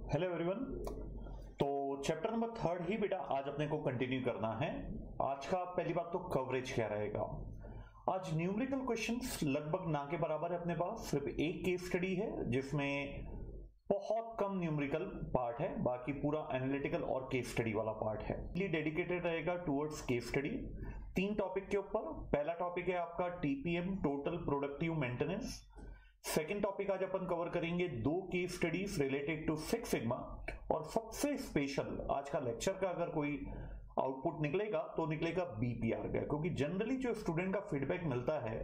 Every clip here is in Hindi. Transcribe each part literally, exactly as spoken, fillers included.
Hello everyone. तो चैप्टर नंबर थर्ड ही बेटा आज अपने को कंटिन्यू करना है। आज का पहली बात तो कवरेज क्या रहेगा। आज न्यूमेरिकल क्वेश्चंस लगभग ना के बराबर है अपने पास, सिर्फ एक केस स्टडी है जिसमें बहुत कम न्यूमेरिकल पार्ट है, बाकी पूरा एनालिटिकल और केस स्टडी वाला पार्ट है। ये डेडिकेटेड रहेगा टुवर्ड्स केस स्टडी तीन टॉपिक के ऊपर। पहला टॉपिक है आपका TPM, total productive maintenance. Second topic आज अपन कवर करेंगे दो case studies related to six sigma, और सबसे स्पेशल आज का लेक्चर का अगर कोई आउटपुट निकलेगा तो निकलेगा बीपीआर का, क्योंकि जनरली जो स्टूडेंट का फीडबैक मिलता है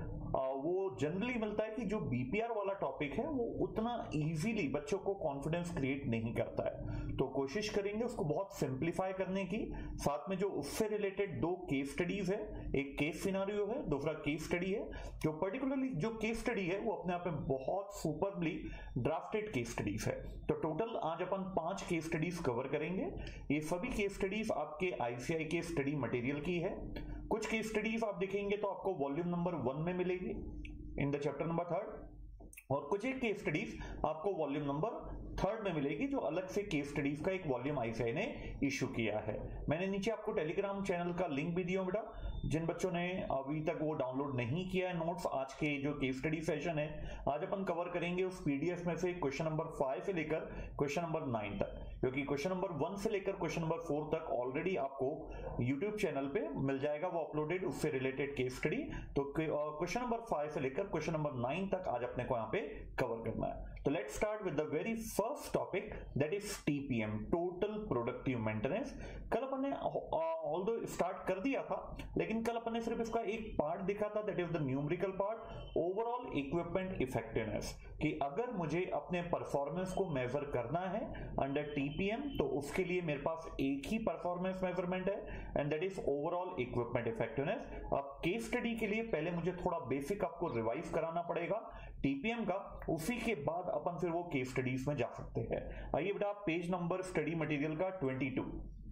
वो जनरली मिलता है कि जो बीपीआर वाला टॉपिक है वो उतना इजीली बच्चों को कॉन्फिडेंस क्रिएट नहीं करता है। तो कोशिश करेंगे उसको बहुत सिंप्लीफाई करने की। साथ में जो उससे रिलेटेड दो केस स्टडीज है, एक केस सिनारियो है, दूसरा केस स्टडी है। जो पर्टिकुलरली जो केस स्टडी है वो अपने आप में बहुत सुपरबली ड्राफ्टेड केस स्टडीज है। तो टोटल आज अपन पांच केस स्टडीज कवर करेंगे। ये सभी केस स्टडीज आपके आईसीआई के स्टडी मटेरियल की है। कुछ केस स्टडीज आप देखेंगे तो आपको वॉल्यूम नंबर वन में मिलेगी in the chapter number third, और कुछ एक केस स्टडीज आपको वॉल्यूम नंबर थर्ड में मिलेगी जो अलग से केस स्टडीज का एक वॉल्यूम आईसीआई ने इशू किया है। मैंने नीचे आपको टेलीग्राम चैनल का लिंक भी दिया बेटा, जिन बच्चों ने अभी तक वो डाउनलोड नहीं किया है नोट्स, आज के जो केस स्टडी सेशन है आज अपन कवर करेंगे उस पीडीएफ में से क्वेश्चन नंबर फाइव से लेकर क्वेश्चन नंबर नाइन तक, क्योंकि क्वेश्चन नंबर वन से लेकर क्वेश्चन नंबर फोर तक ऑलरेडी आपको यूट्यूब चैनल पे मिल जाएगा वो अपलोडेड, उससे रिलेटेड केस स्टडी। तो क्वेश्चन नंबर फाइव से लेकर क्वेश्चन नंबर नाइन तक आज अपने को यहाँ पे कवर करना है। तो let's start with the very first topic, that is TPM, total productive maintenance. कल अपन ने ऑल्दो स्टार्ट कर दिया था, लेकिन कल अपन ने सिर्फ इसका एक पार्ट देखा था, that is the numerical part, overall equipment effectiveness, कि अगर मुझे अपने परफॉर्मेंस को मेजर करना है अंडर टीपीएम तो उसके लिए मेरे पास एक ही परफॉर्मेंस मेजरमेंट है, and that is overall equipment effectiveness. अब केस स्टडी के लिए पहले मुझे थोड़ा बेसिक आपको रिवाइज कराना पड़ेगा टीपीएम का, उसी के बाद अपन फिर वो केस स्टडीज में जा सकते हैं। आइए बेटा पेज नंबर स्टडी मटेरियल का ट्वेंटी टू,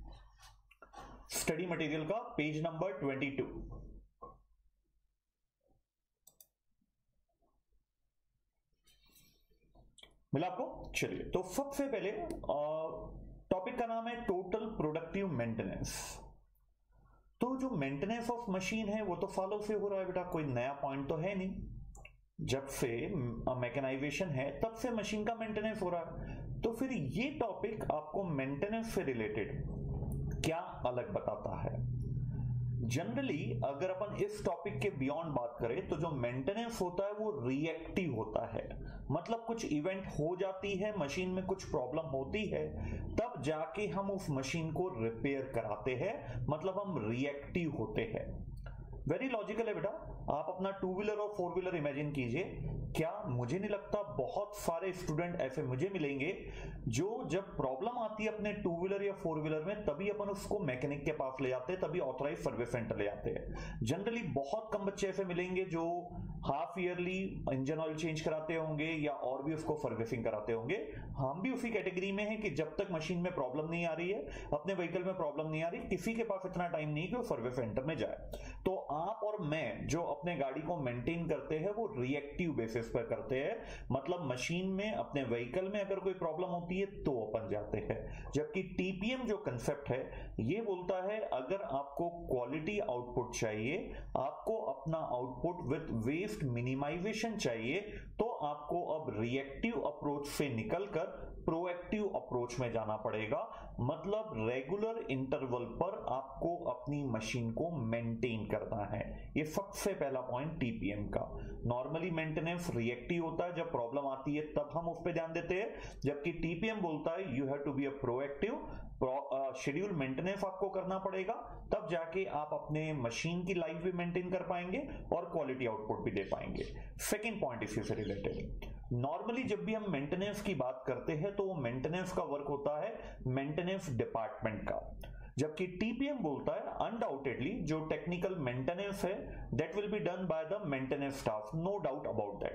स्टडी मटेरियल का पेज नंबर ट्वेंटी टू। मिला आपको? चलिए, तो सबसे पहले टॉपिक का नाम है टोटल प्रोडक्टिव मेंटेनेंस। तो जो मेंटेनेंस ऑफ मशीन है वो तो फॉलो से हो रहा है बेटा, कोई नया पॉइंट तो है नहीं। जब से मैकेनाइजेशन है तब से मशीन का मेंटेनेंस हो रहा है। तो फिर ये टॉपिक आपको मेंटेनेंस से रिलेटेड क्या अलग बताता है? जनरली अगर अपन इस टॉपिक के बियॉन्ड बात करें तो जो मेंटेनेंस होता है वो रिएक्टिव होता है, मतलब कुछ इवेंट हो जाती है, मशीन में कुछ प्रॉब्लम होती है, तब जाके हम उस मशीन को रिपेयर कराते हैं, मतलब हम रिएक्टिव होते हैं। वेरी लॉजिकल है बेटा। आप अपना टू व्हीलर और फोर व्हीलर इमेजिन कीजिए। क्या मुझे नहीं लगता बहुत सारे स्टूडेंट ऐसे मुझे मिलेंगे जो जब प्रॉब्लम आती है अपने टू व्हीलर या फोर व्हीलर में तभी अपन उसको मैकेनिक के पास ले जाते हैं, तभी ऑथराइज सर्विस सेंटर ले जाते हैं। जनरली बहुत कम बच्चे ऐसे मिलेंगे जो half yearly engine oil change कराते होंगे या और भी उसको सर्विसिंग कराते होंगे। हम भी उसी कैटेगरी में हैं कि जब तक मशीन में प्रॉब्लम नहीं आ रही है, अपने व्हीकल में प्रॉब्लम नहीं आ रही, किसी के पास इतना टाइम नहीं कि वो सर्विस सेंटर में जाए। तो आप और मैं जो अपने गाड़ी को मेंटेन करते हैं वो रिएक्टिव बेसिस पर करते हैं, मतलब मशीन में अपने व्हीकल में अगर कोई प्रॉब्लम होती है तो अपन जाते हैं। जबकि टीपीएम जो कंसेप्ट है ये बोलता है अगर आपको क्वालिटी आउटपुट चाहिए, आपको अपना आउटपुट विद वेस्ट मिनिमाइजेशन चाहिए, तो आपको अब रिएक्टिव अप्रोच से निकलकर प्रोएक्टिव अप्रोच में जाना पड़ेगा। मतलब रेगुलर इंटरवल पर आपको अपनी मशीन को मेंटेन करना है। ये सबसे पहला पॉइंट टीपीएम का। नॉर्मली मेंटेनेंस रिएक्टिव होता है, जब प्रॉब्लम आती है तब हम उस पर ध्यान देते हैं, जबकि टीपीएम बोलता है you have to be a proactive, schedule maintenance आपको करना पड़ेगा, तब जाके आप अपने मशीन की लाइफ भी मेंटेन कर पाएंगे और क्वालिटी आउटपुट भी दे पाएंगे। सेकेंड पॉइंट इसी से रिलेटेड, नॉर्मली जब भी हम मेंटेनेंस की बात करते हैं तो वो मेंटेनेंस का वर्क होता है मेंटेनेंस डिपार्टमेंट का, जबकि टीपीएम बोलता है अनडाउटेडली जो टेक्निकल मेंटेनेंस है that will be done by the maintenance staff, no doubt about that.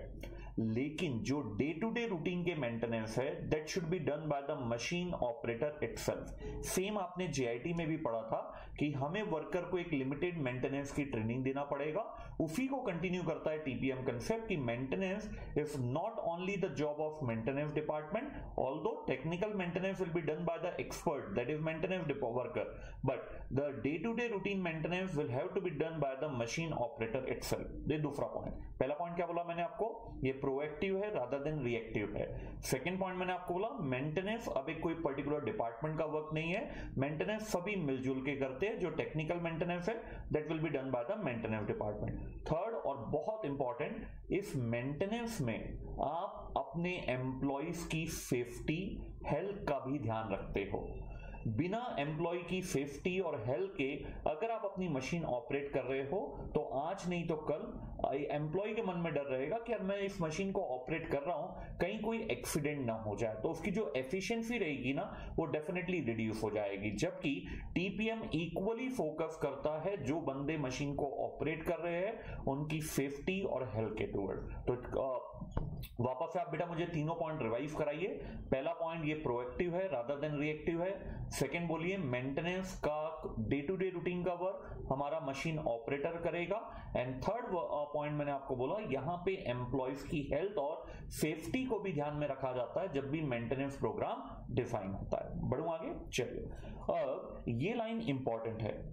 लेकिन जो डे टू डे रूटीन के मेंटेनेंस है that should be done by the machine operator itself. Same आपने जेआईटी में भी पढ़ा था कि हमें वर्कर को एक लिमिटेड मेंटेनेंस की ट्रेनिंग देना पड़ेगा। उसी को कंटिन्यू करता है टीपीएम कंसेप्ट कि maintenance is not only the job of maintenance department, although technical maintenance will be done by the expert that is maintenance worker, but the day to day routine maintenance will have to be done by the machine operator itself. ये दूसरा पॉइंट। पहला पॉइंट क्या बोला मैंने आपको, ये प्रोएक्टिव है रादर देन रिएक्टिव है। सेकंड पॉइंट मैंने आपको बोला मेंटेनेंस अब एक कोई पर्टिकुलर डिपार्टमेंट का वर्क नहीं है, मेंटेनेंस सभी मिलजुल के करते हैं। जो टेक्निकल मेंटेनेंस है that will be done by the maintenance department. Third और बहुत इंपॉर्टेंट, इस मेंटेनेंस में आप अपने एम्प्लॉइज की सेफ्टी हेल्थ का भी ध्यान रखते हो। बिना एम्प्लॉय की सेफ्टी और हेल्थ के अगर आप अपनी मशीन ऑपरेट कर रहे हो तो आज नहीं तो कल एम्प्लॉय के मन में डर रहेगा कि यार मैं इस मशीन को ऑपरेट कर रहा हूं कहीं कोई एक्सीडेंट ना हो जाए, तो उसकी जो एफिशिएंसी रहेगी ना वो डेफिनेटली रिड्यूस हो जाएगी। जबकि टीपीएम इक्वली फोकस करता है जो बंदे मशीन को ऑपरेट कर रहे हैं उनकी सेफ्टी और हेल्थ के टुवर्ड। तो वापस से आप बेटा मुझे तीनों पॉइंट रिवाइज कराइए। पहला पॉइंट ये प्रोएक्टिव है रादर देन रिएक्टिव है। सेकंड बोलिए मेंटेनेंस का डे टू डे रूटीन का वर्क हमारा मशीन ऑपरेटर करेगा। एंड थर्ड पॉइंट मैंने आपको बोला यहां पे एम्प्लॉयज की हेल्थ और सेफ्टी को भी ध्यान में रखा जाता है जब भी मेंटेनेंस प्रोग्राम डिफाइन होता है। बढ़ू आगे, चलिए अब ये लाइन इंपॉर्टेंट है,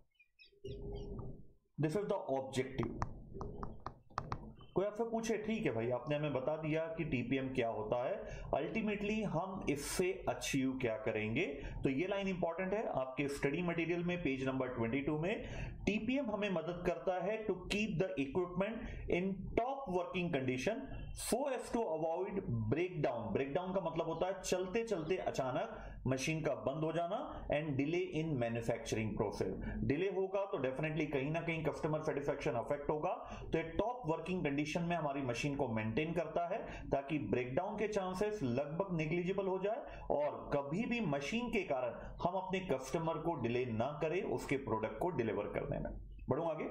दिस इज द ऑब्जेक्टिव। कोई आपसे पूछे ठीक है भाई आपने हमें बता दिया कि टीपीएम क्या होता है, अल्टीमेटली हम इससे अचीव क्या करेंगे, तो ये लाइन इंपॉर्टेंट है आपके स्टडी मटेरियल में पेज नंबर बाईस में। टीपीएम हमें मदद करता है to keep the equipment in top working condition so as to avoid breakdown. Breakdown का मतलब होता है चलते चलते अचानक मशीन का बंद हो जाना and delay in manufacturing process. Delay होगा तो डेफिनेटली कहीं ना कहीं कस्टमर सेटिस्फेक्शन अफेक्ट होगा। तो एक टॉप वर्किंग कंडीशन में हमारी मशीन को मेंटेन करता है ताकि ब्रेकडाउन के चांसेस लगभग नेग्लिजिबल हो जाए और कभी भी मशीन के कारण हम अपने कस्टमर को डिले ना करें उसके प्रोडक्ट को डिलीवर करने में। बढ़ू आगे।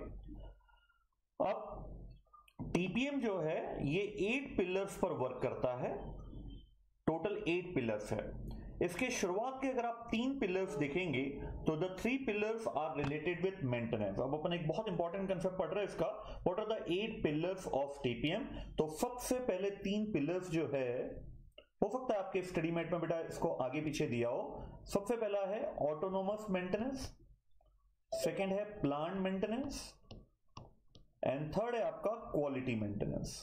अब टीपीएम जो है ये एट पिलर्स पर वर्क करता है, टोटल एट पिलर्स है। इसके शुरुआत के अगर आप तीन पिलर्स देखेंगे तो the three pillars are related with maintenance. अब अपन एक बहुत इंपॉर्टेंट कंसेप्ट पढ़ रहे हैं इसका, what are the eight pillars of TPM. तो सबसे पहले तीन पिलर्स जो है हो सकता है आपके स्टडी मेट में बेटा इसको आगे पीछे दिया हो। सबसे पहला है ऑटोनोमस मेंटेनेंस, सेकेंड है प्लांट मेंटेनेंस एंड थर्ड है आपका quality maintenance.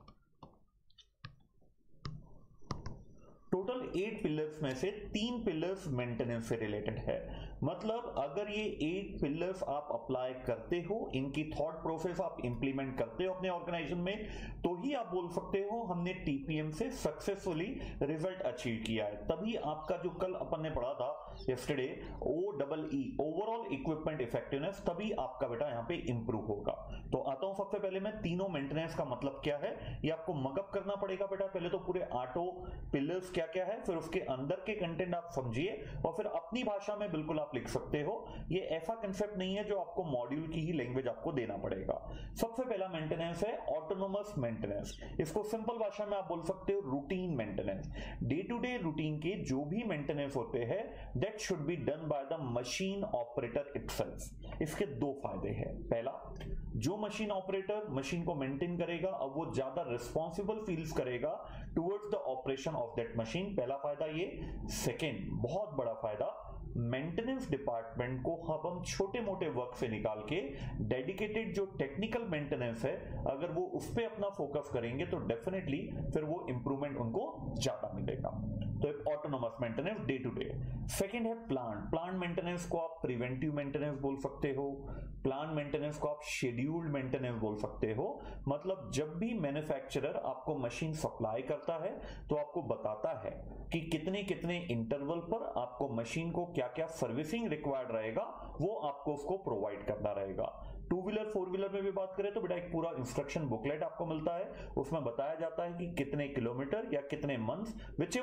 Total eight pillars में से तीन पिलर्स मेंटेनेंस से रिलेटेड है। मतलब अगर ये एट पिलर्स आप अप्लाई करते हो, इनकी थॉट प्रोसेस आप इंप्लीमेंट करते हो अपने ऑर्गेनाइजेशन में, तो ही आप बोल सकते हो हमने टीपीएम से सक्सेसफुली रिजल्ट अचीव किया है। तभी आपका जो कल अपन ने पढ़ा था yesterday O double E overall equipment effectiveness, तभी आपका बेटा यहाँ पे इंप्रूव होगा। तो आता हूं सबसे पहले मैं तीनों मेंटेनेंस का मतलब क्या है ये आपको मगअप करना पड़ेगा बेटा। पहले तो पूरे आठों पिलर्स क्या क्या है, फिर उसके अंदर के कंटेंट आप समझिए और फिर अपनी भाषा में बिल्कुल आप लिख सकते हो। ये ऐसा कंसेप्ट नहीं है जो आपको मॉड्यूल की ही लैंग्वेज आपको देना पड़ेगा। सबसे पहला मेंटेनेंस है ऑटोनोमस मेंटेनेंस। इसको सिंपल भाषा में आप बोल सकते हो routine maintenance. Day to day routine के जो भी मेंटेनेंस होते हैं that should be done by the machine operator itself. इसके दो फायदे हैं। पहला, जो मशीन ऑपरेटर मशीन को मेंटेन करेगा अब वो ज्यादा रिस्पॉन्सिबल फील्स करेगा towards the operation of that machine, पहला फायदा ये। सेकेंड बहुत बड़ा फायदा, मेंटेनेंस डिपार्टमेंट को अब हम छोटे मोटे वर्क से निकाल के डेडिकेटेड जो टेक्निकल मेंटेनेंस है अगर वो उस पर अपना फोकस करेंगे तो डेफिनेटली फिर वो इंप्रूवमेंट उनको ज्यादा मिलेगा। तो एक autonomous maintenance day to day. Second है प्लांट। प्लांट मेंटेनेंस को आप प्रिवेंटिव मेंटेनेंस बोल सकते हो, प्लांट मेंटेनेंस को आप शेड्यूल्ड मेंटेनेंस बोल सकते हो। मतलब जब भी मैन्युफैक्चरर आपको मशीन सप्लाई करता है तो आपको बताता है कि कितने कितने इंटरवल पर आपको मशीन को क्या क्या सर्विसिंग रिक्वायर्ड रहेगा वो आपको उसको प्रोवाइड करना रहेगा। टू व्हीलर फोर व्हीलर में भी बात करें तो बेटा एक पूरा इंस्ट्रक्शन बुकलेट आपको मिलता है, उसमें बताया जाता है कि कितने किलोमीटर या कितने months whichever is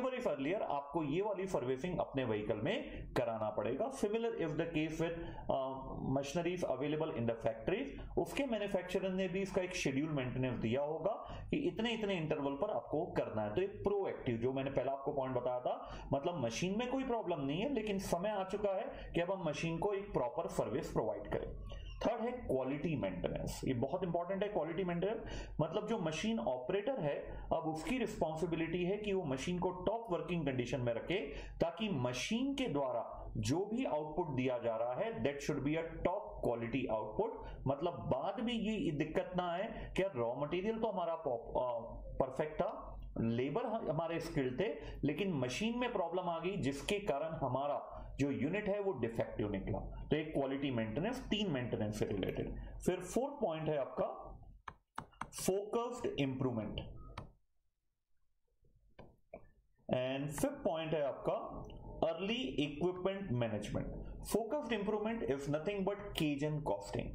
earlier आपको ये वाली सर्विसिंग अपने व्हीकल में कराना पड़ेगा। Similar if the case with machineries available in the factories, उसके मैन्युफैक्चरर ने भी इसका एक शेड्यूल मेंटेनेंस दिया होगा कि इतने इतने इंटरवल पर आपको करना है। तो एक प्रोएक्टिव, जो मैंने पहला आपको पॉइंट बताया था, मतलब मशीन में कोई प्रॉब्लम नहीं है लेकिन समय आ चुका है कि अब हम मशीन को एक प्रॉपर सर्विस प्रोवाइड करें। थर्ड है क्वालिटी मेंटेनेंस। ये बहुत इंपॉर्टेंट है क्वालिटी मेंटेनेंस, मतलब जो मशीन ऑपरेटर है अब उसकी रिस्पॉन्सिबिलिटी है कि वो मशीन को टॉप वर्किंग कंडीशन में रखे ताकि मशीन के द्वारा जो भी आउटपुट दिया जा रहा है that should be a top quality output. मतलब बाद में ये दिक्कत ना आए कि रॉ मटेरियल तो हमारा परफेक्ट था, लेबर हमारे स्किल्ड थे, लेकिन मशीन में प्रॉब्लम आ गई जिसके कारण हमारा जो यूनिट है वो डिफेक्टिव निकला। तो एक क्वालिटी मेंटेनेंस, तीन मेंटेनेंस से रिलेटेड। फिर फोर्थ पॉइंट है आपका focused improvement, and fifth point है आपका early equipment management. Focused improvement is nothing but kaizen costing.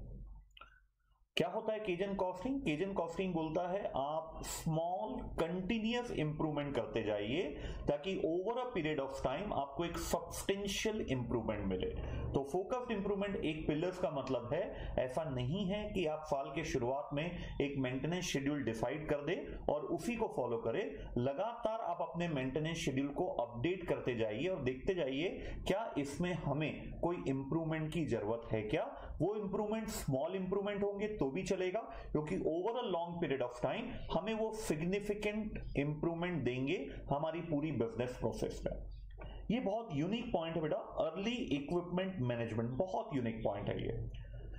क्या होता है केजन कॉस्टिंग? केजन कॉस्टिंग बोलता है आप स्मॉल कंटिन्यूअस इंप्रूवमेंट करते जाइए ताकि over a period of time आपको एक सब्सटेंशियल इंप्रूवमेंट मिले। तो फोकस्ड इंप्रूवमेंट एक पिलर्स का मतलब है, ऐसा नहीं है कि आप साल के शुरुआत में एक मेंटेनेंस शेड्यूल डिसाइड कर दे और उसी को फॉलो करें। लगातार आप अपने मेंटेनेंस शेड्यूल को अपडेट करते जाइए और देखते जाइए क्या इसमें हमें कोई इंप्रूवमेंट की जरूरत है क्या। वो इंप्रूवमेंट स्मॉल इंप्रूवमेंट होंगे तो भी चलेगा, क्योंकि over a long period of time हमें वो सिग्निफिकेंट इंप्रूवमेंट देंगे हमारी पूरी बिजनेस प्रोसेस में। ये बहुत यूनिक पॉइंट है बेटा, अर्ली इक्विपमेंट मैनेजमेंट, बहुत यूनिक पॉइंट है ये।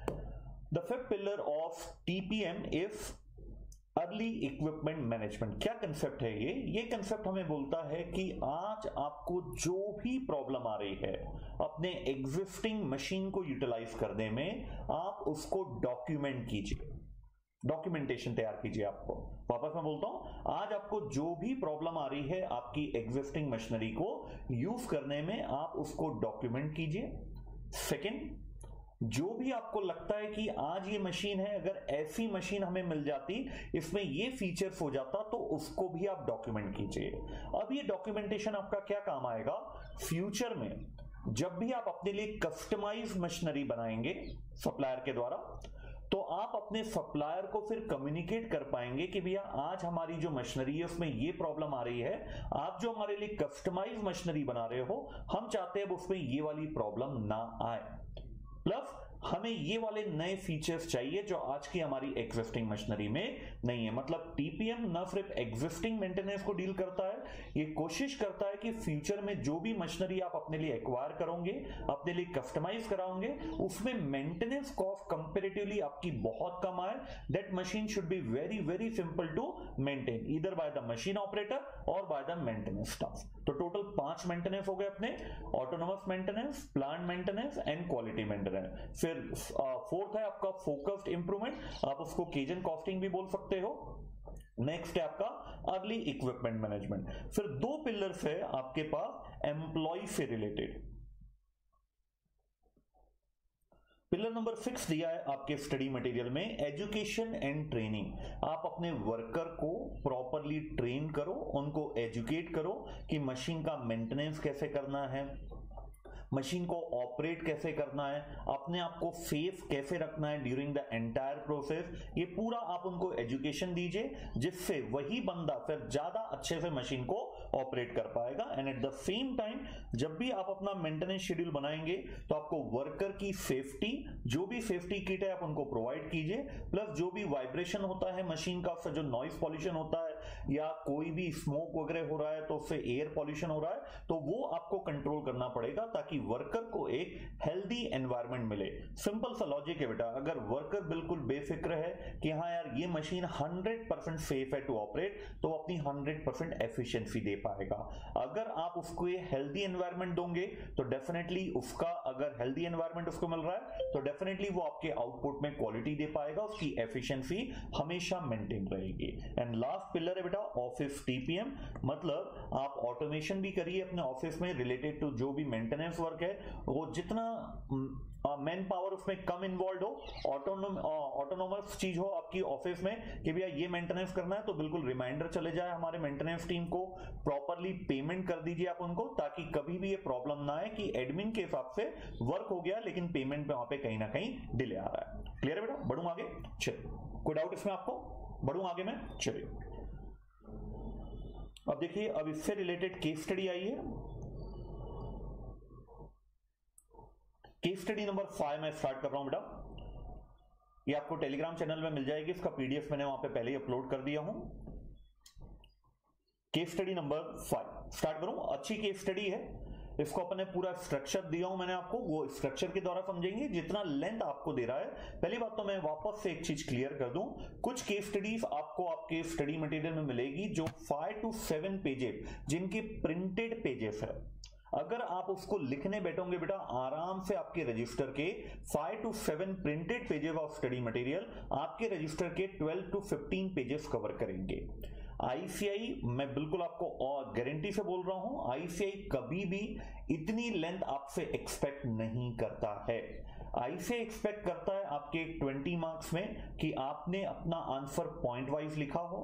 The fifth pillar of TPM is early equipment management. क्या कंसेप्ट है ये? ये कंसेप्ट हमें बोलता है कि आज आपको जो भी प्रॉब्लम आ रही है अपने एग्जिस्टिंग मशीन को यूटिलाइज करने में, आप उसको डॉक्यूमेंट कीजिए, डॉक्यूमेंटेशन तैयार कीजिए। आपको वापस मैं बोलता हूं, आज आपको जो भी प्रॉब्लम आ रही है आपकी एग्जिस्टिंग मशीनरी को यूज करने में, आप उसको डॉक्यूमेंट कीजिए। सेकेंड, जो भी आपको लगता है कि आज ये मशीन है, अगर ऐसी मशीन हमें मिल जाती, इसमें ये फीचर्स हो जाता, तो उसको भी आप डॉक्यूमेंट कीजिए। अब ये डॉक्यूमेंटेशन आपका क्या काम आएगा फ्यूचर में? जब भी आप अपने लिए कस्टमाइज मशीनरी बनाएंगे सप्लायर के द्वारा, तो आप अपने सप्लायर को फिर कम्युनिकेट कर पाएंगे कि भैया आज हमारी जो मशीनरी है उसमें ये प्रॉब्लम आ रही है, आप जो हमारे लिए कस्टमाइज मशीनरी बना रहे हो, हम चाहते हैं अब उसमें ये वाली प्रॉब्लम ना आए, प्लस हमें ये वाले नए फीचर्स चाहिए जो आज की हमारी एग्जिस्टिंग मशीनरी में नहीं है। मतलब टीपीएम न सिर्फ एग्जिस्टिंग मेंटेनेंस को डील करता है, ये कोशिश करता है कि फ्यूचर में जो भी मशीनरी आप अपने लिए एक्वायर करोगे, अपने लिए कस्टमाइज कराओगे, उसमें मेंटेनेंस कॉस्ट कंपैरेटिवली आपकी बहुत कम आए। That machine should be very very simple to maintain, either by the machine operator और बाय द मेंटेनेंस स्टाफ। तो टोटल पांच मेंटेनेंस हो गए अपने, autonomous maintenance, plant maintenance and quality maintenance. फिर फोर्थ है आपका फोकस्ड इंप्रूवमेंट, आप उसको केजन कॉस्टिंग भी बोल सकते हो। नेक्स्ट है आपका अर्ली इक्विपमेंट मैनेजमेंट। फिर दो पिलर्स है आपके पास एम्प्लॉय से रिलेटेड। पिलर नंबर सिक्स दिया है आपके स्टडी मटेरियल में, एजुकेशन एंड ट्रेनिंग। आप अपने वर्कर को प्रॉपरली ट्रेन करो, उनको एजुकेट करो कि मशीन का मेंटेनेंस कैसे करना है, मशीन को ऑपरेट कैसे करना है, अपने आप को सेफ कैसे रखना है ड्यूरिंग द एंटायर प्रोसेस। ये पूरा आप उनको एजुकेशन दीजिए, जिससे वही बंदा फिर ज्यादा अच्छे से मशीन को ऑपरेट कर पाएगा। And at the same time जब भी आप अपना मेंटेनेंस शेड्यूल बनाएंगे तो आपको वर्कर की सेफ्टी, जो भी सेफ्टी किट है आप उनको प्रोवाइड कीजिए, प्लस जो भी वाइब्रेशन होता है मशीन का, जो नॉइस पॉल्यूशन होता है या कोई भी स्मोक वगैरह हो रहा है तो उससे एयर पॉल्यूशन हो रहा है, तो वो आपको कंट्रोल करना पड़ेगा ताकि वर्कर को एक हेल्दी एनवायरनमेंट मिले। सिंपल सा लॉजिक है बेटा, अगर वर्कर बिल्कुल बेफिक्र है कि हाँ यार ये मशीन हंड्रेड परसेंट सेफ है टू ऑपरेट, तो अपनी हंड्रेड परसेंट एफिशिएंसी दे पाएगा। अगर आप उसको ये हेल्दी एनवायरनमेंट दोगे तो डेफिनेटली उसका, अगर हेल्दी एनवायरनमेंट उसको मिल रहा है तो डेफिनेटली वो आपके आउटपुट में क्वालिटी दे पाएगा, उसकी एफिशिएंसी हमेशा मेंटेन रहेगी। एंड लास्ट पिलर है बेटा ऑफिस टीपीएम, मतलब आप ऑटोमेशन भी करिए अपने ऑफिस में रिलेटेड टू जो भी मेंटेनेंस वर्क है, वो जितना मैन पावर उसमें कम इन्वॉल्व हो, ऑटोनोम ऑटोनोमस चीज हो आपकी ऑफिस में कि भैया ये मेंटेनेंस करना है, तो बिल्कुल रिमाइंडर चले जाए हमारे मेंटेनेंस टीम को, प्रॉपरली पेमेंट कर दीजिए आप उनको, ताकि कभी भी ये प्रॉब्लम ना आए कि एडमिन के हिसाब से वर्क हो गया लेकिन पेमेंट पे वहां पे कहीं ना कहीं डिले आ रहा है। क्लियर है बेटा? बढ़ूं आगे? चलिए, कोई डाउट इसमें आपको? बढ़ूं आगे में? चलिए, अब देखिए, अब इससे रिलेटेड केस स्टडी आई है। केस स्टडी नंबर फाइव मैं स्टार्ट कर रहा हूं बेटा। ये आपको टेलीग्राम चैनल में मिल जाएगी, इसका पीडीएफ मैंने वहां पे पहले ही अपलोड कर दिया हूं। Case study number five start करूं। अच्छी केस स्टडी है, इसको अपने पूरा स्ट्रक्चर दिया हूं मैंने आपको, वो स्ट्रक्चर के द्वारा समझेंगे जितना लेंथ आपको दे रहा है। पहली बात तो मैं वापस से एक चीज क्लियर कर दूं, कुछ केस स्टडीज आपको आपके स्टडी मटेरियल में मिलेगी जो फाइव टू सेवन पेजेस जिनकी प्रिंटेड पेजेस है, अगर आप उसको लिखने बैठोगे बेटा आराम से आपके रजिस्टर के five to seven printed pages of study material आपके रजिस्टर के twelve to fifteen pages cover करेंगे। आईसीआई मैं बिल्कुल आपको और गारंटी से बोल रहा हूं, आईसीआई कभी भी इतनी लेंथ आपसे एक्सपेक्ट नहीं करता है। आईसीआई एक्सपेक्ट करता है आपके ट्वेंटी मार्क्स में कि आपने अपना आंसर पॉइंट वाइज लिखा हो।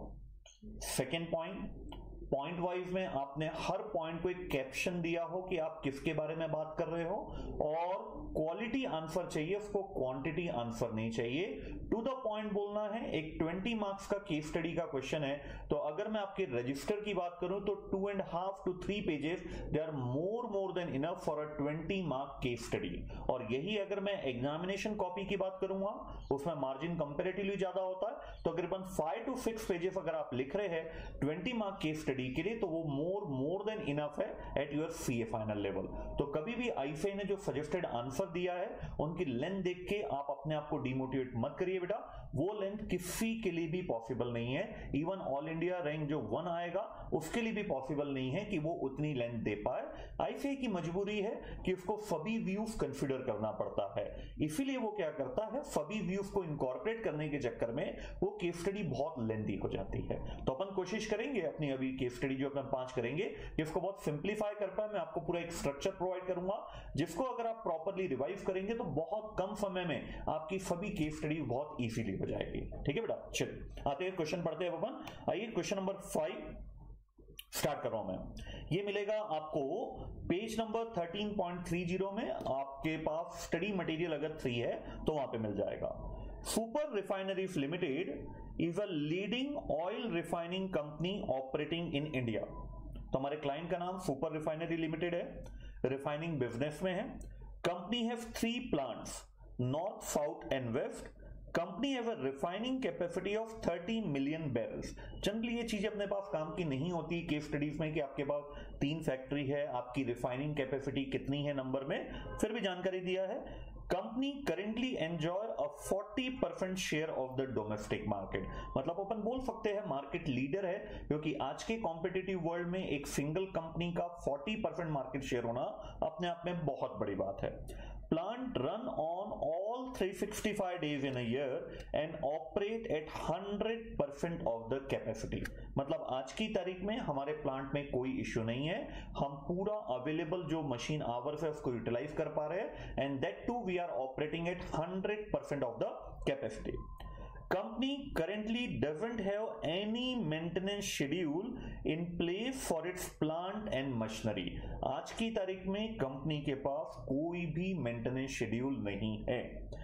सेकेंड पॉइंट, पॉइंट वाइज में आपने हर पॉइंट को एक कैप्शन दिया हो कि आप किसके बारे में बात कर रहे हो, और क्वालिटी आंसर चाहिए, उसको क्वांटिटी आंसर नहीं चाहिए। टू द पॉइंट बोलना है। एक ट्वेंटी मार्क्स का केस स्टडी का क्वेश्चन है, तो अगर मैं आपके रजिस्टर की बात करूं तो two and half to three pages they are more more than enough for a twenty mark case study. और यही अगर मैं एग्जामिनेशन कॉपी की बात करूंगा उसमें मार्जिन कंपेरेटिवली ज्यादा होता है, तो करीबन फाइव टू सिक्स पेजेस अगर आप लिख रहे हैं ट्वेंटी मार्क केस स्टडी के लिए तो वो मोर मोर देन इनफ है at your CA final level. तो कभी भी आईसीआई ने जो सजेस्टेड आंसर दिया है उनकी लेंथ देख के आप अपने आप को डिमोटिवेट मत करिए बेटा, वो लेंथ किसी के लिए भी पॉसिबल नहीं है। इवन ऑल इंडिया रैंक जो वन आएगा उसके लिए भी पॉसिबल नहीं है कि वो उतनी लेंथ दे पाए। आईसीआई की मजबूरी है कि उसको सभी व्यूज कंसीडर करना पड़ता है, इसीलिए वो क्या करता है, सभी व्यूज को इनकॉर्पोरेट करने के चक्कर में वो केस स्टडी बहुत लेंथी हो जाती है। तो अपन कोशिश करेंगे अपनी अभी केस स्टडी जो अपन पांच करेंगे इसको बहुत सिंप्लीफाई कर पाए। मैं आपको पूरा एक स्ट्रक्चर प्रोवाइड करूंगा जिसको अगर आप प्रॉपर्ली रिवाइज करेंगे तो बहुत कम समय में आपकी सभी केस स्टडी बहुत इजीली हो जाएगी। ठीक है बेटा? चलिए आते हैं क्वेश्चन पढ़ते हैं अपन। आइए क्वेश्चन नंबर फाइव स्टार्ट कर रहा हूं मैं। ये मिलेगा आपको page number thirteen point three zero में, आपके पास स्टडी मटेरियल अगर थ्री है तो वहां पे मिल जाएगा। Super refineries limited is a leading oil refining company operating in India. तो हमारे क्लाइंट का नाम सुपर रिफाइनरी लिमिटेड है, रिफाइनिंग बिजनेस में है। Company have three plants north south and west. Company have a refining capacity of thirty million barrels. Generally ये चीजें अपने पास काम की नहीं होती केस स्टडीज में कि आपके पास तीन फैक्ट्री है, आपकी रिफाइनिंग कैपेसिटी कितनी है नंबर में, फिर भी जानकारी दिया है। Company currently enjoy a forty percent share of the domestic market. मतलब अपन बोल सकते हैं मार्केट लीडर है, क्योंकि आज के कॉम्पिटिटिव वर्ल्ड में एक सिंगल कंपनी का फोर्टी परसेंट मार्केट शेयर होना अपने आप में बहुत बड़ी बात है। Plant run on all three hundred sixty-five days in a year and operate at one hundred percent of the capacity। मतलब आज की तारीख में हमारे प्लांट में कोई इश्यू नहीं है, हम पूरा अवेलेबल जो मशीन आवर्स है उसको यूटिलाइज कर पा रहे हैं, and that too we are operating at one hundred percent of the capacity। Company currently doesn't have any maintenance schedule in place for its plant and machinery। आज की तारीख में कंपनी के पास कोई भी मेंटेनेंस शेड्यूल नहीं है।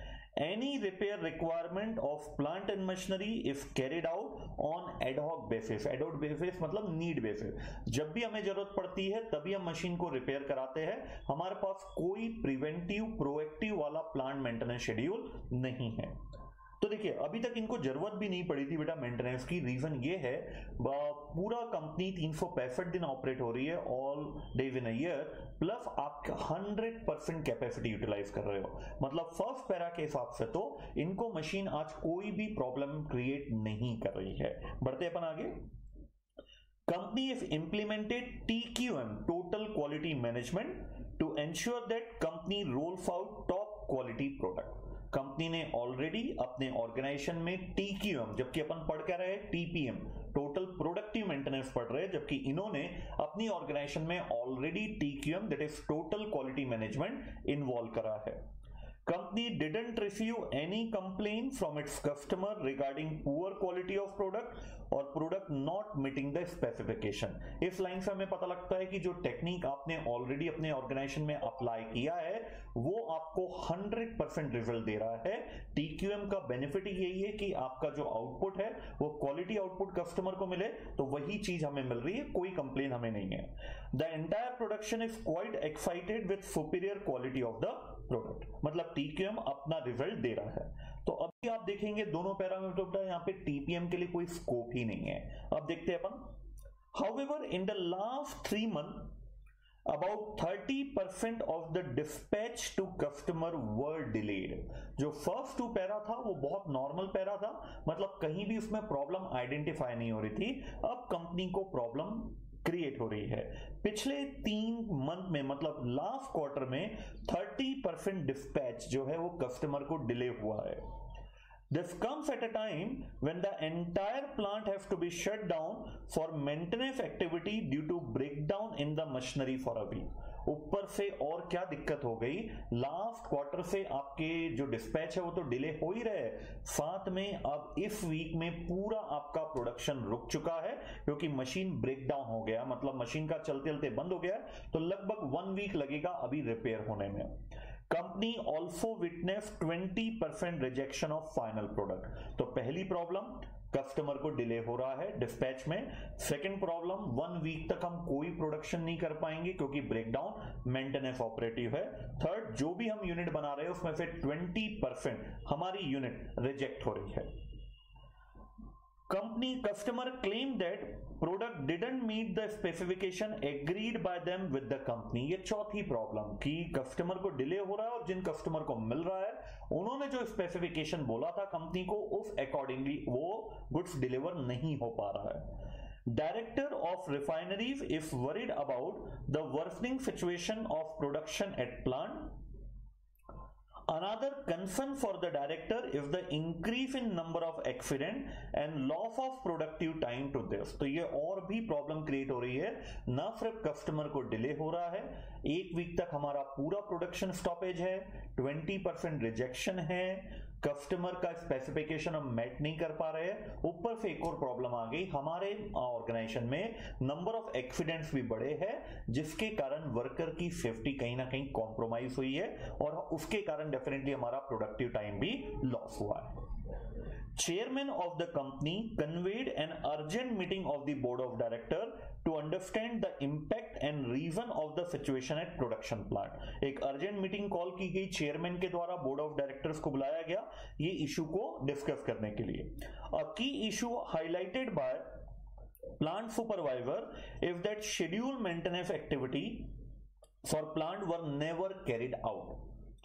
Any repair requirement of plant and machinery is carried out on ad hoc basis। ad hoc basis मतलब need basis। जब भी हमें जरूरत पड़ती है तभी हम मशीन को रिपेयर कराते हैं, हमारे पास कोई प्रिवेंटिव प्रोएक्टिव वाला प्लांट मेंटेनेंस शेड्यूल नहीं है। तो देखिए अभी तक इनको जरूरत भी नहीं पड़ी थी बेटा मेंटेनेंस की। रीजन ये है पूरा कंपनी तीन सौ पैंसठ दिन ऑपरेट हो रही है all days in a year, plus आप हंड्रेड परसेंट कैपेसिटी यूटिलाइज कर रहे हो। मतलब फर्स्ट पैरा के हिसाब से तो इनको मशीन आज कोई भी प्रॉब्लम क्रिएट नहीं कर रही है। बढ़ते अपन आगे। Company is implemented T Q M total quality management to ensure that company rolls out top quality product. Company ने ऑलरेडी अपने ऑर्गेनाइजेशन में टीक्यूएम, जबकि अपन पढ़ क्या रहे टीपीएम टोटल प्रोडक्टिव मेंटेनेंस पढ़ रहे हैं, जबकि इन्होंने अपनी ऑर्गेनाइजेशन में already TQM that is total quality management involve करा है। Company didn't receive any complaint from its customer regarding poor quality of product और product not meeting the specification. इस लाइन से हमें पता लगता है कि जो टेक्निक आपने ऑलरेडी अपने ऑर्गेनाइजेशन में अप्लाई किया है वो आपको हंड्रेड परसेंट रिजल्ट दे रहा है. टीक्यूएम का बेनिफिट यही है कि आपका जो आउटपुट है वो क्वालिटी आउटपुट कस्टमर को मिले, तो वही चीज हमें मिल रही है, कोई कंप्लेन हमें नहीं है. The entire production is quite excited with superior quality of the product. मतलब टीक्यूएम अपना रिजल्ट दे रहा है. तो अभी आप देखेंगे दोनों पैरामीटर, यहाँ पे टीपीएम के लिए कोई स्कोप ही नहीं है. अब देखते हैं अपन. However in the last three month about thirty percent of the dispatch to customer were delayed. जो फर्स्ट टू पैरा था वो बहुत नॉर्मल पैरा था, मतलब कहीं भी उसमें प्रॉब्लम आइडेंटिफाई नहीं हो रही थी. अब कंपनी को प्रॉब्लम क्रिएट हो रही है. पिछले तीन मंथ में मतलब लास्ट क्वार्टर में थर्टी परसेंट डिस्पैच जो है वो कस्टमर को डिले हुआ है. This comes at a time when the entire plant has to be shut down for maintenance activity due to breakdown in the machinery for a week. ऊपर से और क्या दिक्कत हो गई, लास्ट क्वार्टर से आपके जो डिस्पैच है वो तो डिले हो ही रहे, साथ में अब इस वीक में पूरा आपका प्रोडक्शन रुक चुका है क्योंकि मशीन ब्रेकडाउन हो गया, मतलब मशीन का चलते चलते बंद हो गया, तो लगभग वन वीक लगेगा अभी रिपेयर होने में. Company also witness twenty percent rejection of final product. तो पहली प्रॉब्लम कस्टमर को डिले हो रहा है डिस्पैच में. सेकंड प्रॉब्लम वन वीक तक हम कोई प्रोडक्शन नहीं कर पाएंगे क्योंकि ब्रेकडाउन मेंटेनेंस ऑपरेटिव है. थर्ड, जो भी हम यूनिट बना रहे हैं उसमें से ट्वेंटी परसेंट हमारी यूनिट रिजेक्ट हो रही है. Company customer claimed that product didn't meet the specification agreed by them with the company. ये चौथी प्रॉब्लम कि कस्टमर को डिले हो रहा है और जिन कस्टमर को मिल रहा है उन्होंने जो स्पेसिफिकेशन बोला था कंपनी को उस अकॉर्डिंगली वो गुड्स डिलीवर नहीं हो पा रहा है. Director of refineries is worried about the worsening situation of production at plant. Another concern for the director is the increase in number of accident and loss of productive time to this. तो ये और भी प्रॉब्लम क्रिएट हो रही है. ना सिर्फ कस्टमर को डिले हो रहा है, एक वीक तक हमारा पूरा प्रोडक्शन स्टॉपेज है, ट्वेंटी परसेंट रिजेक्शन है, कस्टमर का स्पेसिफिकेशन हम मेट नहीं कर पा रहे हैं, ऊपर से एक और प्रॉब्लम आ गई, हमारे ऑर्गेनाइजेशन में नंबर ऑफ एक्सीडेंट्स भी बढ़े हैं जिसके कारण वर्कर की सेफ्टी कहीं ना कहीं कॉम्प्रोमाइज हुई है और उसके कारण डेफिनेटली हमारा प्रोडक्टिव टाइम भी लॉस हुआ है. Chairman of the company convened an urgent meeting of the board of director to understand the impact and reason of the situation at production plant. एक अर्जेंट मीटिंग कॉल की गई चेयरमैन के द्वारा, बोर्ड ऑफ डायरेक्टर्स को बुलाया गया ये इशू को डिस्कस करने के लिए. A key issue highlighted by plant supervisor is that scheduled maintenance activity for plant were never carried out.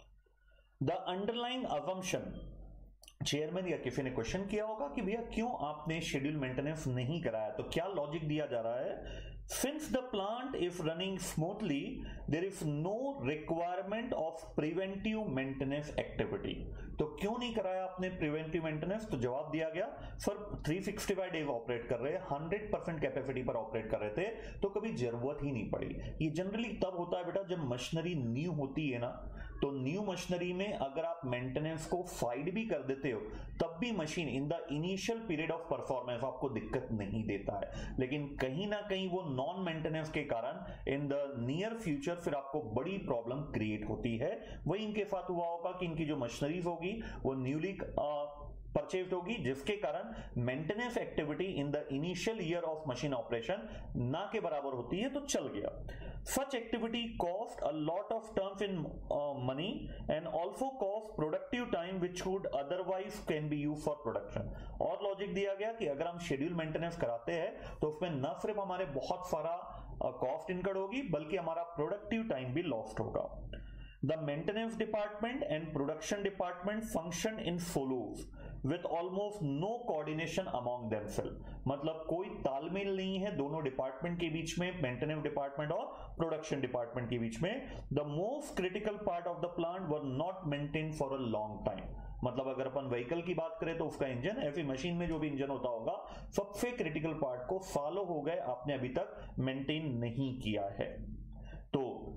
The underlying assumption, chairman या किसी ने क्वेश्चन किया होगा कि भैया क्यों आपने शेड्यूल मेंटेनेंस नहीं कराया, तो क्या लॉजिक दिया जा रहा है, since the plant is running smoothly there is no requirement of preventive maintenance activity. तो क्यों नहीं कराया आपने प्रिवेंटिव मेंटेनेंस, तो जवाब दिया गया sir three sixty five days operate कर रहे हैं, हंड्रेड परसेंट कैपेसिटी पर ऑपरेट कर रहे थे, तो कभी जरूरत ही नहीं पड़ी. ये जनरली तब होता है बेटा जब मशीनरी न्यू होती है ना, तो न्यू मशीनरी में अगर आप मेंटेनेंस को फाइड भी कर देते हो तब भी machine in the initial period of performance आपको दिक्कत नहीं देता है, लेकिन कहीं ना कहीं वो नॉन मेंटेनेंस के कारण इन द नियर फ्यूचर फिर आपको बड़ी प्रॉब्लम क्रिएट होती है. वही इनके साथ हुआ होगा कि इनकी जो मशीनरीज होगी वो न्यूली परचेज होगी जिसके कारण maintenance activity in the initial year of machine operation ना के बराबर होती है, तो चल गया. Such activity cost a lot of terms in uh, money and also cost productive time which would otherwise can be used for production. और लॉजिक दिया गया कि अगर हम शेड्यूल मेंटेनेंस कराते हैं तो उसमें न सिर्फ हमारे बहुत सारा कॉस्ट इनकर्ड होगी बल्कि हमारा प्रोडक्टिव टाइम भी लॉस्ट होगा. The maintenance department and production department function in solos with almost no coordination among themselves. मतलब कोई तालमेल नहीं है दोनों डिपार्टमेंट के बीच में, मेंटेनेंस डिपार्टमेंट और प्रोडक्शन डिपार्टमेंट के बीच में. The most critical part of the plant were not maintained for a long time. मतलब अगर अपन व्हीकल की बात करें तो उसका इंजन, ऐसी मशीन में जो भी इंजन होता होगा सबसे क्रिटिकल पार्ट को सालों हो गए आपने अभी तक मेंटेन नहीं किया है. तो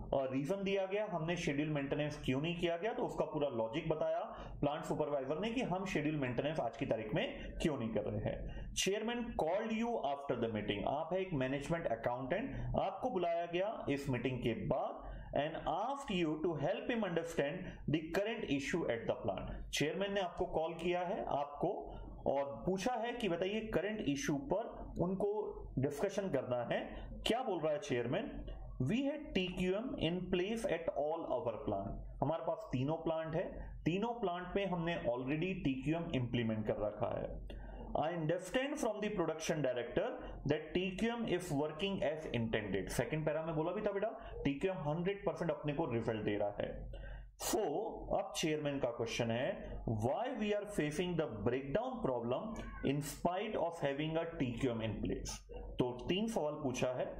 और रीजन दिया गया हमने शेड्यूल मेंटेनेंस क्यों नहीं किया गया, तो उसका पूरा लॉजिक बताया प्लांट सुपरवाइजर ने कि हम शेड्यूल मेंटेनेंस आज की तारीख में क्यों नहीं कर रहे हैं। Chairman called you after the meeting, आप है एक मैनेजमेंट अकाउंटेंट, आपको बुलाया गया इस मीटिंग के बाद and asked you to help him understand the current issue at the plant. Chairman ने आपको कॉल किया है आपको और पूछा है कि बताइए करंट इशू पर उनको डिस्कशन करना है। क्या बोल रहा है chairman? We had T Q M in place at all our plant. हमारे पास तीनों प्लांट है, तीनों प्लांट में हमने already T Q M implement कर रखा है। I understand from the production director that T Q M is working as intended. Second para में बोला भी था बेटा T Q M hundred percent अपने को रिजल्ट दे रहा है। So, अब चेयरमैन का क्वेश्चन है why we are facing the breakdown problem in spite of having a T Q M in place. तो तीन सवाल पूछा है,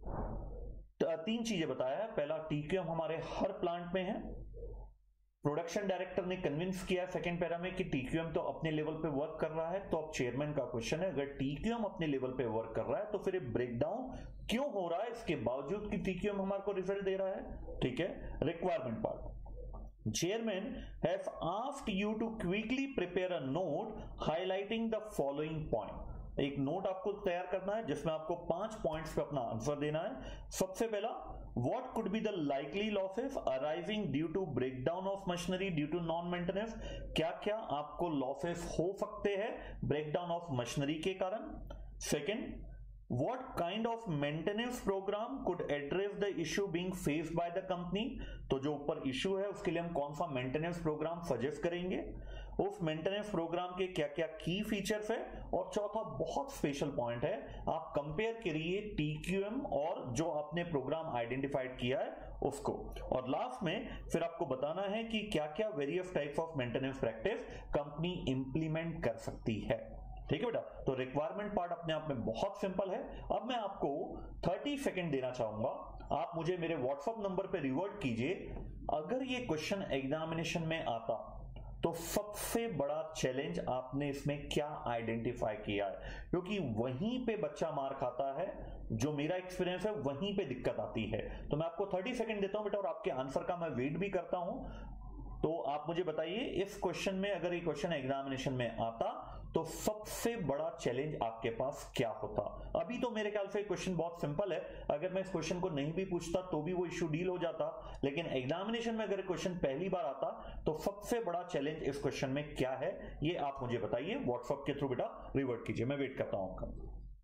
तीन चीजें बताया है। पहला T Q M हमारे हर प्लांट में है, प्रोडक्शन डायरेक्टर ने कन्विंस किया सेकंड पैरा में कि T Q M तो अपने लेवल पे वर्क कर रहा है। तो अब चेयरमैन का क्वेश्चन है अगर T Q M अपने लेवल पे वर्क कर रहा है तो फिर ये ब्रेकडाउन क्यों हो रहा है इसके बावजूद कि T Q M हमारे को रिजल्ट दे रहा है। ठीक है, requirement part, chairman have asked you to quickly prepare a note highlighting the following point. एक नोट आपको तैयार करना है जिसमें आपको पांच पॉइंट्स पे अपना आंसर देना है। सबसे पहला, what could be the likely losses arising due to breakdown of machinery due to non maintenance? क्या क्या आपको losses हो सकते हैं breakdown of machinery के कारण। second, what kind of maintenance program could address the issue being faced by the company? तो जो ऊपर इश्यू है उसके लिए हम कौन सा मेंटेनेंस प्रोग्राम सजेस्ट करेंगे, उस मेंटेनेंस प्रोग्राम के क्या क्या की फीचर्स है। और चौथा बहुत स्पेशल पॉइंट है, आप कंपेयर करिए T Q M और जो आपने प्रोग्राम आइडेंटिफाइड किया है उसको। और लास्ट में फिर आपको बताना है कि क्या क्या various types of maintenance practice company implement कर सकती है। ठीक है बेटा, तो रिक्वायरमेंट पार्ट अपने आप में बहुत सिंपल है। अब मैं आपको तीस सेकंड देना चाहूंगा, आप मुझे मेरे व्हाट्सएप नंबर पे रिवर्ट कीजिए अगर ये क्वेश्चन एग्जामिनेशन में आता तो सबसे बड़ा चैलेंज आपने इसमें क्या आइडेंटिफाई किया है, क्योंकि वहीं पे बच्चा मार खाता है, जो मेरा एक्सपीरियंस है वहीं पे दिक्कत आती है। तो मैं आपको तीस सेकंड देता हूं बेटा और आपके आंसर का मैं वेट भी करता हूं। तो आप मुझे बताइए इस क्वेश्चन में अगर ये क्वेश्चन एग्जामिनेशन में आता तो सबसे बड़ा चैलेंज आपके पास क्या होता। अभी तो मेरे ख्याल से क्वेश्चन बहुत सिंपल है, अगर मैं इस क्वेश्चन को नहीं भी पूछता तो भी वो इश्यू डील हो जाता, लेकिन एग्जामिनेशन में अगर क्वेश्चन पहली बार आता तो सबसे बड़ा चैलेंज इस क्वेश्चन में क्या है ये आप मुझे बताइए। व्हाट्सएप के थ्रू बेटा रिवर्ट कीजिए, मैं वेट करता हूं आपका।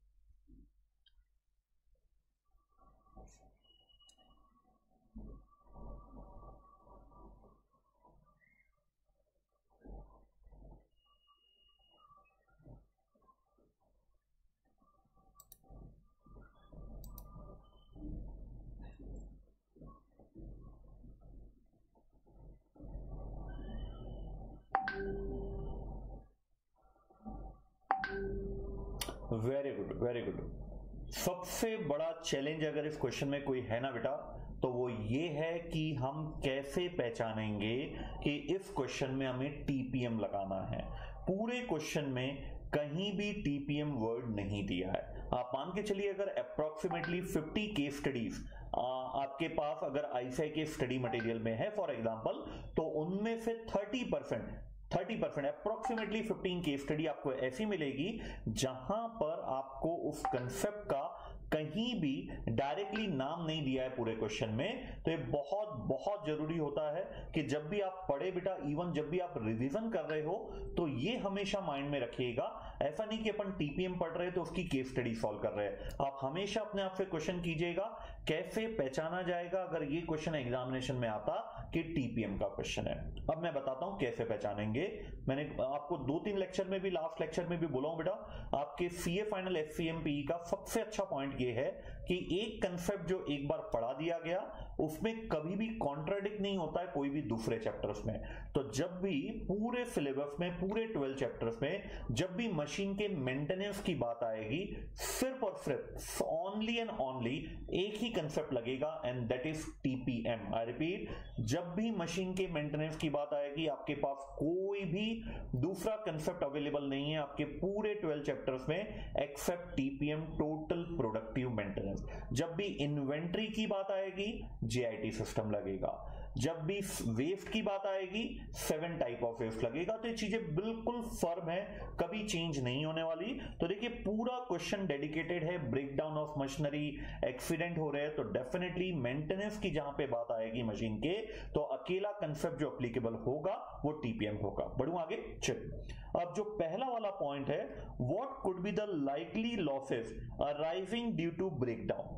Very good very good. सबसे बड़ा चैलेंज अगर इस क्वेश्चन में कोई है ना बेटा तो वो ये है कि हम कैसे पहचानेंगे कि इस क्वेश्चन में हमें टीपीएम लगाना है। पूरे क्वेश्चन में कहीं भी टीपीएम वर्ड नहीं दिया है। आप मान के चलिए अगर अप्रोक्सीमेटली फिफ्टी केस स्टडीज आपके पास अगर आईसीआई के स्टडी मटेरियल में है फॉर एग्जांपल, तो उनमें से thirty percent thirty percent approximately fifteen case study आपको ऐसी मिलेगी जहां पर आपको उस कंसेप्ट का कहीं भी डायरेक्टली नाम नहीं दिया है पूरे क्वेश्चन में। तो ये बहुत बहुत जरूरी होता है कि जब भी आप पढ़े बेटा, इवन जब भी आप रिवीजन कर रहे हो तो ये हमेशा माइंड में रखिएगा। ऐसा नहीं कि अपन टीपीएम पढ़ रहे तो उसकी केस स्टडी सॉल्व कर रहे हैं। आप हमेशा अपने आप से क्वेश्चन कीजिएगा कैसे पहचाना जाएगा अगर ये क्वेश्चन एग्जामिनेशन में आता कि टीपीएम का क्वेश्चन है। अब मैं बताता हूं कैसे पहचानेंगे। मैंने आपको दो तीन लेक्चर में भी, लास्ट लेक्चर में भी बोला हूं बेटा, आपके सीए फाइनल एफसीएमपी का सबसे अच्छा पॉइंट ये है कि एक कंसेप्ट जो एक बार पढ़ा दिया गया उसमें कभी भी कॉन्ट्राडिक्ट नहीं होता है कोई भी दूसरे चैप्टर्स में। तो जब भी पूरे सिलेबस में, पूरे ट्वेल्व चैप्टर्स में जब भी मशीन के मेंटेनेंस की बात आएगी, सिर्फ और सिर्फ ओनली एंड ओनली एक ही कंसेप्ट लगेगा and that is TPM. I repeat, जब भी मशीन के मेंटेनेंस की बात आएगी आपके पास कोई भी दूसरा कंसेप्ट अवेलेबल नहीं है आपके पूरे ट्वेल्व चैप्टर्स में except TPM, total productive maintenance. जब भी इन्वेंट्री की बात आएगी, जेआईटी सिस्टम लगेगा। जब भी वेस्ट की बात आएगी सेवन टाइप ऑफ वेस्ट लगेगा। तो ये चीजें बिल्कुल फर्म है, कभी चेंज नहीं होने वाली। तो देखिए पूरा क्वेश्चन डेडिकेटेड है ब्रेकडाउन ऑफ मशीनरी, एक्सीडेंट हो रहे हैं तो डेफिनेटली मेंटेनेंस की जहां पे बात आएगी मशीन के, तो अकेला कंसेप्ट जो एप्लीकेबल होगा वो टीपीएम होगा। बढ़ूं आगे, चलिए अब जो पहला वाला पॉइंट है, what could be the likely losses arriving due to breakdown.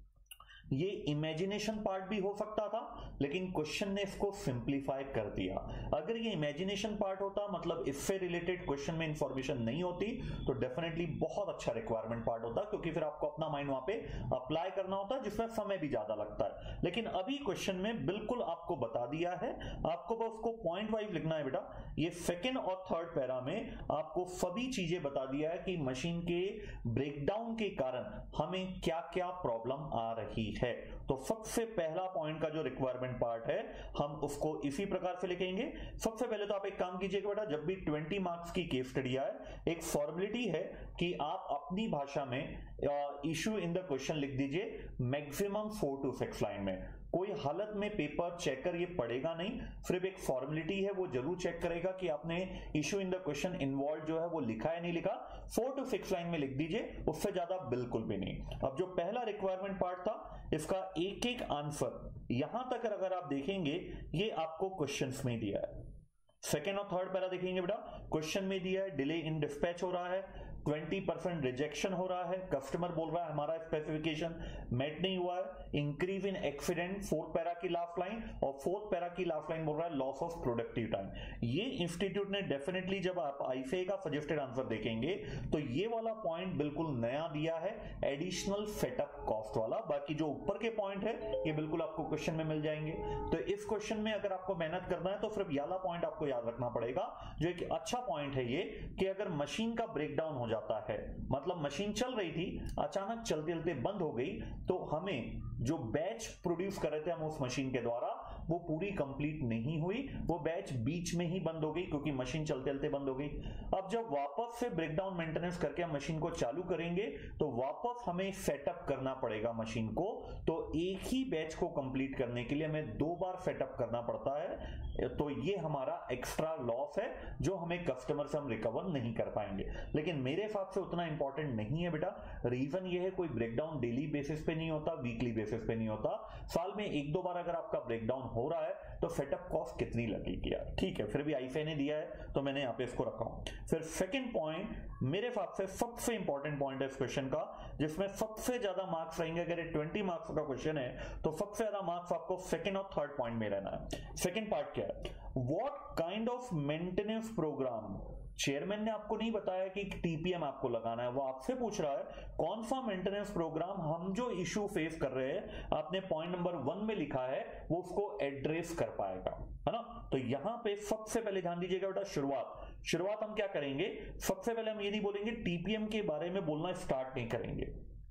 ये इमेजिनेशन पार्ट भी हो सकता था, लेकिन क्वेश्चन ने इसको सिंप्लीफाई कर दिया। अगर ये इमेजिनेशन पार्ट होता, मतलब इससे रिलेटेड क्वेश्चन में इंफॉर्मेशन नहीं होती, तो डेफिनेटली बहुत अच्छा रिक्वायरमेंट पार्ट होता, क्योंकि फिर आपको अपना माइंड वहां पे अप्लाई करना होता है, जिसमें समय भी ज्यादा लगता है। लेकिन अभी क्वेश्चन में बिल्कुल आपको बता दिया है, आपको बस उसको पॉइंट वाइज लिखना है बेटा। ये सेकेंड और थर्ड पैरा में आपको सभी चीजें बता दिया है कि मशीन के ब्रेकडाउन के कारण हमें क्या क्या प्रॉब्लम आ रही है। तो सबसे पहला पॉइंट का जो रिक्वायरमेंट पार्ट है हम उसको इसी प्रकार से लिखेंगे। सबसे पहले तो आप एक काम कीजिएगा बेटा, जब भी ट्वेंटी मार्क्स की केस स्टडी आए, एक फॉर्मेलिटी है कि आप अपनी भाषा में इशू इन द क्वेश्चन लिख दीजिए maximum four to six line में। कोई हालत में पेपर चेकर ये पढ़ेगा नहीं, सिर्फ एक फॉर्मेलिटी है, वो जरूर चेक करेगा कि आपने issue in the question involve जो है वो लिखा है नहीं लिखा। फोर टू सिक्स लाइन में लिख दीजिए, उससे ज्यादा बिल्कुल भी नहीं। अब जो पहला रिक्वायरमेंट पार्ट था, इसका एक एक आंसर यहां तक अगर आप देखेंगे, ये आपको क्वेश्चंस में दिया है। सेकेंड और थर्ड पहला देखेंगे बेटा, क्वेश्चन में दिया है डिले इन डिस्पैच हो रहा है, ट्वेंटी परसेंट रिजेक्शन हो रहा है, कस्टमर बोल रहा है हमारा स्पेसिफिकेशन मेट नहीं हुआ है, increase in accident fourth para की लास्ट लाइन, और फोर्थ पैरा की लास्ट लाइन बोल रहा है लॉस ऑफ प्रोडक्टिव टाइम। ये इंस्टीट्यूट ने डेफिनेटली, जब आप आईसीए का सजेस्टेड आंसर देखेंगे तो ये वाला पॉइंट बिल्कुल नया दिया है, एडिशनल सेटअप कॉस्ट वाला। बाकी जो ऊपर के पॉइंट है ये बिल्कुल आपको क्वेश्चन में मिल जाएंगे। तो इस क्वेश्चन में अगर आपको मेहनत करना है तो सिर्फ ये वाला पॉइंट आपको याद रखना पड़ेगा, जो एक अच्छा पॉइंट है ये, कि अगर मशीन का ब्रेकडाउन हो जाता है, मतलब मशीन चल रही थी, अचानक चलते चलते बंद हो गई, तो हमें जो बैच प्रोड्यूस कर रहे थे हम उस मशीन के द्वारा, वो पूरी कंप्लीट नहीं हुई, वो बैच बीच में ही बंद हो गई, क्योंकि मशीन चलते चलते बंद हो गई। अब जब वापस से ब्रेकडाउन मेंटेनेंस करके हम मशीन को चालू करेंगे, तो वापस हमें सेटअप करना पड़ेगा मशीन को। तो एक ही बैच को कंप्लीट करने के लिए हमें दो बार सेटअप करना पड़ता है। तो ये हमारा एक्स्ट्रा लॉस है, जो हमें कस्टमर से हम रिकवर नहीं कर पाएंगे। लेकिन मेरे हिसाब से उतना इंपॉर्टेंट नहीं है बेटा। रीजन ये है, कोई ब्रेकडाउन डेली बेसिस पे नहीं होता, वीकली बेसिस पे नहीं होता, साल में एक दो बार अगर आपका ब्रेकडाउन हो रहा है तो सेटअप कॉस्ट कितनी लगेगी यार। ठीक है, फिर भी आईसीए ने दिया है तो मैंने यहाँ पे इसको रखा हूं। फिर सेकंड पॉइंट मेरे हिसाब से सबसे इंपॉर्टेंट पॉइंट है इस क्वेश्चन का, जिसमें सबसे ज्यादा मार्क्स रहेंगे। अगर ये ट्वेंटी मार्क्स का क्वेश्चन है तो सबसे ज्यादा मार्क्स आपको सेकंड और थर्ड पॉइंट में रहना है। सेकंड पार्ट क्या है, what kind of maintenance program. Chairman ने आपको नहीं बताया कि टीपीएम आपको लगाना है, वो आपसे पूछ रहा है कौन सा मेंटेनेंस प्रोग्राम हम जो इशू फेस कर रहे हैं, आपने पॉइंट नंबर वन में लिखा है, वो उसको एड्रेस कर पाएगा, है ना। तो यहां पे सबसे पहले ध्यान दीजिएगा बेटा, शुरुआत शुरुआत हम क्या करेंगे, सबसे पहले हम ये नहीं बोलेंगे, टीपीएम के बारे में बोलना स्टार्ट नहीं करेंगे।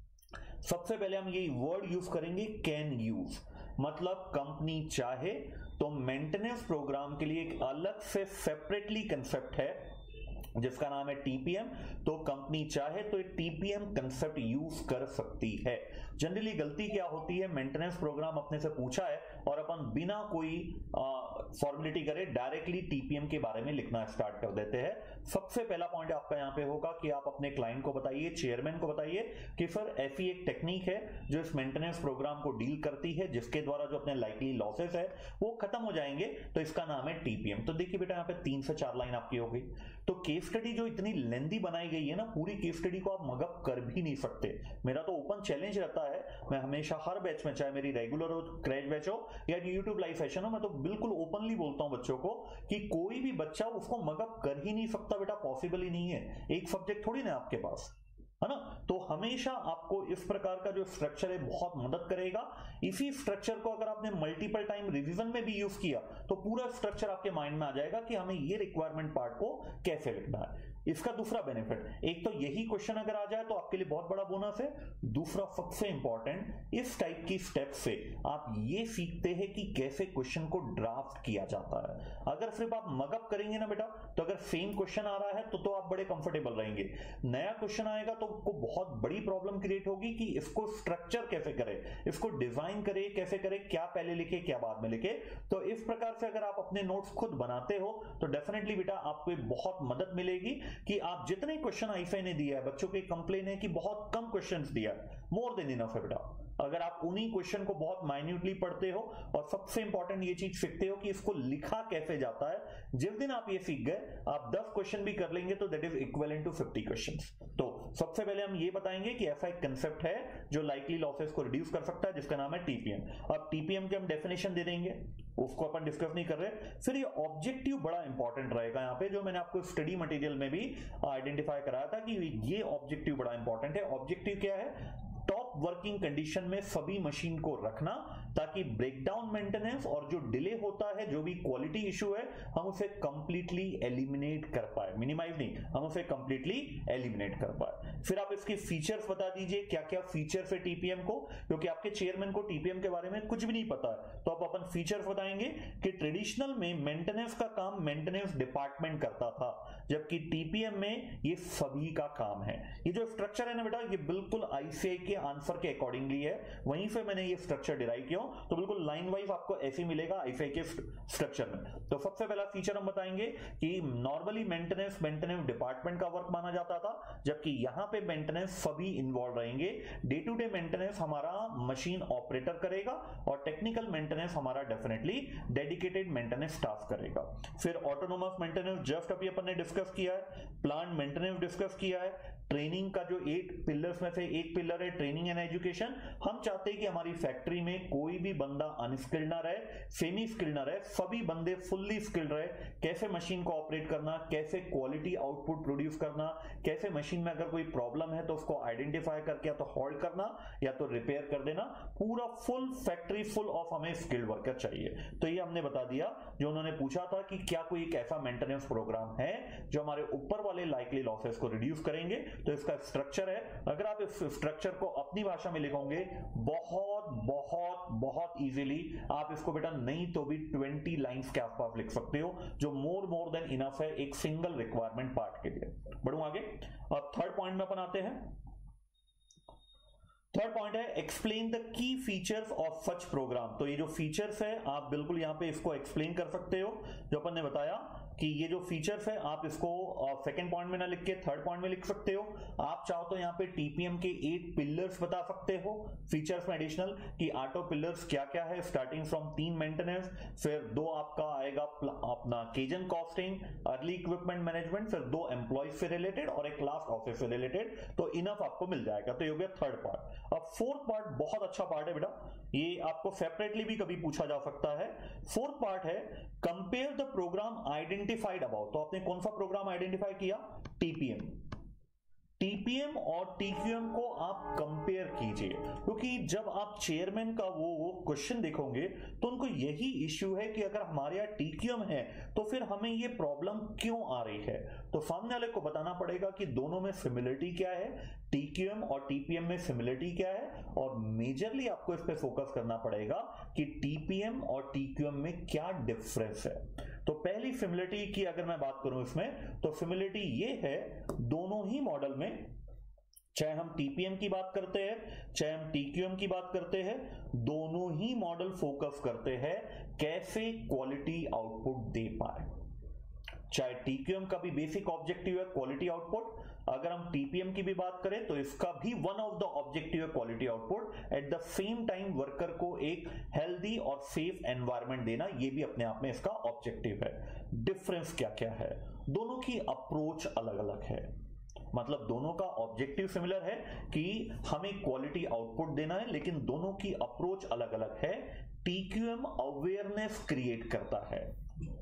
सबसे पहले हम ये वर्ड यूज करेंगे, कैन यूज, मतलब कंपनी चाहे तो मेंटेनेंस प्रोग्राम के लिए एक अलग से सेपरेटली कंसेप्ट है जिसका नाम है टीपीएम। तो कंपनी चाहे तो टीपीएम कंसेप्ट यूज कर सकती है। जनरली गलती क्या होती है, मेंटेनेंस प्रोग्राम अपने से पूछा है और अपन बिना कोई फॉर्मेलिटी करे डायरेक्टली टीपीएम के बारे में लिखना स्टार्ट कर देते हैं। सबसे पहला पॉइंट आपका यहाँ पे होगा कि आप अपने क्लाइंट को बताइए, चेयरमैन को बताइए कि सर ऐसी एक टेक्निक है जो इस मेंटेनेंस प्रोग्राम को डील करती है, जिसके द्वारा जो अपने लाइकली लॉसेस है वो खत्म हो जाएंगे, तो इसका नाम है टीपीएम। तो देखिए बेटा, यहाँ पे तीन से चार लाइन आपकी हो गई। तो केस स्टडी जो इतनी लेंदी बनाई गई है ना, पूरी केस स्टडी को आप मगअप कर भी नहीं सकते। मेरा तो ओपन चैलेंज रहता है, मैं हमेशा हर बैच में, चाहे मेरी रेगुलर हो, क्रैश बैच हो या यूट्यूब लाइव सेशन हो, मैं तो बिल्कुल ओपनली बोलता हूं बच्चों को कि कोई भी बच्चा उसको मगअप कर ही नहीं सकता बेटा, पॉसिबल ही नहीं है। एक सब्जेक्ट थोड़ी ना आपके पास, है ना। तो हमेशा आपको इस प्रकार का जो स्ट्रक्चर है बहुत मदद करेगा। इसी स्ट्रक्चर को अगर आपने मल्टीपल टाइम रिवीजन में भी यूज किया तो पूरा स्ट्रक्चर आपके माइंड में आ जाएगा कि हमें ये रिक्वायरमेंट पार्ट को कैसे लिखना है। इसका दूसरा बेनिफिट, एक तो यही क्वेश्चन अगर आ जाए तो आपके लिए बहुत बड़ा बोनस है। दूसरा सबसे इंपॉर्टेंट, इस टाइप की स्टेप से आप ये सीखते हैं कि कैसे क्वेश्चन को ड्राफ्ट किया जाता है। अगर सिर्फ आप मगअप करेंगे ना बेटा, तो अगर सेम क्वेश्चन आ रहा है तो तो आप बड़े कंफर्टेबल रहेंगे। नया क्वेश्चन आएगा तो आपको बहुत बड़ी प्रॉब्लम क्रिएट होगी कि इसको स्ट्रक्चर कैसे करें, इसको डिजाइन करें कैसे करें, क्या पहले लिखे क्या बाद में लिखे। तो इस प्रकार से अगर आप अपने नोट्स खुद बनाते हो तो डेफिनेटली बेटा आपको बहुत मदद मिलेगी कि आप जितने क्वेश्चन आईफाई ने दिया है, बच्चों की कंप्लेन है कि बहुत कम क्वेश्चंस दिया है, मोर देन इनफ है बेटा। अगर आप उन्हीं क्वेश्चन को बहुत माइन्यूटली पढ़ते हो और सबसे इंपॉर्टेंट ये चीज सीखते हो कि इसको लिखा कैसे जाता है, जिस दिन आप ये सीख गए आप दस क्वेश्चन भी कर लेंगे तो that is equivalent to fifty questions. तो सबसे पहले हम ये बताएंगे कि ऐसा एक कंसेप्ट है जो लाइकली लॉसेस को रिड्यूस कर सकता है, जिसका नाम है टीपीएम। अब टीपीएम के हम डेफिनेशन दे देंगे, उसको अपन डिस्कस नहीं कर रहे। फिर ये ऑब्जेक्टिव बड़ा इंपॉर्टेंट रहेगा यहाँ पे, जो मैंने आपको स्टडी मटेरियल में भी आइडेंटिफाई कराया था कि ये ऑब्जेक्टिव बड़ा इंपॉर्टेंट है। ऑब्जेक्टिव क्या है? टॉप वर्किंग कंडीशन में सभी मशीन को रखना, ताकि ब्रेकडाउन मेंटेनेंस और जो डिले होता है, जो भी क्वालिटी इशू है, हम उसे कंप्लीटली एलिमिनेट कर पाए। मिनिमाइज नहीं, हम उसे कंप्लीटली एलिमिनेट कर पाए। फिर आप इसके फीचर्स बता दीजिए, क्या क्या फीचर्स है टीपीएम को, क्योंकि आपके चेयरमैन को टीपीएम के बारे में कुछ भी नहीं पता है। तो आप अपन फीचर्स बताएंगे कि ट्रेडिशनल में मेंटेनेंस का काम मेंटेनेंस डिपार्टमेंट करता था, जबकि टीपीएम में ये सभी का काम है। ये जो स्ट्रक्चर है ना बेटा, ये बिल्कुल आईसीआई के आंसर के अकॉर्डिंगली है, वहीं से मैंने ये स्ट्रक्चर डिराइव किया, तो बिल्कुल लाइन वाइज आपको ऐसे ही मिलेगा आईसीआई के स्ट्रक्चर में। तो सबसे पहला फीचर हम बताएंगे कि नॉर्मली मेंटेनेंस मेंटेनेंस डिपार्टमेंट का वर्क माना जाता था, जबकि यहां पे मेंटेनेंस सभी इन्वॉल्व रहेंगे। डे टू डे मेंटेनेंस हमारा मशीन ऑपरेटर करेगा और टेक्निकल मेंटेनेंस हमारा डेफिनेटली डेडिकेटेड मेंटेनेंस स्टाफ करेगा। फिर ऑटोनोमस मेंटेनेंस जस्ट अभी अपन ने डिस्कस किया है, प्लांट मेंटेनेंस डिस्कस किया है, ट्रेनिंग का जो एट पिलर्स में से एक पिलर है ट्रेनिंग एंड एजुकेशन। हम चाहते हैं कि हमारी फैक्ट्री में कोई भी बंदा अनस्किल्ड ना रहे, सेमी स्किल्ड ना रहे, सभी बंदे फुल्ली स्किल्ड रहे। कैसे मशीन को ऑपरेट करना, कैसे क्वालिटी आउटपुट प्रोड्यूस करना, कैसे मशीन में अगर कोई प्रॉब्लम है तो उसको आइडेंटिफाई करके या तो हॉल्ट करना या तो रिपेयर कर देना, पूरा फुल फैक्ट्री फुल ऑफ हमें स्किल्ड वर्कर चाहिए। तो ये हमने बता दिया। जो उन्होंने पूछा था कि क्या कोई एक ऐसा मेंटेनेंस प्रोग्राम है जो हमारे ऊपर वाले लाइकली लॉसेस को रिड्यूस करेंगे, तो इसका स्ट्रक्चर है। अगर आप इस स्ट्रक्चर को अपनी भाषा में लिखोगे बहुत बहुत बहुत इजीली आप इसको बेटा नहीं तो भी ट्वेंटी लाइंस के आसपास लिख सकते हो, जो मोर मोर देन इनफ है एक सिंगल रिक्वायरमेंट पार्ट के लिए। बढ़ूं आगे। अब थर्ड पॉइंट में अपन आते हैं। थर्ड पॉइंट है explain the key features of such program. तो ये जो फीचर्स है आप बिल्कुल यहां पे इसको एक्सप्लेन कर सकते हो। जो अपन ने बताया कि ये जो फीचर्स है आप इसको सेकंड पॉइंट में ना लिख के थर्ड पॉइंट में लिख सकते हो। आप चाहो तो यहाँ पे टीपीएम के एट पिलर्स बता सकते हो फीचर्स में एडिशनल, कि ऑटो पिलर्स क्या क्या है, स्टार्टिंग फ्रॉम तीन मेंटेनेंस, फिर दो आपका आएगा अपना केजन कॉस्टिंग, अर्ली इक्विपमेंट मैनेजमेंट, फिर दो एम्प्लॉयज से रिलेटेड और एक लास्ट ऑफिस से रिलेटेड। तो इनफ आपको मिल जाएगा। तो ये हो गया थर्ड पार्ट। अब फोर्थ पार्ट बहुत अच्छा पार्ट है बेटा, ये आपको सेपरेटली भी कभी पूछा जा सकता है। फोर्थ पार्ट है compare the program identified about. तो आपने कौन सा प्रोग्राम आइडेंटिफाई किया? टीपीएम। टीपीएम और टीक्यूएम को आप कंपेयर कीजिए, क्योंकि जब आप चेयरमैन का वो वो क्वेश्चन देखोगे तो उनको यही इश्यू है कि अगर हमारे यहाँ टीक्यूएम है तो फिर हमें ये प्रॉब्लम क्यों आ रही है। तो सामने वाले को बताना पड़ेगा कि दोनों में सिमिलरिटी क्या है, टीक्यूएम और टीपीएम में सिमिलरिटी क्या है, और मेजरली आपको इस पे फोकस करना पड़ेगा कि टीपीएम और टीक्यूएम में क्या डिफरेंस है। तो पहली सिमिलरिटी की अगर मैं बात करूं इसमें, तो सिमिलरिटी ये है दोनों ही मॉडल में, चाहे हम टीपीएम की बात करते हैं चाहे हम टीक्यूएम की बात करते हैं, दोनों ही मॉडल फोकस करते हैं कैसे क्वालिटी आउटपुट दे पाए। चाहे टीक्यूएम का भी बेसिक ऑब्जेक्टिव है क्वालिटी आउटपुट, अगर हम टीपीएम की भी बात करें तो इसका भी वन ऑफ द ऑब्जेक्टिव है quality output. At the same time worker को एक हेल्दी और सेफ एनवायरनमेंट देना, ये भी अपने आप में इसका ऑब्जेक्टिव है। डिफरेंस क्या क्या है? दोनों की अप्रोच अलग अलग है, मतलब दोनों का ऑब्जेक्टिव सिमिलर है कि हमें क्वालिटी आउटपुट देना है, लेकिन दोनों की अप्रोच अलग अलग है। टीक्यूएम अवेयरनेस क्रिएट करता है,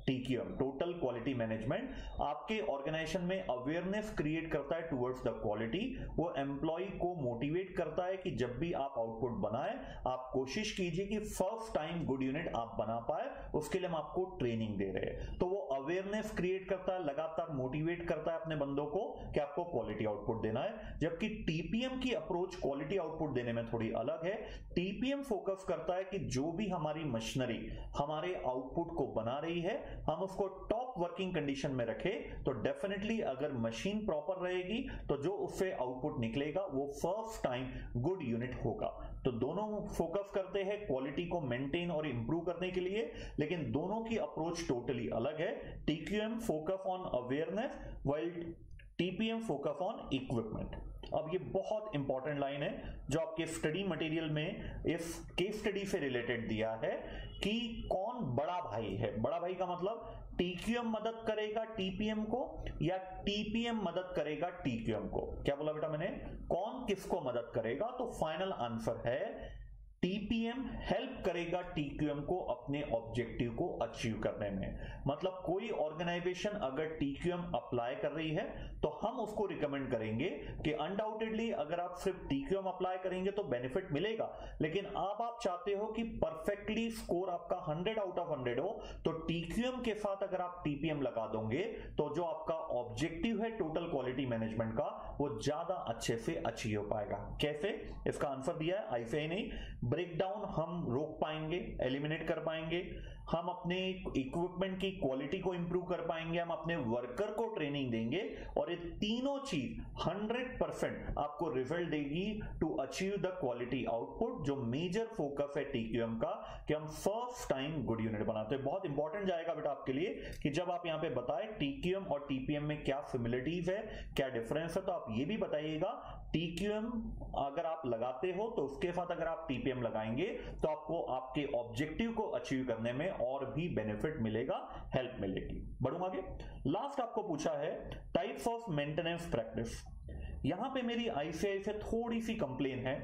टीक्यूएम, टोटल क्वालिटी मैनेजमेंट, आपके ऑर्गेनाइजेशन में अवेयरनेस क्रिएट करता है टुवर्ड्स द क्वालिटी। वो एम्प्लॉय को मोटिवेट करता है कि जब भी आप आउटपुट बनाए आप कोशिश कीजिए कि फर्स्ट टाइम गुड यूनिट आप बना पाए, उसके लिए हम आपको ट्रेनिंग दे रहे हैं। तो वो अवेयरनेस क्रिएट करता है, लगातार मोटिवेट करता है अपने बंदों को कि आपको क्वालिटी आउटपुट देना है। जबकि टीपीएम की अप्रोच क्वालिटी आउटपुट देने में थोड़ी अलग है। टीपीएम फोकस करता है कि जो भी हमारी मशीनरी हमारे आउटपुट को बना रही है हम उसको टॉप वर्किंग कंडीशन में रखें, तो डेफिनेटली अगर मशीन प्रॉपर रहेगी तो जो उससे आउटपुट निकलेगा वो फर्स्ट टाइम गुड यूनिट होगा। तो दोनों फोकस करते हैं क्वालिटी को मेंटेन और इंप्रूव करने के लिए, लेकिन दोनों की अप्रोच टोटली अलग है। TQM focus on awareness while TPM focus on equipment. अब ये बहुत इंपॉर्टेंट लाइन है जो आपके स्टडी मटेरियल में इस केस स्टडी से रिलेटेड दिया है कि कौन बड़ा भाई है। बड़ा भाई का मतलब टीक्यूएम मदद करेगा टीपीएम को या टीपीएम मदद करेगा टीक्यूएम को। क्या बोला बेटा मैंने, कौन किसको मदद करेगा? तो फाइनल आंसर है टीपीएम हेल्प करेगा टीक्यूएम को अपने ऑब्जेक्टिव को अचीव करने में। मतलब कोई ऑर्गेनाइजेशन अगर टीक्यूएम अप्लाई कर रही है तो हम उसको रिकमेंड करेंगे कि अनडाउटेडली अगर आप सिर्फ टीक्यूएम अप्लाई करेंगे तो बेनिफिट मिलेगा, लेकिन अब आप चाहते हो कि परफेक्टली स्कोर आपका हंड्रेड आउट ऑफ हंड्रेड हो, तो टीक्यूएम के साथ अगर आप टीपीएम लगा दोगे तो जो आपका ऑब्जेक्टिव है टोटल क्वालिटी मैनेजमेंट का वो ज्यादा अच्छे से अचीव हो पाएगा। कैसे? इसका आंसर दिया है, ऐसे ही नहीं, ब्रेकडाउन हम रोक पाएंगे, एलिमिनेट कर पाएंगे, हम अपने इक्विपमेंट की क्वालिटी को इंप्रूव कर पाएंगे, हम अपने वर्कर को ट्रेनिंग देंगे और ये तीनों चीज हंड्रेड परसेंट आपको रिजल्ट देगी to achieve the quality output, जो मेजर फोकस है टीक्यूएम का कि हम फर्स्ट टाइम गुड यूनिट बनाते हैं। बहुत इंपॉर्टेंट जाएगा बेटा आपके लिए कि जब आप यहां पे बताएं टीक्यूएम और टीपीएम में क्या सिमिलरिटीज है, क्या डिफरेंस है, तो आप ये भी बताइएगा टीक्यूएम अगर आप लगाते हो तो उसके साथ अगर आप टीपीएम लगाएंगे तो आपको आपके ऑब्जेक्टिव को अचीव करने में और भी बेनिफिट मिलेगा, हेल्प मिलेगी। बढ़ूंगा आगे। लास्ट आपको पूछा है टाइप्स ऑफ मेंटेनेंस प्रैक्टिस। यहां पे मेरी आईसीआई से थोड़ी सी कंप्लेन है,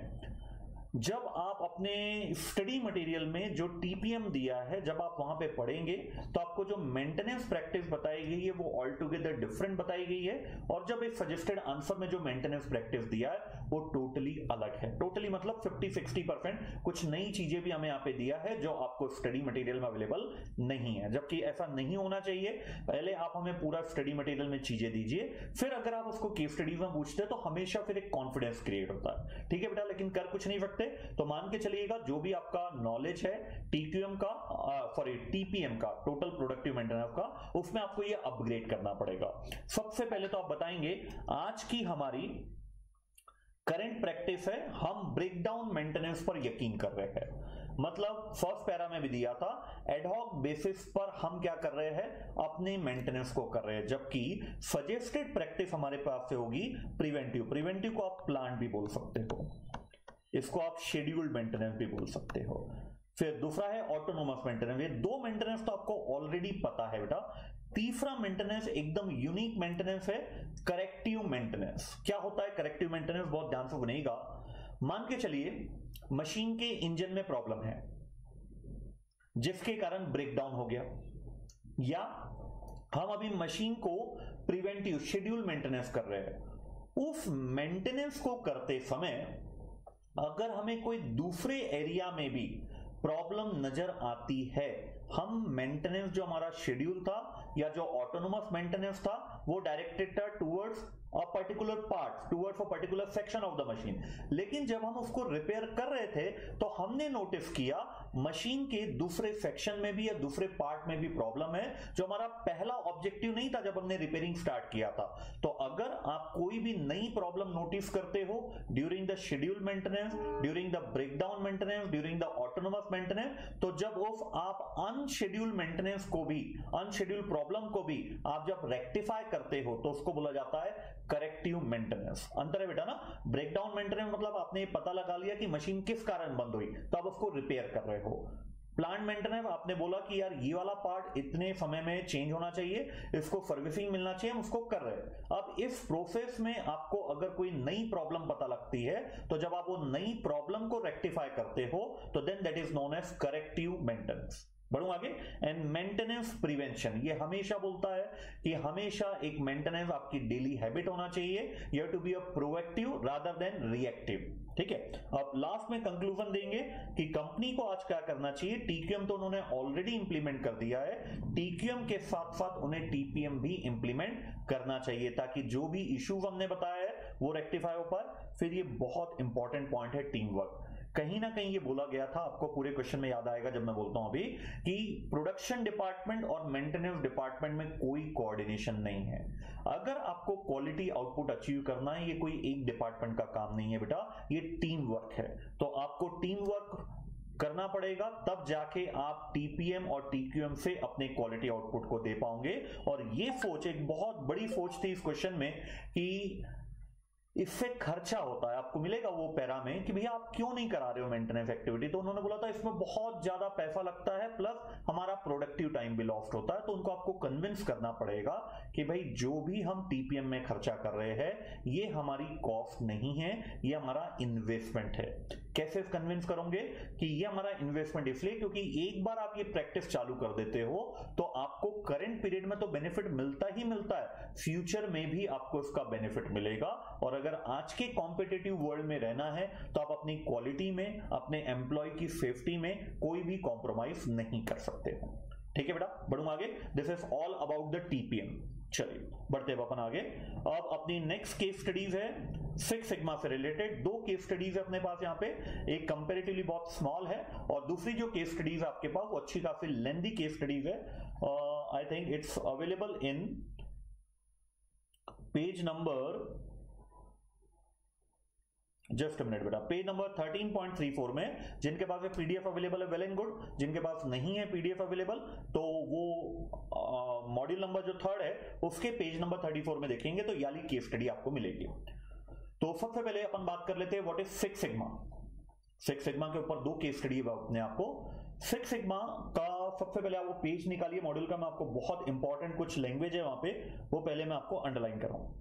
जब आप अपने स्टडी मटेरियल में जो टीपीएम दिया है जब आप वहां पे पढ़ेंगे तो आपको जो मेंटेनेंस प्रैक्टिस बताई गई है वो ऑल टुगेदर डिफरेंट बताई गई है, और जब एक सजेस्टेड आंसर में जो मेंटेनेंस प्रैक्टिस दिया है वो टोटली अलग है। टोटली मतलब फिफ्टी सिक्सटी परसेंट कुछ नई चीजें भी हमें यहाँ पे दिया है जो आपको स्टडी मटेरियल में अवेलेबल नहीं है, जबकि ऐसा नहीं होना चाहिए। पहले आप हमें पूरा स्टडी मटेरियल में चीजें दीजिए, फिर अगर आप उसको केस स्टडीज में पूछते हैं तो हमेशा फिर एक कॉन्फिडेंस क्रिएट होता है। ठीक है बेटा, लेकिन कर कुछ नहीं सकते, तो मान के चलिएगा जो भी आपका नॉलेज है टीक्यूएम का, सॉरी टीपीएम का, टोटल प्रोडक्टिव मेंटेनेंस का, उसमें आपको ये अपग्रेड करना पड़ेगा। सबसे पहले तो आप बताएंगे आज की हमारी करंट प्रैक्टिस है, हम ब्रेकडाउन मेंटेनेंस पर यकीन कर रहे हैं। मतलब फर्स्ट पैरा में भी दिया था एडहॉक बेसिस पर हम क्या कर रहे हैं, अपने मेंटेनेंस को कर रहे हैं, जबकि सजेस्टेड प्रैक्टिस हमारे पास से होगी प्रिवेंटिव। प्रिवेंटिव को आप प्लान भी बोल सकते हो, इसको आप शेड्यूल्ड मेंटेनेंस भी बोल सकते हो। फिर दूसरा है ऑटोनोमस मेंटेनेंस। ये दो मेंटेनेंस तो आपको ऑलरेडी पता है बेटा। तीसरा मेंटेनेंस एकदम यूनिक मेंटेनेंस है, करेक्टिव मेंटेनेंस। क्या होता है करेक्टिव मेंटेनेंस, बहुत ध्यान से बनेगा। मान के चलिए मशीन के इंजन में प्रॉब्लम है जिसके कारण ब्रेकडाउन हो गया, या हम अभी मशीन को प्रिवेंटिव शेड्यूल मेंटेनेंस कर रहे हैं। उस मेंटेनेंस को करते समय अगर हमें कोई दूसरे एरिया में भी प्रॉब्लम नजर आती है, हम मेंटेनेंस जो हमारा शेड्यूल था या जो ऑटोनोमस मेंटेनेंस था वो डायरेक्टेड था towards a particular part, towards a particular section of the machine. लेकिन जब हम उसको रिपेयर कर रहे थे तो हमने नोटिस किया मशीन के दूसरे सेक्शन में भी या दूसरे पार्ट में भी प्रॉब्लम है, जो हमारा पहला ऑब्जेक्टिव नहीं था जब हमने रिपेयरिंग स्टार्ट किया था। तो अगर आप कोई भी नई प्रॉब्लम नोटिस करते हो during the schedule maintenance, during the breakdown maintenance, during the autonomous maintenance, तो जब उस आप अनशेड्यूल मेंटेनेंस को भी, अनशेड्यूल प्रॉब्लम को भी आप जब रेक्टिफाई करते हो तो उसको बोला जाता है करेक्टिव मेंटेनेंस। अंतर है बेटा ना। ब्रेकडाउन मेंटेनेंस मतलब आपने ये पता लगा लिया कि मशीन किस कारण बंद हुई तो आप उसको रिपेयर कर रहे हो। प्लांट मेंटेनेंस आपने बोला कि यार ये वाला पार्ट इतने समय में चेंज होना चाहिए, इसको सर्विसिंग मिलना चाहिए, हम उसको कर रहे हैं। अब इस प्रोसेस में आपको अगर कोई नई प्रॉब्लम पता लगती है तो जब आप वो नई प्रॉब्लम को रेक्टिफाई करते हो तो then that is known as corrective maintenance. बढ़ू आगे। एंड मेंटेनेंस प्रिवेंशन, ये हमेशा बोलता है कि हमेशा एक मेंटेनेंस आपकी डेली हैबिट होना चाहिए। You have to be a proactive rather than reactive. ठीक है, अब लास्ट में कंक्लूजन देंगे कि कंपनी को आज क्या करना चाहिए। टीक्यूएम तो उन्होंने ऑलरेडी इंप्लीमेंट कर दिया है, टीक्यूएम के साथ साथ उन्हें टीपीएम भी इंप्लीमेंट करना चाहिए ताकि जो भी इश्यूज हमने बताया है वो रेक्टिफाई हो पाए। फिर ये बहुत इंपॉर्टेंट पॉइंट है टीम वर्क। कहीं ना कहीं ये बोला गया था, आपको पूरे क्वेश्चन में याद आएगा जब मैं बोलता हूं अभी, कि प्रोडक्शन डिपार्टमेंट और मेंटेनेंस डिपार्टमेंट में कोई कोऑर्डिनेशन नहीं है। अगर आपको क्वालिटी आउटपुट अचीव करना है, ये कोई एक डिपार्टमेंट का काम नहीं है बेटा, ये टीम वर्क है। तो आपको टीम वर्क करना पड़ेगा, तब जाके आप टीपीएम और टीक्यूएम से अपने क्वालिटी आउटपुट को दे पाओगे। और ये सोच एक बहुत बड़ी सोच थी इस क्वेश्चन में कि इससे खर्चा होता है, आपको मिलेगा वो पैरा में कि भैया आप क्यों नहीं करा रहे हो मेंटेनेंस एक्टिविटी। तो उन्होंने बोला था इसमें बहुत ज्यादा पैसा लगता है, प्लस हमारा प्रोडक्टिव टाइम भी लॉस्ट होता है। तो उनको आपको कन्विंस करना पड़ेगा कि भाई जो भी हम टीपीएम में खर्चा कर रहे हैं ये हमारी कॉस्ट नहीं है, ये हमारा इन्वेस्टमेंट है। कैसे कन्विंस करोगे कि ये हमारा इन्वेस्टमेंट, इसलिए क्योंकि एक बार आप ये प्रैक्टिस चालू कर देते हो तो आपको करंट पीरियड में तो बेनिफिट मिलता ही मिलता है, फ्यूचर में भी आपको इसका बेनिफिट मिलेगा। और अगर आज के कॉम्पिटिटिव वर्ल्ड में रहना है तो आप अपनी क्वालिटी में, अपने एम्प्लॉय की सेफ्टी में कोई भी कॉम्प्रोमाइज नहीं कर सकते हो। ठीक है बेटा, बढ़ूंगा आगे। This is all about the TPM. चलिए बढ़ते हैं अपन आगे। अब अपनी नेक्स्ट केस स्टडीज है सिक्स सिग्मा से रिलेटेड। दो केस स्टडीज है अपने पास यहाँ पे, एक कंपैरेटिवली बहुत स्मॉल है और दूसरी जो केस स्टडीज है आपके पास वो अच्छी खासी लेंथी केस स्टडीज है। I think it's available in page number, just minute बेटा, page number thirteen point three four में। जिनके पास पीडीएफ अवेलेबल है वेल एंड गुड, जिनके पास नहीं है पीडीएफ अवेलेबल तो वो मॉड्यूल नंबर जो थर्ड है उसके पेज नंबर थर्टी फोर में देखेंगे तो याली केस स्टडी आपको मिलेगी। तो सबसे पहले अपन बात कर लेते हैं what is six sigma. Six sigma के ऊपर दो केस स्टडी अपने आपको। सिक्स सिग्मा का सबसे पहले आप वो पेज निकालिए मॉड्यूल का, मैं आपको बहुत इंपॉर्टेंट कुछ लैंग्वेज है वहां पे वो पहले मैं आपको अंडरलाइन कर रहा हूं।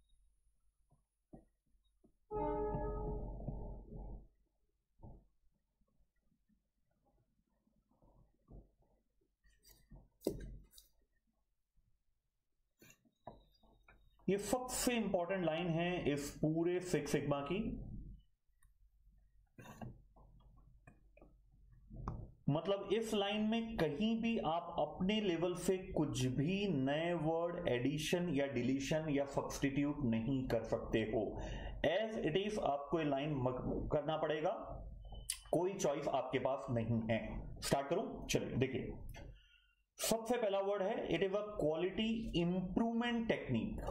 ये सबसे इंपॉर्टेंट लाइन है इस पूरे सिक्स सिग्मा की। मतलब इस लाइन में कहीं भी आप अपने लेवल से कुछ भी नए वर्ड एडिशन या डिलीशन या सब्स्टिट्यूट नहीं कर सकते हो। एज इट इज आपको ये लाइन करना पड़ेगा, कोई चॉइस आपके पास नहीं है। स्टार्ट करूं, चलिए देखिए। सबसे पहला वर्ड है it is a quality improvement technique.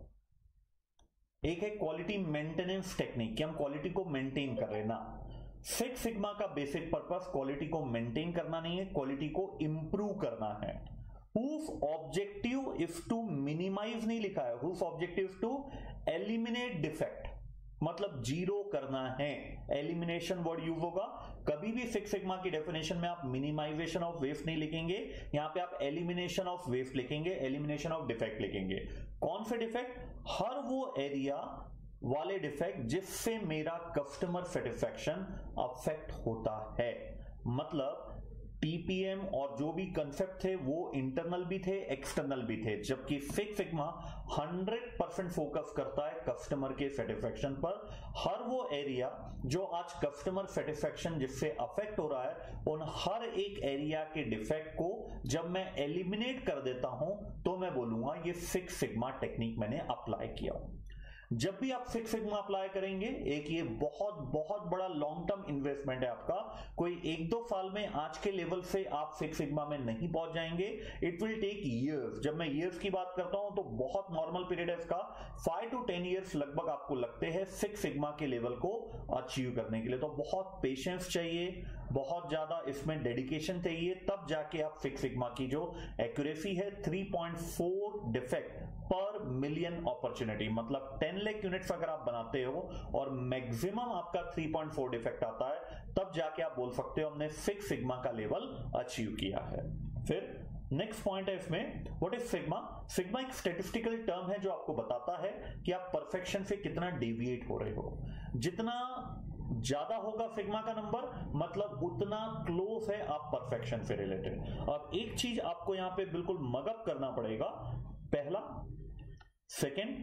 एक है क्वालिटी मेंटेनेंस टेक्निक कि हम क्वालिटी को मेंटेन कर रहे हैं ना। सिक्स सिग्मा का बेसिक पर्पस क्वालिटी को मेंटेन करना नहीं है, क्वालिटी को इंप्रूव करना है। whose objective is to minimize नहीं लिखा है, whose objective is to eliminate defect, मतलब जीरो करना है। एलिमिनेशन वर्ड यूज होगा। कभी भी सिक्स सिग्मा की डेफिनेशन में आप मिनिमाइजेशन ऑफ वेस्ट नहीं लिखेंगे, यहां पे आप एलिमिनेशन ऑफ वेस्ट लिखेंगे, एलिमिनेशन ऑफ डिफेक्ट लिखेंगे। कौन से डिफेक्ट? हर वो एरिया वाले डिफेक्ट जिससे मेरा कस्टमर सेटिस्फैक्शन अफेक्ट होता है। मतलब टीपीएम और जो भी कंसेप्ट थे वो इंटरनल भी थे, एक्सटर्नल भी थे, जबकि six sigma hundred percent focus करता है कस्टमर के सेटिस्फैक्शन पर। हर वो एरिया जो आज कस्टमर सेटिस्फैक्शन जिससे अफेक्ट हो रहा है, उन हर एक एरिया के डिफेक्ट को जब मैं एलिमिनेट कर देता हूं तो मैं बोलूंगा ये सिक्स सिग्मा टेक्निक मैंने अप्लाई किया। जब भी आप सिक्स सिग्मा अप्लाई करेंगे, एक ये बहुत बहुत बड़ा लॉन्ग टर्म इन्वेस्टमेंट है आपका। कोई एक दो साल में आज के लेवल से आप सिक्स सिग्मा में नहीं पहुंच जाएंगे, इट विल टेक इयर्स। जब मैं इयर्स की बात करता हूं तो बहुत नॉर्मल पीरियड है इसका, फाइव टू टेन इयर्स लगभग आपको लगते हैं सिक्स सिग्मा के लेवल को अचीव करने के लिए। तो बहुत पेशेंस चाहिए, बहुत ज्यादा इसमें डेडिकेशन चाहिए, तब जाके आप सिक्स सिग्मा की जो एक्यूरेसी है three point four defect per million opportunity, मतलब टेन लाख यूनिट्स अगर आप बनाते हो और मैक्सिमम आपका थ्री पॉइंट फोर डिफेक्ट आता है, तब जाके आप बोल सकते हो हमने सिक्स सिग्मा का लेवल अचीव किया है। फिर नेक्स्ट पॉइंट है इसमें, व्हाट इज सिग्मा। सिग्मा एक स्टैटिस्टिकल टर्म है जो आपको बताता है कि आप परफेक्शन से कितना डेविएट हो रहे हो। जितना ज्यादा होगा सिग्मा का नंबर, मतलब उतना क्लोज है आप परफेक्शन से रिलेटेड। अब एक चीज आपको यहां पे बिल्कुल मगअप करना पड़ेगा, पहला, सेकेंड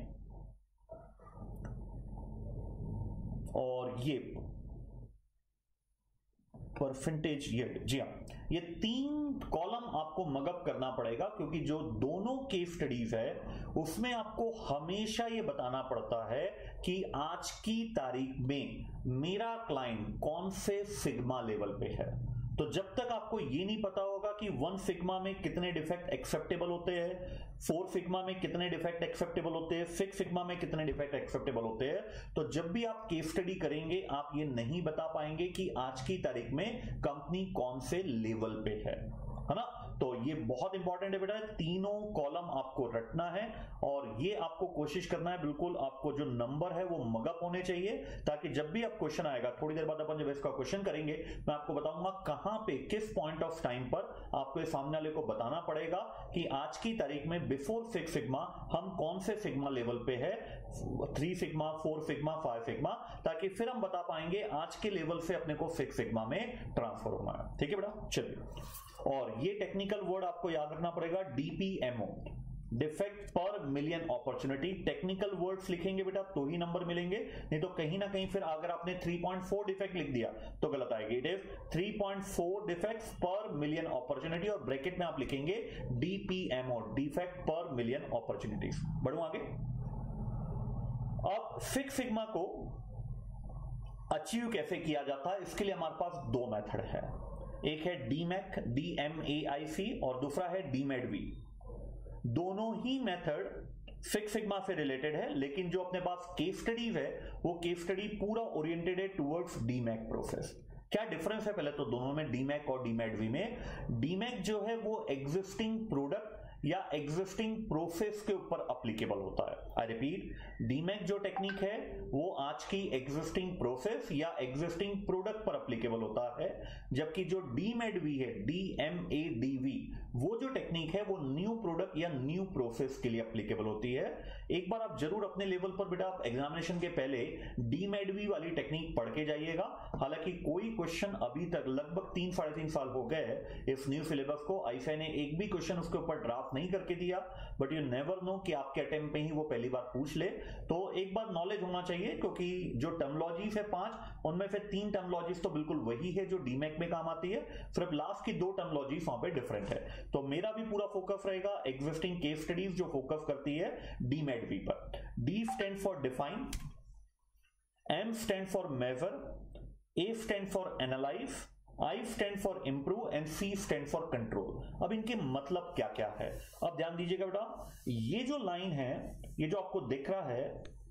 और ये परसेंटेज यील्ड, जी हाँ, ये तीन कॉलम आपको मगअप करना पड़ेगा, क्योंकि जो दोनों केस स्टडीज है उसमें आपको हमेशा ये बताना पड़ता है कि आज की तारीख में मेरा क्लाइंट कौन से सिग्मा लेवल पे है। तो जब तक आपको ये नहीं पता होगा कि वन सिग्मा में कितने डिफेक्ट एक्सेप्टेबल होते हैं, फोर सिग्मा में कितने डिफेक्ट एक्सेप्टेबल होते हैं, सिक्स सिग्मा में कितने डिफेक्ट एक्सेप्टेबल होते हैं, तो जब भी आप केस स्टडी करेंगे आप ये नहीं बता पाएंगे कि आज की तारीख में कंपनी कौन से लेवल पे है, है ना। तो ये बहुत इंपॉर्टेंट है बेटा, तीनों कॉलम आपको रटना है और ये आपको कोशिश करना है बिल्कुल आपको जो नंबर है वो मगअप होने चाहिए, ताकि जब भी आप क्वेश्चन आएगा, थोड़ी देर बाद अपन जब इसका क्वेश्चन करेंगे मैं आपको बताऊंगा कहां पे किस पॉइंट ऑफ टाइम पर आपको इस सामने वाले को बताना पड़ेगा कि आज की तारीख में बिफोर सिक्स सिग्मा हम कौन से सिग्मा लेवल पे है, three sigma, four sigma, five sigma, ताकि फिर हम बता पाएंगे आज के लेवल से अपने को सिक्स सिग्मा में ट्रांसफर होना है। ठीक है बेटा, चलिए। और ये टेक्निकल वर्ड आपको याद रखना पड़ेगा, DPMO, defect per million opportunity. Technical words लिखेंगे बेटा तो ही नंबर मिलेंगे, नहीं तो कहीं ना कहीं फिर अगर आपने थ्री पॉइंट फोर डिफेक्ट लिख दिया तो गलत आएगी। It is three point four defects per million opportunity, और ब्रैकेट में आप लिखेंगे DPMO, defect per million opportunities. बढ़ू आगे। अब सिक्स सिग्मा को अचीव कैसे किया जाता है, इसके लिए हमारे पास दो मेथड है, एक है डीमैक, डी एम ए आई सी, और दूसरा है डीमेडवी। दोनों ही मेथड सिक्स सिग्मा से रिलेटेड है, लेकिन जो अपने पास केस स्टडीज है वो केस स्टडी पूरा ओरिएंटेड है टुवर्ड्स डीमैक प्रोसेस। क्या डिफरेंस है पहले तो दोनों में, डीमैक और डीमेडवी में? डीमैक जो है वो एग्जिस्टिंग प्रोडक्ट या एग्जिस्टिंग प्रोसेस के ऊपर अप्लीकेबल होता है। आई रिपीट, डीमैक जो टेक्निक है वो आज की एग्जिस्टिंग प्रोसेस या एग्जिस्टिंग प्रोडक्ट पर अप्लीकेबल होता है, जबकि जो डीमेडवी है, D M A D V, वो जो टेक्निक है वो न्यू प्रोडक्ट या न्यू प्रोसेस के लिए अप्लीकेबल होती है। एक बार आप जरूर अपने लेवल पर बेटा आप एग्जामिनेशन के पहले डीमेडवी वाली टेक्निक पढ़ के जाइएगा। हालांकि कोई क्वेश्चन अभी तक लगभग तीन साढ़े तीन साल हो गए इस न्यू सिलेबस को, आईसीएआई ने एक भी क्वेश्चन उसके ऊपर ड्राफ्ट नहीं करके दिया, बट यू नेवर नो कि आपके अटेम्प्ट में ही वो पहली बार पूछ ले। तो एक बार नॉलेज होना चाहिए, क्योंकि जो टर्मोलॉजीज है पांच, उनमें से तीन टर्मोलॉजीज तो बिल्कुल वही है जो डीमैक में काम आती है, सिर्फ लास्ट की दो टर्मोलॉजीज वहां पे डिफरेंट है। तो मेरा भी पूरा फोकस रहेगा एग्जिस्टिंग केस स्टडीज जो फोकस करती है डीमेडवी पर। D stand for define, M stand for measure, A stand for analyse, I stand for improve and C stand for control। अब इनके मतलब क्या क्या है, अब ध्यान दीजिएगा बेटा। ये जो लाइन है, ये जो आपको दिख रहा है,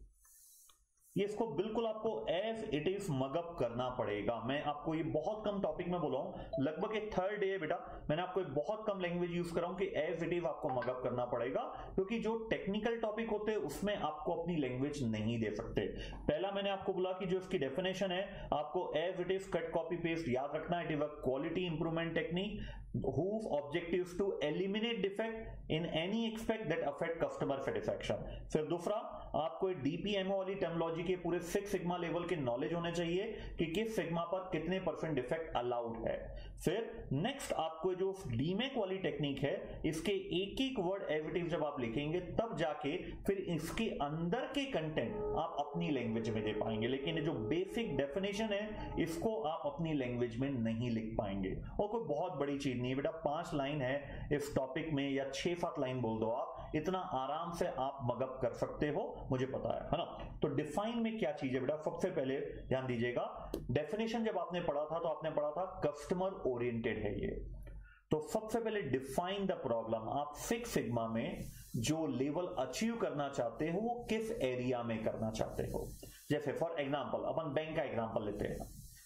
ये इसको बिल्कुल आपको एज इट इज मगअप करना पड़ेगा। मैं आपको ये बहुत कम टॉपिक में बोला हूं, लगभग एक थर्ड डे है बेटा, मैंने आपको एक बहुत कम लैंग्वेज यूज कर रहा हूं कि एज इट इज आपको मगअप करना पड़ेगा, क्योंकि जो टेक्निकल टॉपिक होते हैं उसमें आपको अपनी लैंग्वेज नहीं दे सकते। पहला मैंने आपको बोला कि जो इसकी डेफिनेशन है आपको as it is cut copy paste याद रखना। It is a quality improvement technique whose objective is to eliminate defect in any aspect that affect customer satisfaction। फिर दूसरा, आपको डीपीएमओ वाली टर्मिनोलॉजी के पूरे सिक्स सिग्मा लेवल के नॉलेज होने चाहिए कि किस सिग्मा पर कितने परसेंट डिफेक्ट अलाउड है। फिर नेक्स्ट आपको जो डीमैक वाली टेक्निक है, इसके एक एक वर्ड एविटिव जब आप लिखेंगे तब जाके फिर इसके अंदर के कंटेंट आप अपनी लैंग्वेज में दे पाएंगे, लेकिन जो बेसिक डेफिनेशन है इसको आप अपनी लैंग्वेज में नहीं लिख पाएंगे। और कोई बहुत बड़ी चीज नहीं बेटा, पांच लाइन है इस टॉपिक में, या छह सात लाइन बोल दो आप, इतना आराम से आप मगअप कर सकते हो, मुझे पता है, है ना। तो डिफाइन में क्या चीज है बेटा, सबसे पहले ध्यान दीजिएगा, डेफिनेशन जब आपने पढ़ा था तो आपने पढ़ा था कस्टमर ओरिएंटेड है ये। तो सबसे पहले डिफाइन द प्रॉब्लम, आप सिक्स सिग्मा में जो लेवल अचीव करना चाहते हो वो किस एरिया में करना चाहते हो। जैसे फॉर एग्जांपल अपन बैंक का एग्जांपल लेते हैं।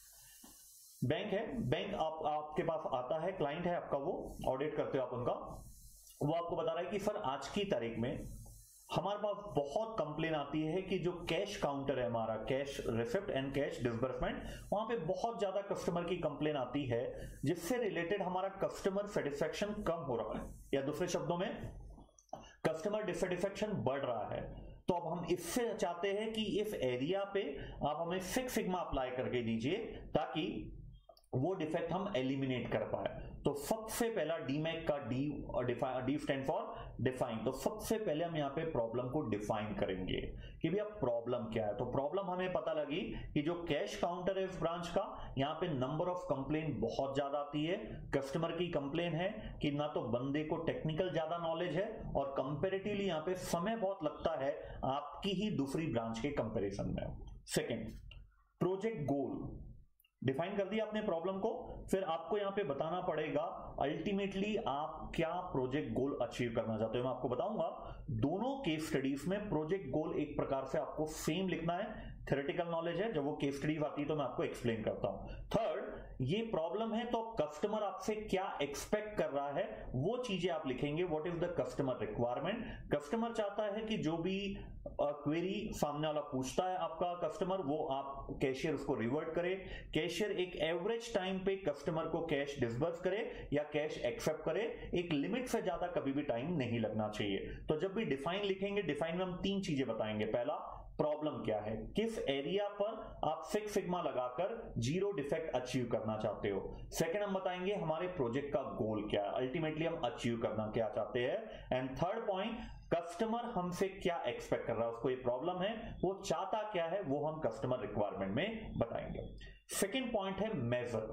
बैंक है, बैंक आप आपके पास आता है, क्लाइंट है आपका, वो ऑडिट करते हो आप उनका, वो आपको बता रहा है कि सर आज की तारीख में हमारे पास बहुत कंप्लेन आती है कि जो कैश काउंटर है हमारा, cash receipt and cash disbursement, वहां पे बहुत ज्यादा कस्टमर की कंप्लेन आती है जिससे रिलेटेड हमारा कस्टमर सेटिस्फेक्शन कम हो रहा है, या दूसरे शब्दों में कस्टमर डिससेटिस्फेक्शन बढ़ रहा है। तो अब हम इससे चाहते हैं कि इस एरिया पे आप हमें सिक्स सिग्मा अप्लाई करके दीजिए ताकि वो डिफेक्ट हम एलिमिनेट कर पाए। तो सबसे पहला डीमैक का D D stand for define. तो सबसे पहले हम यहाँ पे प्रॉब्लम को डिफाइन करेंगे कि भैया प्रॉब्लम क्या है। तो प्रॉब्लम हमें पता लगी कि जो कैश काउंटर है इस ब्रांच का, यहाँ पे नंबर ऑफ कंप्लेन बहुत ज्यादा आती है। कस्टमर की कंप्लेन है कि ना तो बंदे को टेक्निकल ज्यादा नॉलेज है और कंपेरेटिवली यहाँ पे समय बहुत लगता है आपकी ही दूसरी ब्रांच के कंपेरिजन में। सेकेंड, प्रोजेक्ट गोल डिफाइन कर दिया आपने प्रॉब्लम को, फिर आपको यहां पे बताना पड़ेगा अल्टीमेटली आप क्या प्रोजेक्ट गोल अचीव करना चाहते हो। मैं आपको बताऊंगा दोनों केस स्टडीज में प्रोजेक्ट गोल एक प्रकार से आपको सेम लिखना है। थ्योरेटिकल नॉलेज है, जब वो केस स्टडीज आती है तो मैं आपको एक्सप्लेन करता हूं। थर्ड, ये प्रॉब्लम है तो कस्टमर आपसे क्या एक्सपेक्ट कर रहा है वो चीजें आप लिखेंगे। What is the customer requirement. Customer चाहता है कि जो भी क्वेरी सामने वाला पूछता है आपका कस्टमर, वो आप कैशियर उसको रिवर्ट करे। कैशियर एक एवरेज टाइम पे कस्टमर को कैश डिसबर्स करे या कैश एक्सेप्ट करे, एक लिमिट से ज्यादा कभी भी टाइम नहीं लगना चाहिए। तो जब भी डिफाइन लिखेंगे, डिफाइन में हम तीन चीजें बताएंगे। पहला, प्रॉब्लम क्या है, किस एरिया पर आप सिक्स सिग्मा लगाकर जीरो डिफेक्ट अचीव करना चाहते हो। सेकंड, हम बताएंगे हमारे प्रोजेक्ट का गोल क्या है, अल्टीमेटली हम अचीव करना क्या चाहते हैं। एंड थर्ड पॉइंट, कस्टमर हमसे क्या एक्सपेक्ट कर रहा है, उसको ये प्रॉब्लम है, वो चाहता क्या है, वो हम कस्टमर रिक्वायरमेंट में बताएंगे। सेकेंड पॉइंट है measure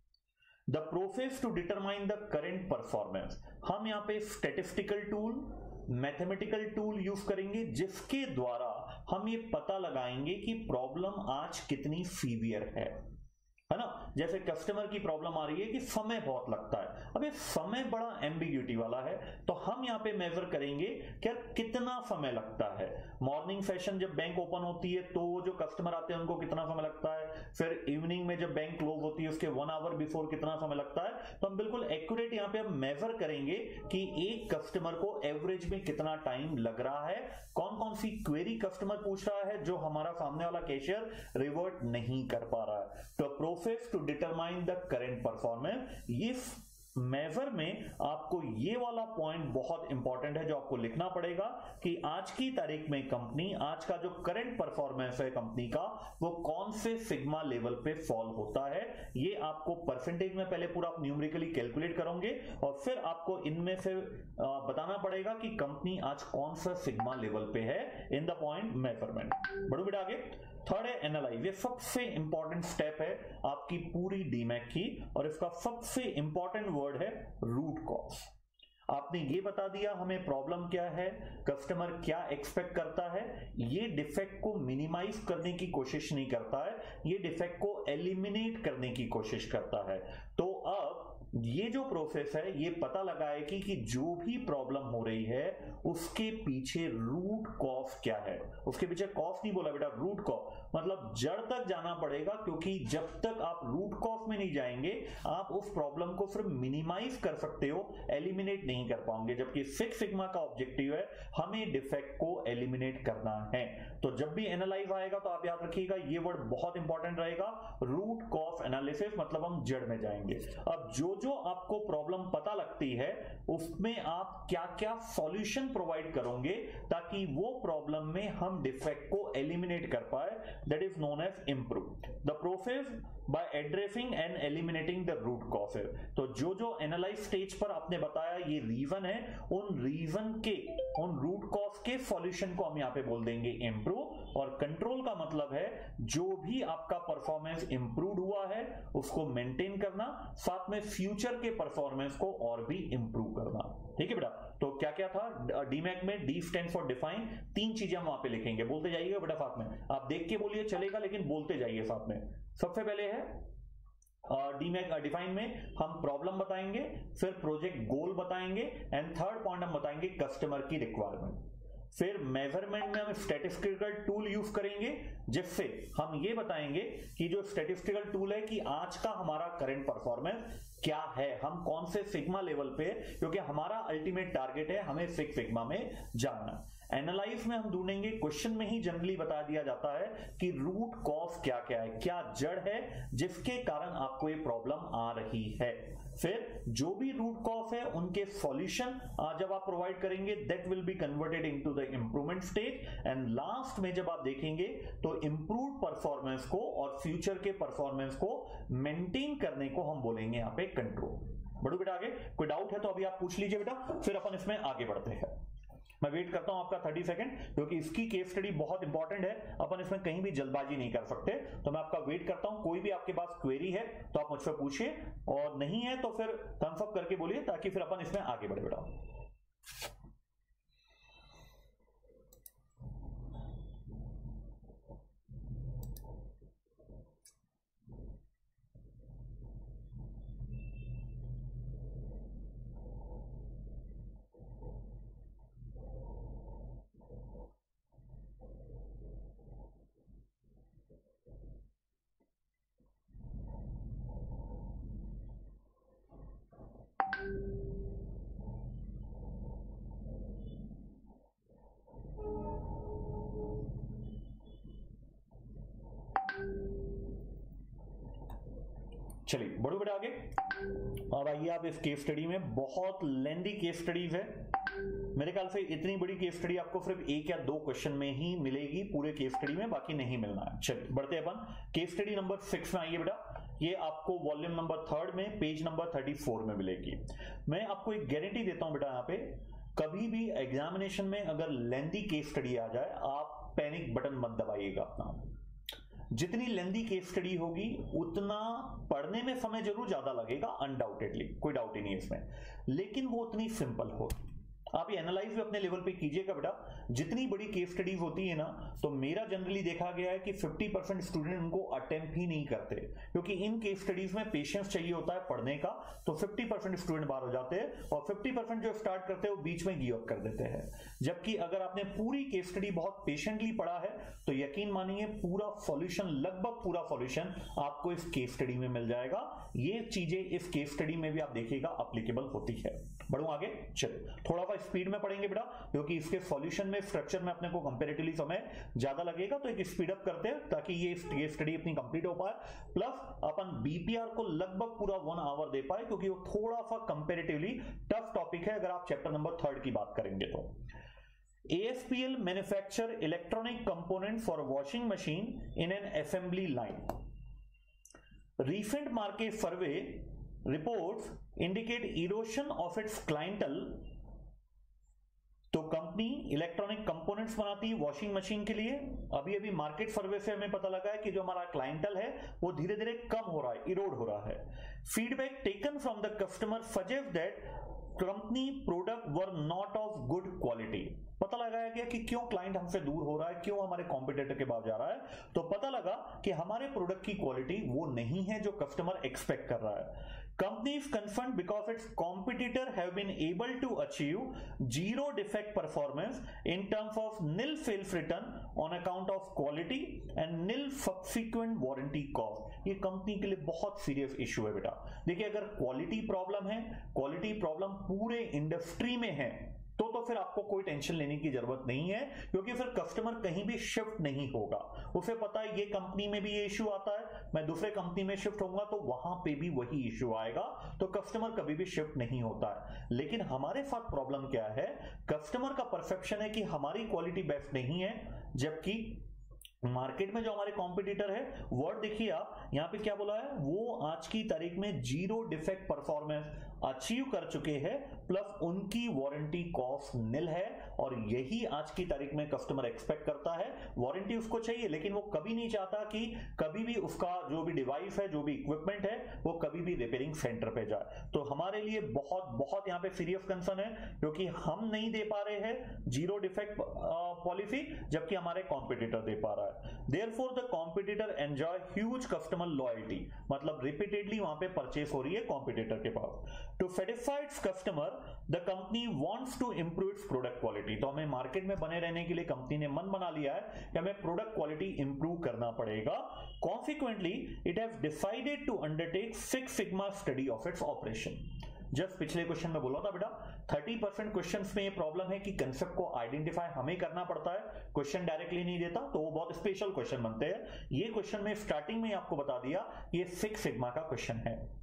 the process to determine the current performance. हम यहां पे statistical tool, mathematical tool use करेंगे जिसके द्वारा हम ये पता लगाएंगे कि प्रॉब्लम आज कितनी सीवियर है, है ना। जैसे कस्टमर की प्रॉब्लम आ रही है कि समय बहुत लगता है। अब ये समय बड़ा एम्बिग्यूटी वाला है, तो हम यहाँ पे मेजर करेंगे कि कितना समय लगता है। मॉर्निंग सेशन जब बैंक ओपन होती है तो जो कस्टमर आते हैं उनको कितना समय लगता है, फिर इवनिंग में जब बैंक क्लोज होती है उसके वन आवर बिफोर कितना समय लगता है। तो हम बिल्कुल एक्यूरेट यहाँ पे हम मेजर करेंगे कि एक कस्टमर को एवरेज में कितना टाइम लग रहा है, कौन कौन सी क्वेरी कस्टमर पूछ रहा है जो हमारा सामने वाला कैशियर रिवर्ट नहीं कर पा रहा है। तो process to determine the current performance, ये मेजर में आपको ये वाला पॉइंट बहुत इंपॉर्टेंट है जो आपको लिखना पड़ेगा कि आज की तारीख में कंपनी, आज का जो करंट परफॉर्मेंस है कंपनी का, वो कौन से सिग्मा लेवल पे फॉल होता है। ये आपको परसेंटेज में पहले पूरा आप न्यूमेरिकली कैलकुलेट करोगे और फिर आपको इनमें से बताना पड़ेगा कि कंपनी आज कौन सा सिग्मा लेवल पे है इन द पॉइंट मेजरमेंट। बढ़ो बेटा आगे। थर्ड है एनालाइज। ये सबसे इंपॉर्टेंट स्टेप है आपकी पूरी डीमैक की और इसका सबसे इंपॉर्टेंट वर्ड है रूट कॉज। आपने ये बता दिया हमें प्रॉब्लम क्या है, कस्टमर क्या एक्सपेक्ट करता है। ये डिफेक्ट को मिनिमाइज करने की कोशिश नहीं करता है, ये डिफेक्ट को एलिमिनेट करने की कोशिश करता है। तो अब ये जो प्रोसेस है ये पता लगाएगी कि जो भी प्रॉब्लम हो रही है उसके पीछे रूट कॉज क्या है। उसके पीछे कॉज नहीं बोला बेटा, रूट कॉज मतलब जड़ तक जाना पड़ेगा, क्योंकि जब तक आप रूट कॉज में नहीं जाएंगे आप उस प्रॉब्लम को सिर्फ मिनिमाइज कर सकते हो, एलिमिनेट नहीं कर पाओगे। जबकि सिक्स सिग्मा का ऑब्जेक्टिव है हमें डिफेक्ट को एलिमिनेट करना है। तो जब भी एनालाइज आएगा तो आप याद रखिएगा ये वर्ड बहुत इंपॉर्टेंट रहेगा, रूट कॉज एनालिसिस, मतलब हम जड़ में जाएंगे। अब जो जो आपको प्रॉब्लम पता लगती है उसमें आप क्या क्या सॉल्यूशन प्रोवाइड करोगे ताकि वो प्रॉब्लम में हम डिफेक्ट को एलिमिनेट कर पाए, that is known as improve the process by addressing and eliminating the root causes. तो जो जो एनालाइज स्टेज पर आपने बताया ये रीजन है, उन रीजन के, उन रूट कॉज के सॉल्यूशन को हम यहां पे बोल देंगे इंप्रूव। और कंट्रोल का मतलब है जो भी आपका परफॉर्मेंस इंप्रूव हुआ है उसको मेंटेन करना, साथ में फ्यूचर के परफॉर्मेंस को और भी इंप्रूव करना। ठीक है बेटा। तो क्या क्या था डीमैक में, डी स्टैंड फॉर डिफाइन, तीन चीजें हम वहां पे लिखेंगे, बोलते जाइएगा बेटा साथ में, आप देख के बोलिए चलेगा लेकिन बोलते जाइए साथ में। सबसे पहले है डीमैक डिफाइन में हम प्रॉब्लम बताएंगे, फिर प्रोजेक्ट गोल बताएंगे एंड थर्ड पॉइंट हम बताएंगे कस्टमर की रिक्वायरमेंट। फिर मेजरमेंट में हम स्टैटिस्टिकल टूल यूज करेंगे जिससे हम ये बताएंगे कि जो स्टैटिस्टिकल टूल है कि आज का हमारा करंट परफॉर्मेंस क्या है, हम कौन से सिग्मा लेवल पे, क्योंकि हमारा अल्टीमेट टारगेट है हमें सिक्स सिग्मा में जाना। एनालाइज में हम ढूंढेंगे, क्वेश्चन में ही जनरली बता दिया जाता है कि रूट कॉज क्या क्या है, क्या जड़ है जिसके कारण आपको ये प्रॉब्लम आ रही है। फिर जो भी रूट कॉज है उनके सॉल्यूशन जब आप प्रोवाइड करेंगे that will be converted into the improvement stage and last में जब आप देखेंगे तो इंप्रूव परफॉर्मेंस को और फ्यूचर के परफॉर्मेंस को मेंटेन करने को हम बोलेंगे यहां पे कंट्रोल। बढ़ो बेटा आगे, कोई डाउट है तो अभी आप पूछ लीजिए बेटा, फिर अपन इसमें आगे बढ़ते हैं। मैं वेट करता हूं आपका तीस सेकंड, क्योंकि इसकी केस स्टडी बहुत इंपॉर्टेंट है, अपन इसमें कहीं भी जल्दबाजी नहीं कर सकते, तो मैं आपका वेट करता हूं। कोई भी आपके पास क्वेरी है तो आप मुझसे पूछिए, और नहीं है तो फिर थम्स अप करके बोलिए, ताकि फिर अपन इसमें आगे बढ़े बेटा। चलिए बढ़ो बेटा आगे। अब आइए आप इस केस स्टडी में, बहुत लेंदी केस स्टडीज है, मेरे ख्याल से इतनी बड़ी केस स्टडी आपको सिर्फ एक या दो क्वेश्चन में ही मिलेगी पूरे केस स्टडी में, बाकी नहीं मिलना है। चलिए बढ़ते हैं अपन केस स्टडी नंबर सिक्स में। आइए बेटा, ये आपको वॉल्यूम नंबर थर्ड में पेज नंबर थर्टी फोर में मिलेगी। मैं आपको एक गारंटी देता हूं बेटा, यहाँ पे कभी भी एग्जामिनेशन में अगर लेंदी केस स्टडी आ जाए, आप पैनिक बटन मत दबाइएगा अपना। जितनी लेंदी केस स्टडी होगी उतना पढ़ने में समय जरूर ज्यादा लगेगा, अनडाउटेडली, कोई डाउट ही नहीं है इसमें, लेकिन वो उतनी सिंपल होगी। आप ये एनालाइज भी अपने लेवल पे कीजिएगा बेटा। जितनी बड़ी केस स्टडीज होती है ना, तो मेरा जनरली देखा गया है कि फिफ्टी परसेंट स्टूडेंट उनको अटेम्प्ट ही नहीं करते, क्योंकि इन केस स्टडीज में पेशेंस चाहिए होता है पढ़ने का, तो फिफ्टी परसेंट स्टूडेंट बाहर हो जाते हैं, और फिफ्टी परसेंट जो स्टार्ट करते हैं वो बीच में गिव अप कर देते हैं। जबकि अगर आपने पूरी केस स्टडी बहुत पेशेंटली पढ़ा है तो यकीन मानिए पूरा सॉल्यूशन, लगभग पूरा सॉल्यूशन आपको इस केस स्टडी में मिल जाएगा। ये चीजें इस केस स्टडी में भी आप देखिएगा एप्लीकेबल होती है। बढ़ो आगे, चलो थोड़ा सा स्पीड में पढ़ेंगे बेटा, क्योंकि इसके सॉल्यूशन में, स्ट्रक्चर में अपने को कंपैरेटिवली समय ज्यादा लगेगा, तो एक स्पीड अप करते हैं ताकि ये केस स्टडी अपनी कंप्लीट हो पाए, प्लस अपन बीपीआर को लगभग पूरा वन आवर दे पाए, क्योंकि वो थोड़ा सा कंपैरेटिवली टफ टॉपिक है अगर आप चैप्टर नंबर थर्ड की बात करेंगे तो। A S P L manufacture electronic component for washing machine in an assembly line. Recent market survey reports indicate erosion of its clientele. तो कंपनी इलेक्ट्रॉनिक कंपोनेंट्स बनाती है वॉशिंग मशीन के लिए। अभी अभी मार्केट सर्वे से हमें पता लगा है कि जो हमारा क्लाइंटल है वो धीरे धीरे कम हो रहा है, इरोड हो रहा है। Feedback taken from the customer suggest that company product were not of good quality. पता लगाया गया कि क्यों क्लाइंट हमसे दूर हो रहा है, क्यों हमारे कॉम्पिटिटर के पास जा रहा है, तो पता लगा कि हमारे प्रोडक्ट की क्वालिटी वो नहीं है जो कस्टमर एक्सपेक्ट कर रहा है। Company is concerned because its competitor have been able to achieve zero defect performance in terms of nil sales return on account of quality and nil subsequent warranty cost। ये कंपनी के लिए बहुत सीरियस इशू है बेटा। देखिए, अगर क्वालिटी प्रॉब्लम है, क्वालिटी प्रॉब्लम पूरे इंडस्ट्री में है, तो तो फिर आपको कोई टेंशन लेने की जरूरत नहीं है, क्योंकि फिर कस्टमर कहीं भी शिफ्ट नहीं होगा। उसे पता है ये कंपनी में भी ये इश्यू आता है, मैं दूसरे कंपनी में शिफ्ट होऊंगा तो वहां पे भी वही इश्यू आएगा, तो कस्टमर कभी भी शिफ्ट नहीं होता है। लेकिन हमारे साथ प्रॉब्लम क्या है, कस्टमर का परसेप्शन है कि हमारी क्वालिटी बेस्ट नहीं है, जबकि मार्केट में जो हमारे कॉम्पिटिटर है, वर्ड देखिए आप यहाँ पे क्या बोला है, वो आज की तारीख में जीरो डिफेक्ट परफॉर्मेंस अचीव कर चुके हैं, प्लस उनकी वारंटी कॉस्ट निल है, और यही आज की तारीख में कस्टमर एक्सपेक्ट करता है। वारंटी उसको चाहिए, लेकिन वो कभी नहीं चाहता कि कभी भी उसका जो भी डिवाइस है, जो भी इक्विपमेंट है, वो कभी भी रिपेयरिंग सेंटर पे जाए। तो हमारे लिए बहुत बहुत यहाँ पे सीरियस कंसर्न है, क्योंकि हम नहीं दे पा रहे हैं जीरो डिफेक्ट पॉलिसी, जबकि हमारे कॉम्पिटिटर दे पा रहा है। Therefore, the competitor enjoy huge customer loyalty, मतलब रिपीटेडली वहां पे परचेस हो रही है कॉम्पिटिटर के पास। To satisfy its customer, the company wants to improve its product quality। तो हमें मार्केट में बने रहने के लिए कंपनी ने मन बना लिया है कि हमें प्रोडक्ट क्वालिटी इंप्रूव करना पड़ेगा। Consequently, it has decided to undertake Six Sigma study of its operation। Just पिछले क्वेश्चन में बोला था बेटा, थर्टी परसेंट क्वेश्चंस में ये प्रॉब्लम है कि कंसेप्ट को आइडेंटिफाई हमें करना पड़ता है, क्वेश्चन डायरेक्टली नहीं देता, तो वो बहुत स्पेशल क्वेश्चन बनते हैं। ये क्वेश्चन में स्टार्टिंग में आपको बता दिया, ये सिक्स सिग्मा का क्वेश्चन है।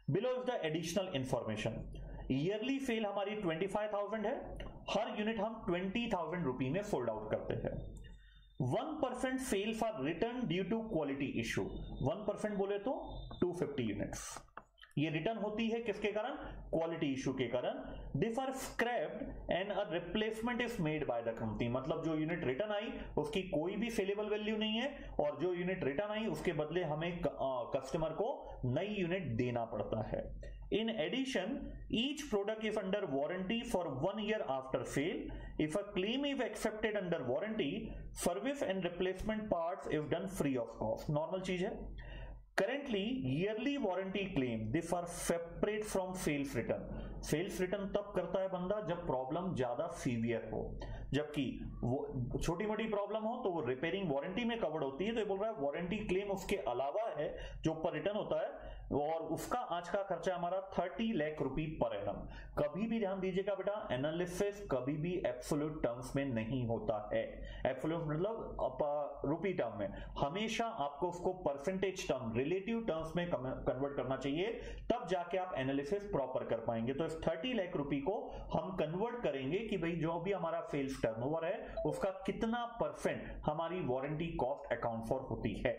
Below is the additional information. Yearly fail हमारी ट्वेंटी फाइव थाउजेंड है, हर यूनिट हम ट्वेंटी थाउजेंड रुपी में फोल्ड आउट करते हैं। One percent fail for return due to quality issue, one percent बोले तो टू फिफ्टी यूनिट्स। ये रिटर्न होती है किसके कारण? क्वालिटी इशू के कारण। This are scrapped and a replacement is made by the company, मतलब जो यूनिट रिटर्न आई उसकी कोई भी सेलेबल वैल्यू नहीं है और जो यूनिट रिटर्न आई उसके बदले हमें कस्टमर को नई यूनिट देना पड़ता है। In addition, each product is under warranty for one year after sale. If a claim is accepted under warranty, service and replacement parts is done free of cost. Normal चीज है। Currently, yearly warranty claim this are separate from sales return. Sales return तब करता है बंदा जब प्रॉब्लम ज्यादा सीवियर हो, जबकि वो छोटी मोटी प्रॉब्लम हो तो वो रिपेयरिंग वारंटी में कवर्ड होती है। तो ये बोल रहा है वारंटी क्लेम उसके अलावा है जो ऊपर रिटर्न होता है, और उसका आज का खर्चा हमारा थर्टी लाख रुपी पर एनम। कभी भी ध्यान दीजिएगा बेटा, एनालिसिस कभी भी एब्सोल्यूट टर्म्स में नहीं होता है। एब्सोल्यूट मतलब रुपी टर्म में, हमेशा आपको उसको परसेंटेज टर्म, रिलेटिव टर्म्स में कन्वर्ट करना चाहिए, तब जाके आप एनालिसिस प्रॉपर कर पाएंगे। तो इस थर्टी लाख रुपी को हम कन्वर्ट करेंगे कि भाई जो भी हमारा सेल्स टर्नओवर है उसका कितना परसेंट हमारी वारंटी कॉस्ट अकाउंट फॉर होती है।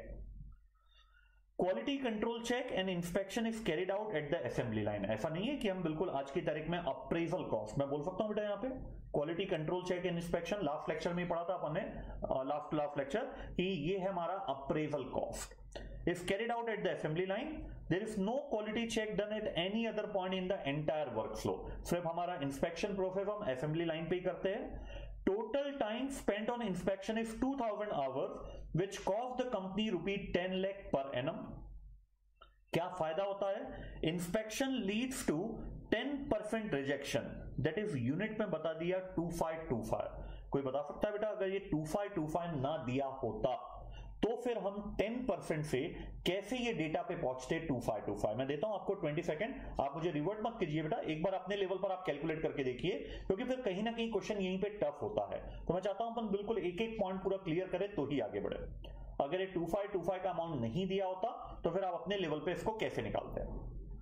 Quality control check and inspection is carried out at the assembly line. ऐसा नहीं है कि हम बिल्कुल आज की तारीख में अप्रेजल कॉस्ट, मैं बोल सकता हूं बेटा यहाँ पे quality control check and inspection, last lecture में पढ़ा था अपन ने, लास्ट लास्ट लेक्चर, कि ये है हमारा appraisal cost is carried out at the assembly line. There is no quality check done at any other point in the entire workflow. सिर्फ हमारा inspection process हम assembly line पे ही करते हैं। Total time spent on inspection is two thousand hours, which cost the company rupee ten lakh per annum. क्या फायदा होता है? Inspection leads to ten percent rejection. That is unit में बता दिया टू फाइव टू फाइव। कोई बता सकता है बेटा अगर ये टू फाइव टू फाइव ना दिया होता तो फिर हम टेन परसेंट से कैसे ये डेटा पे पहुंचते टू फाइव टू फाइव। मैं देता हूं आपको ट्वेंटी सेकंड, आप मुझे रिवर्ट मत कीजिए बेटा, एक बार अपने लेवल पर आप कैलकुलेट करके देखिए, क्योंकि फिर कहीं ना कहीं क्वेश्चन यहीं पे टफ होता है। तो मैं चाहता हूं अपन बिल्कुल एक एक पॉइंट पूरा क्लियर करें तो ही आगे बढ़े। अगर ये टू फाइव टू फाइव का अमाउंट नहीं दिया होता तो फिर आप अपने लेवल पे इसको कैसे निकालते हैं।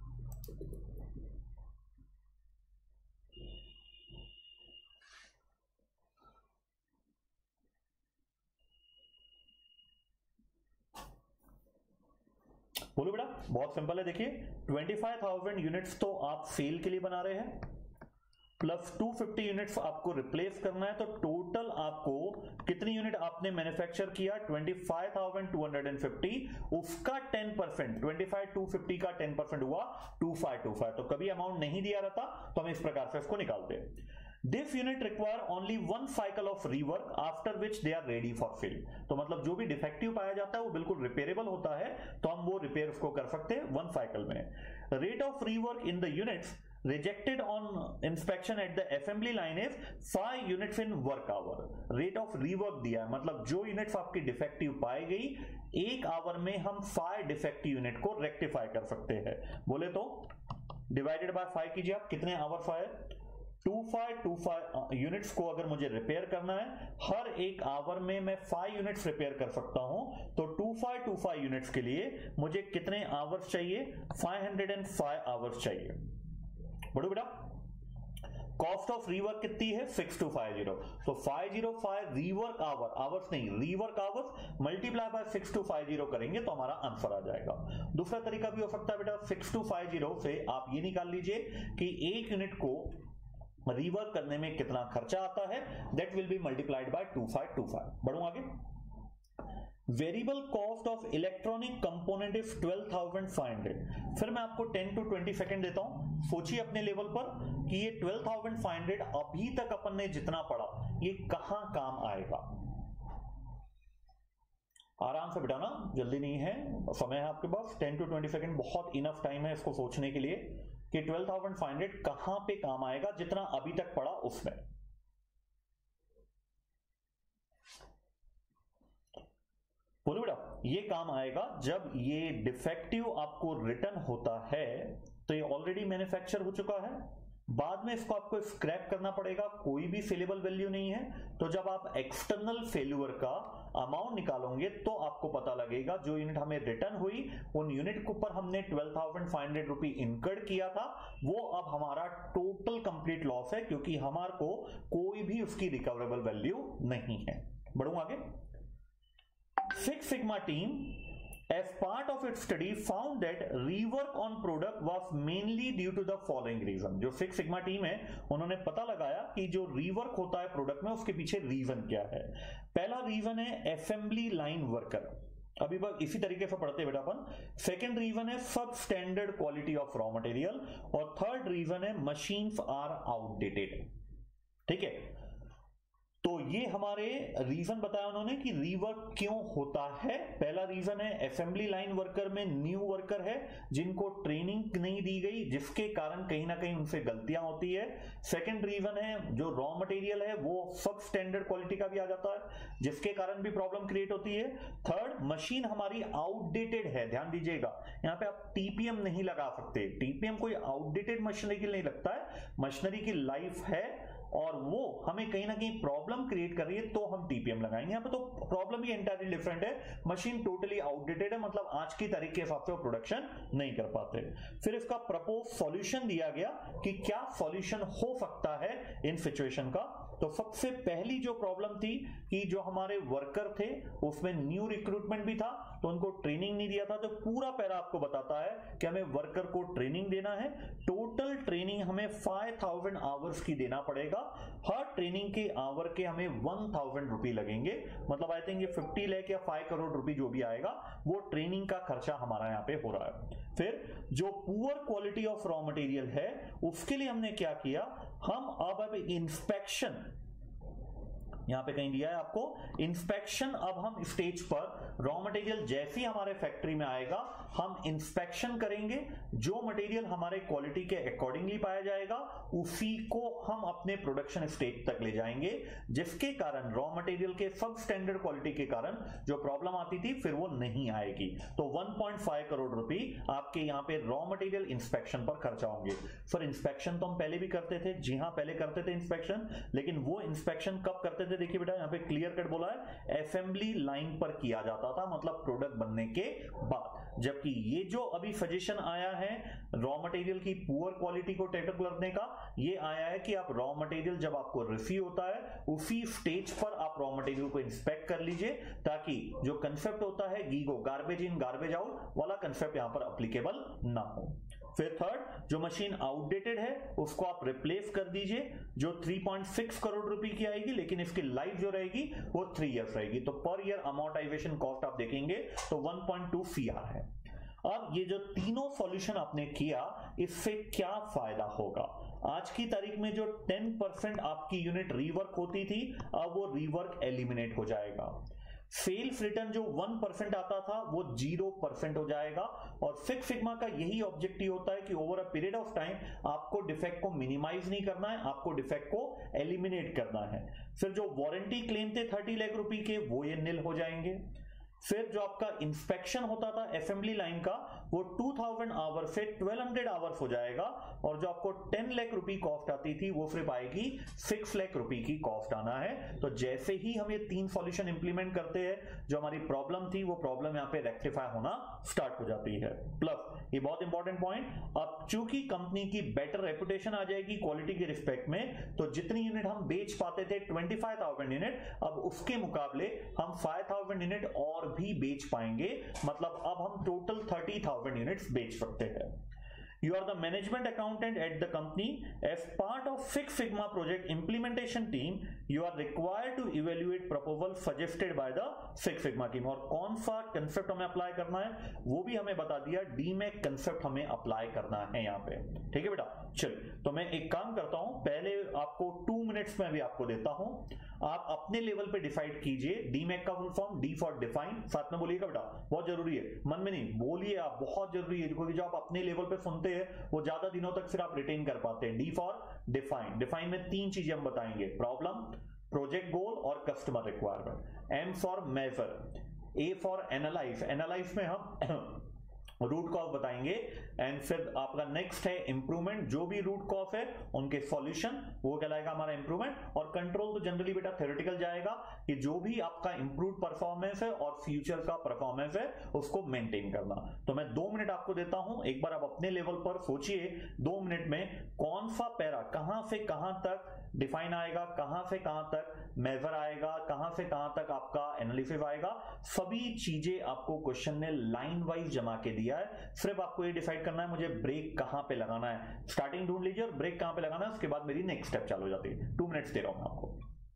बोलो बेटा, बहुत सिंपल है। देखिए ट्वेंटी फाइव थाउजेंड यूनिट्स तो आप सेल के लिए बना रहे हैं, प्लस टू फिफ्टी यूनिट्स आपको रिप्लेस करना है, तो टोटल आपको कितनी यूनिट आपने मैन्युफैक्चर किया? Twenty five thousand two hundred fifty, उसका ten percent, twenty five two fifty का टेन परसेंट हुआ टू फाइव टू फाइव। तो कभी अमाउंट नहीं दिया रहता तो हम इस प्रकार से इसको निकालते हैं। This unit require only one cycle of rework after which they are ready for fill. तो मतलब जो भी डिफेक्टिव पाया जाता है वो बिल्कुल रिपेयरेबल होता है, तो हम वो रिपेयर उसको कर सकते हैं वन साइकिल में। Rate of rework in the units rejected on inspection at the assembly line is five units in work hour. Rate of rework दिया है, मतलब जो यूनिट्स आपकी डिफेक्टिव पाई गई एक आवर में हम फाइव डिफेक्टिव यूनिट को रेक्टिफाई कर सकते हैं। बोले तो डिवाइडेड बाय फाइव कीजिए आप, कितने hour five? Two five two five units को अगर मुझे रिपेयर करना है, हर एक आवर में मैं फाइव यूनिट्स रिपेयर कर सकता हूं, तो two five two five units के लिए मुझे कितने आवर्स चाहिए? फाइव हंड्रेड फाइव आवर्स चाहिए। बढ़ो बेटा, कॉस्ट ऑफ रीवर्क कितनी है? सिक्स टू फाइव जीरो, तो five zero five rework hour, hours नहीं rework hours multiply by six two five zero करेंगे तो हमारा आंसर आ जाएगा। दूसरा तरीका भी हो सकता है बेटा, सिक्स टू फाइव जीरो से आप ये निकाल लीजिए कि एक यूनिट को रिवर्क करने में कितना खर्चा आता है, that will be multiplied by two five two five. बढ़ूं आगे। Variable cost of electronic component is twelve thousand five hundred. फिर मैं आपको टेन टू ट्वेंटी सेकंड देता हूं, सोचिए अपने लेवल पर कि ये ट्वेल्व थाउजेंड फाइव हंड्रेड अभी तक अपन ने जितना पढ़ा ये कहां काम आएगा। आराम से बिठाना, जल्दी नहीं है, समय है आपके पास, टेन टू ट्वेंटी सेकंड बहुत इनफ टाइम है इसको सोचने के लिए कि ट्वेल्व थाउजेंड फाइव हंड्रेड कहां पे काम आएगा जितना अभी तक पढ़ा उसमें। बोलो बेटा, ये काम आएगा जब ये डिफेक्टिव आपको रिटर्न होता है, तो ये ऑलरेडी मैन्युफैक्चर हो चुका है, बाद में इसको आपको स्क्रैप करना पड़ेगा, कोई भी सेलेबल वैल्यू नहीं है, तो जब आप एक्सटर्नल फेल्यूर का अमाउंट निकालोगे तो आपको पता लगेगा जो यूनिट हमें रिटर्न हुई उन यूनिट के ऊपर हमने twelve thousand five hundred rupee incurred किया था, वो अब हमारा टोटल कंप्लीट लॉस है क्योंकि हमारे को कोई भी उसकी रिकवरेबल वैल्यू नहीं है। बढ़ूंगा आगे। Six sigma team as part of its study found that rework on product was mainly due to the following reason। जो सिक्स सिग्मा टीम है उन्होंने पता लगाया कि जो रीवर्क होता है प्रोडक्ट में उसके पीछे रीजन क्या है। पहला रीजन है असेंबली लाइन वर्कर, अभी बस इसी तरीके से पढ़ते बेटा अपन। सेकेंड रीजन है substandard quality of raw material और थर्ड रीजन है मशीन्स आर आउटडेटेड। ठीक है, तो ये हमारे रीजन बताया उन्होंने कि रीवर्क क्यों होता है। पहला रीजन है असेंबली लाइन वर्कर में न्यू वर्कर है जिनको ट्रेनिंग नहीं दी गई जिसके कारण कहीं ना कहीं उनसे गलतियां होती है। सेकंड रीजन है जो रॉ मटेरियल है वो सब स्टैंडर्ड क्वालिटी का भी आ जाता है जिसके कारण भी प्रॉब्लम क्रिएट होती है। थर्ड, मशीन हमारी आउटडेटेड है। ध्यान दीजिएगा, यहाँ पे आप टीपीएम नहीं लगा सकते। टीपीएम कोई आउटडेटेड मशीनरी के लिए नहीं लगता है, मशीनरी की लाइफ है और वो हमें कहीं ना कहीं प्रॉब्लम क्रिएट कर रही है तो हम टीपीएम लगाएंगे। यहाँ पे तो प्रॉब्लम ही एंटायरली डिफरेंट है, मशीन टोटली आउटडेटेड है, मतलब आज की तारीख के हिसाब से वो प्रोडक्शन नहीं कर पाते। फिर इसका प्रपोज सॉल्यूशन दिया गया कि क्या सॉल्यूशन हो सकता है इन सिचुएशन का। तो सबसे पहली जो प्रॉब्लम थी कि जो हमारे वर्कर थे उसमें न्यू रिक्रूटमेंट भी था तो उनको ट्रेनिंग नहीं दिया था। तो पूरा पैरा आपको बताता है कि हमें वर्कर को ट्रेनिंग देना है। टोटल ट्रेनिंग हमें फाइव थाउजेंड आवर्स की देना पड़ेगा। हर ट्रेनिंग के आवर के हमें वन थाउजेंड रुपी लगेंगे, मतलब आई थिंक ये फिफ्टी लाख या फाइव करोड़ रुपी जो भी आएगा वो ट्रेनिंग का खर्चा हमारा यहाँ पे हो रहा है। फिर जो poor quality of raw material है उसके लिए हमने क्या किया, हम अब अब इंस्पेक्शन, यहां पे कहीं दिया है आपको इंस्पेक्शन, अब हम स्टेज पर रॉ मटेरियल जैसे ही हमारे फैक्ट्री में आएगा हम इंस्पेक्शन करेंगे। जो मटेरियल हमारे क्वालिटी के अकॉर्डिंगली पाया जाएगा उसी को हम अपने प्रोडक्शन स्टेज तक ले जाएंगे, जिसके कारण रॉ मटेरियल के सब स्टैंडर्ड क्वालिटी के कारण जो प्रॉब्लम आती थी फिर वो नहीं आएगी। तो वन पॉइंट फाइव करोड़ रुपए आपके यहाँ पे रॉ मटेरियल इंस्पेक्शन पर खर्चा होंगे। सर इंस्पेक्शन तो हम पहले भी करते थे, जी हाँ पहले करते थे इंस्पेक्शन, लेकिन वो इंस्पेक्शन कब करते थे, देखिए बेटा यहाँ पे क्लियर कट बोला है असेंबली लाइन पर किया जाता था, मतलब प्रोडक्ट बनने के बाद। जबकि ये जो अभी सजेशन आया है रॉ मटेरियल की पुअर क्वालिटी को टैकल करने का, ये आया है कि आप रॉ मटेरियल जब आपको रिसीव होता है उसी स्टेज पर आप रॉ मटेरियल को इंस्पेक्ट कर लीजिए, ताकि जो कंसेप्ट होता है GIGO garbage in garbage out वाला कंसेप्ट यहां पर एप्लीकेबल ना हो। फिर थर्ड, जो मशीन आउटडेटेड है उसको आप रिप्लेस कर दीजिए, जो थ्री पॉइंट सिक्स करोड़ रुपए की आएगी, लेकिन इसकी लाइफ जो रहेगी वो थ्री इयर्स रहेगी। तो पर ईयर अमोर्टाइजेशन कॉस्ट आप देखेंगे तो वन पॉइंट टू सीआर है। अब ये जो तीनों सॉल्यूशन आपने किया इससे क्या फायदा होगा, आज की तारीख में जो टेन परसेंट आपकी यूनिट रीवर्क होती थी अब वो रीवर्क एलिमिनेट हो जाएगा। सेल्स रिटर्न जो वन परसेंट आता था वो जीरो परसेंट हो जाएगा। और सिक्स सिग्मा का यही ऑब्जेक्टिव होता है कि over a period of time आपको डिफेक्ट को मिनिमाइज नहीं करना है, आपको डिफेक्ट को एलिमिनेट करना है। फिर जो वारंटी क्लेम थे थर्टी लाख रुपए के वो ये निल हो जाएंगे। फिर जो आपका इंस्पेक्शन होता था असेंबली लाइन का वो टू थाउजेंड आवर से ट्वेल्व हंड्रेड आवर्स हो जाएगा, और जो आपको टेन लाख रुपए कॉस्ट आती थी वो सिर्फ आएगी सिक्स लाख रुपए की कॉस्ट आना है। तो जैसे ही हम ये तीन सॉल्यूशन इंप्लीमेंट करते हैं जो हमारी प्रॉब्लम थी वो प्रॉब्लम यहाँ पे रेक्टिफाई होना स्टार्ट हो जाती है। प्लस ये बहुत इंपॉर्टेंट पॉइंट, अब चूंकि कंपनी की बेटर रेपुटेशन आ जाएगी क्वालिटी के रिस्पेक्ट में, तो जितनी यूनिट हम बेच पाते थे ट्वेंटी फाइव थाउजेंड यूनिट, अब उसके मुकाबले हम फाइव थाउजेंड यूनिट और भी बेच पाएंगे, मतलब अब हम टोटल थर्टी थाउजेंड यूनिट्स बेच सकते हैं। You are the management accountant at the company. As part of Six Sigma project implementation team, you are required to evaluate proposal suggested by the Six Sigma team. और कौन सा कंसेप्ट हमें अप्लाई करना है वो भी हमें बता दिया, डीमैक कंसेप्ट हमें अप्लाई करना है यहाँ पे। ठीक है बेटा, चलिए तो मैं एक काम करता हूं, पहले आपको टू मिनट्स में भी आपको देता हूं, आप अपने लेवल पे डिसाइड कीजिए डीमैक का full form, D for define, साथ में बोलिएगा बेटा, बहुत जरूरी है, मन में नहीं बोलिए आप, बहुत जरूरी है, क्योंकि जो आप अपने लेवल पे सुनते हैं वो ज्यादा दिनों तक फिर आप रिटेन कर पाते हैं। डी फॉर डिफाइन, डिफाइन में तीन चीजें हम बताएंगे, प्रॉब्लम, प्रोजेक्ट गोल और customer requirement. M for measure, A for analyse, analyse में हम रूट कॉज बताएंगे एंड फिर आपका नेक्स्ट है इंप्रूवमेंट, जो भी रूट कॉज है उनके सॉल्यूशन, वो कहलाएगा हमारा इंप्रूवमेंट। और कंट्रोल तो जनरली बेटा थ्योरेटिकल जाएगा कि जो भी आपका इंप्रूव परफॉर्मेंस है और फ्यूचर का परफॉर्मेंस है उसको मेंटेन करना। तो मैं दो मिनट आपको देता हूं, एक बार आप अपने लेवल पर सोचिए दो मिनट में कौन सा पैरा कहां से कहां तक डिफाइन आएगा, कहां से कहां तक मेजर आएगा, कहां से कहां तक आपका एनालिसिस आएगा, सभी चीजें आपको क्वेश्चन ने लाइन वाइज जमा के दिया है। सिर्फ आपको ये डिसाइड करना है मुझे ब्रेक कहां पे लगाना है, स्टार्टिंग ढूंढ लीजिए और ब्रेक कहां पे लगाना है, उसके बाद मेरी नेक्स्ट स्टेप चालू हो जाती है। टू मिनट्स दे रहा हूं आपको।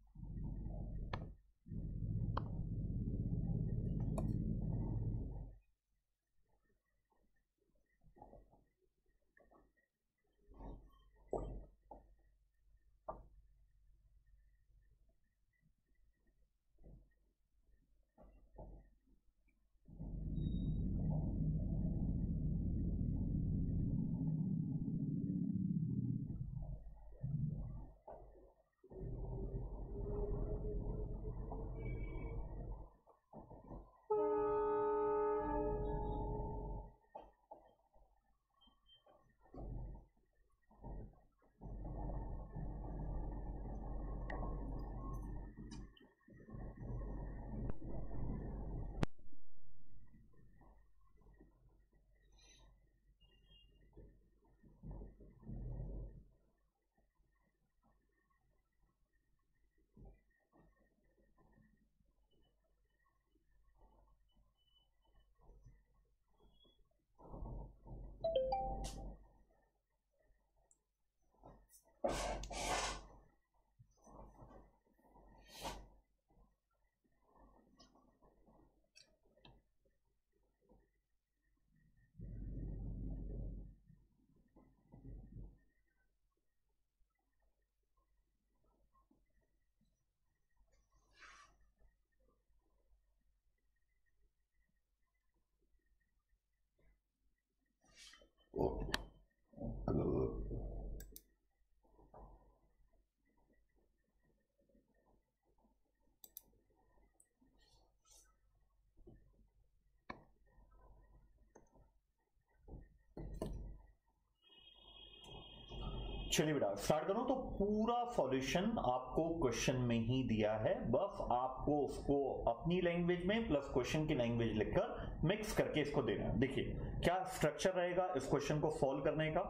चलिए बेटा स्टार्ट करो। तो पूरा सॉल्यूशन आपको क्वेश्चन में ही दिया है, बस आपको उसको अपनी लैंग्वेज में प्लस क्वेश्चन की लैंग्वेज लिखकर मिक्स करके इसको देना है। देखिए क्या स्ट्रक्चर रहेगा इस क्वेश्चन को सॉल्व करने का।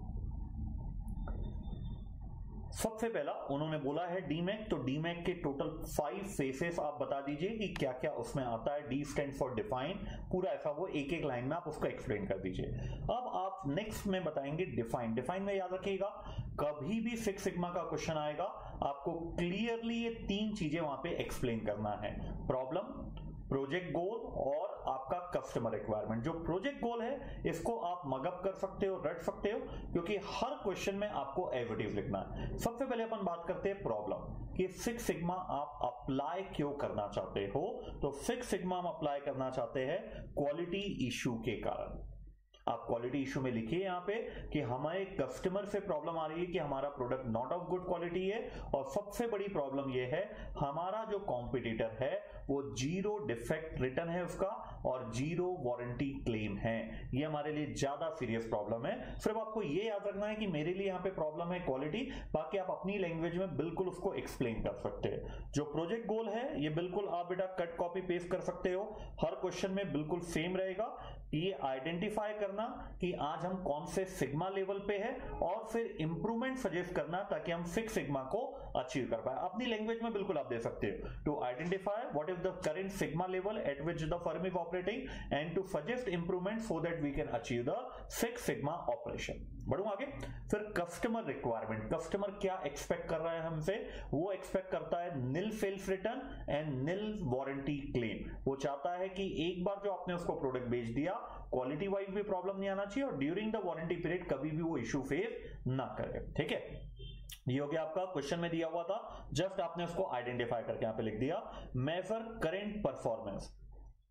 सबसे पहला उन्होंने बोला है डीमैक, तो डीमैक के टोटल फाइव फेसेस आप बता दीजिए कि क्या क्या उसमें आता है। डी स्टैंड फॉर डिफाइन, पूरा ऐसा वो एक एक लाइन में आप उसको एक्सप्लेन कर दीजिए। अब आप नेक्स्ट में बताएंगे डिफाइन। डिफाइन में याद रखिएगा कभी भी सिक्स सिग्मा का क्वेश्चन आएगा आपको क्लियरली ये तीन चीजें वहां पे एक्सप्लेन करना है, प्रॉब्लम, प्रोजेक्ट गोल और आपका कस्टमर रिक्वायरमेंट। जो प्रोजेक्ट गोल है इसको आप मगअप कर सकते हो, रट सकते हो, क्योंकि हर क्वेश्चन में आपको एज इट इज लिखना है। सबसे पहले अपन बात करते हैं प्रॉब्लम कि सिक्स सिग्मा आप अप्लाई क्यों करना चाहते हो। तो सिक्स सिग्मा हम अप्लाई करना चाहते हैं क्वालिटी इश्यू के कारण। आप क्वालिटी इशू में लिखिए यहां पे कि हमारे कस्टमर से प्रॉब्लम आ रही है कि हमारा product not of good quality है, और सबसे बड़ी प्रॉब्लम ये है हमारा जो कॉम्पिटिटर है वो जीरो डिफेक्ट रिटर्न है उसका और जीरो वारंटी क्लेम है। ये हमारे लिए ज्यादा सीरियस प्रॉब्लम है। सिर्फ आपको ये याद रखना है कि मेरे लिए यहाँ पे प्रॉब्लम है क्वालिटी, बाकी आप अपनी लैंग्वेज में बिल्कुल उसको एक्सप्लेन कर सकते हैं। जो प्रोजेक्ट गोल है ये बिल्कुल आप बेटा कट कॉपी पेस्ट कर सकते हो, हर क्वेश्चन में बिल्कुल सेम रहेगा। ये आइडेंटिफाई करना कि आज हम कौन से सिग्मा लेवल पे है और फिर इंप्रूवमेंट सजेस्ट करना ताकि हम सिक्स सिग्मा को अचीव कर पाए। अपनी लैंग्वेज में बिल्कुल आप दे सकते हो, to identify what is the current sigma level at which the firm is operating and to suggest improvement so that we can achieve the six sigma operation. बढ़ू आगे। फिर कस्टमर रिक्वायरमेंट, कस्टमर क्या एक्सपेक्ट कर रहा है हमसे, वो एक्सपेक्ट करता है nil sales return and nil warranty claim. वो चाहता है कि एक बार जो आपने उसको प्रोडक्ट बेच दिया क्वालिटी वाइज भी प्रॉब्लम नहीं आना चाहिए और ड्यूरिंग द वारंटी पीरियड कभी भी वो इश्यू फेस ना करे। ठीक है, ये हो गया आपका क्वेश्चन में दिया हुआ था, जस्ट आपने उसको आइडेंटिफाई करके यहां पे लिख दिया। Measure current performance.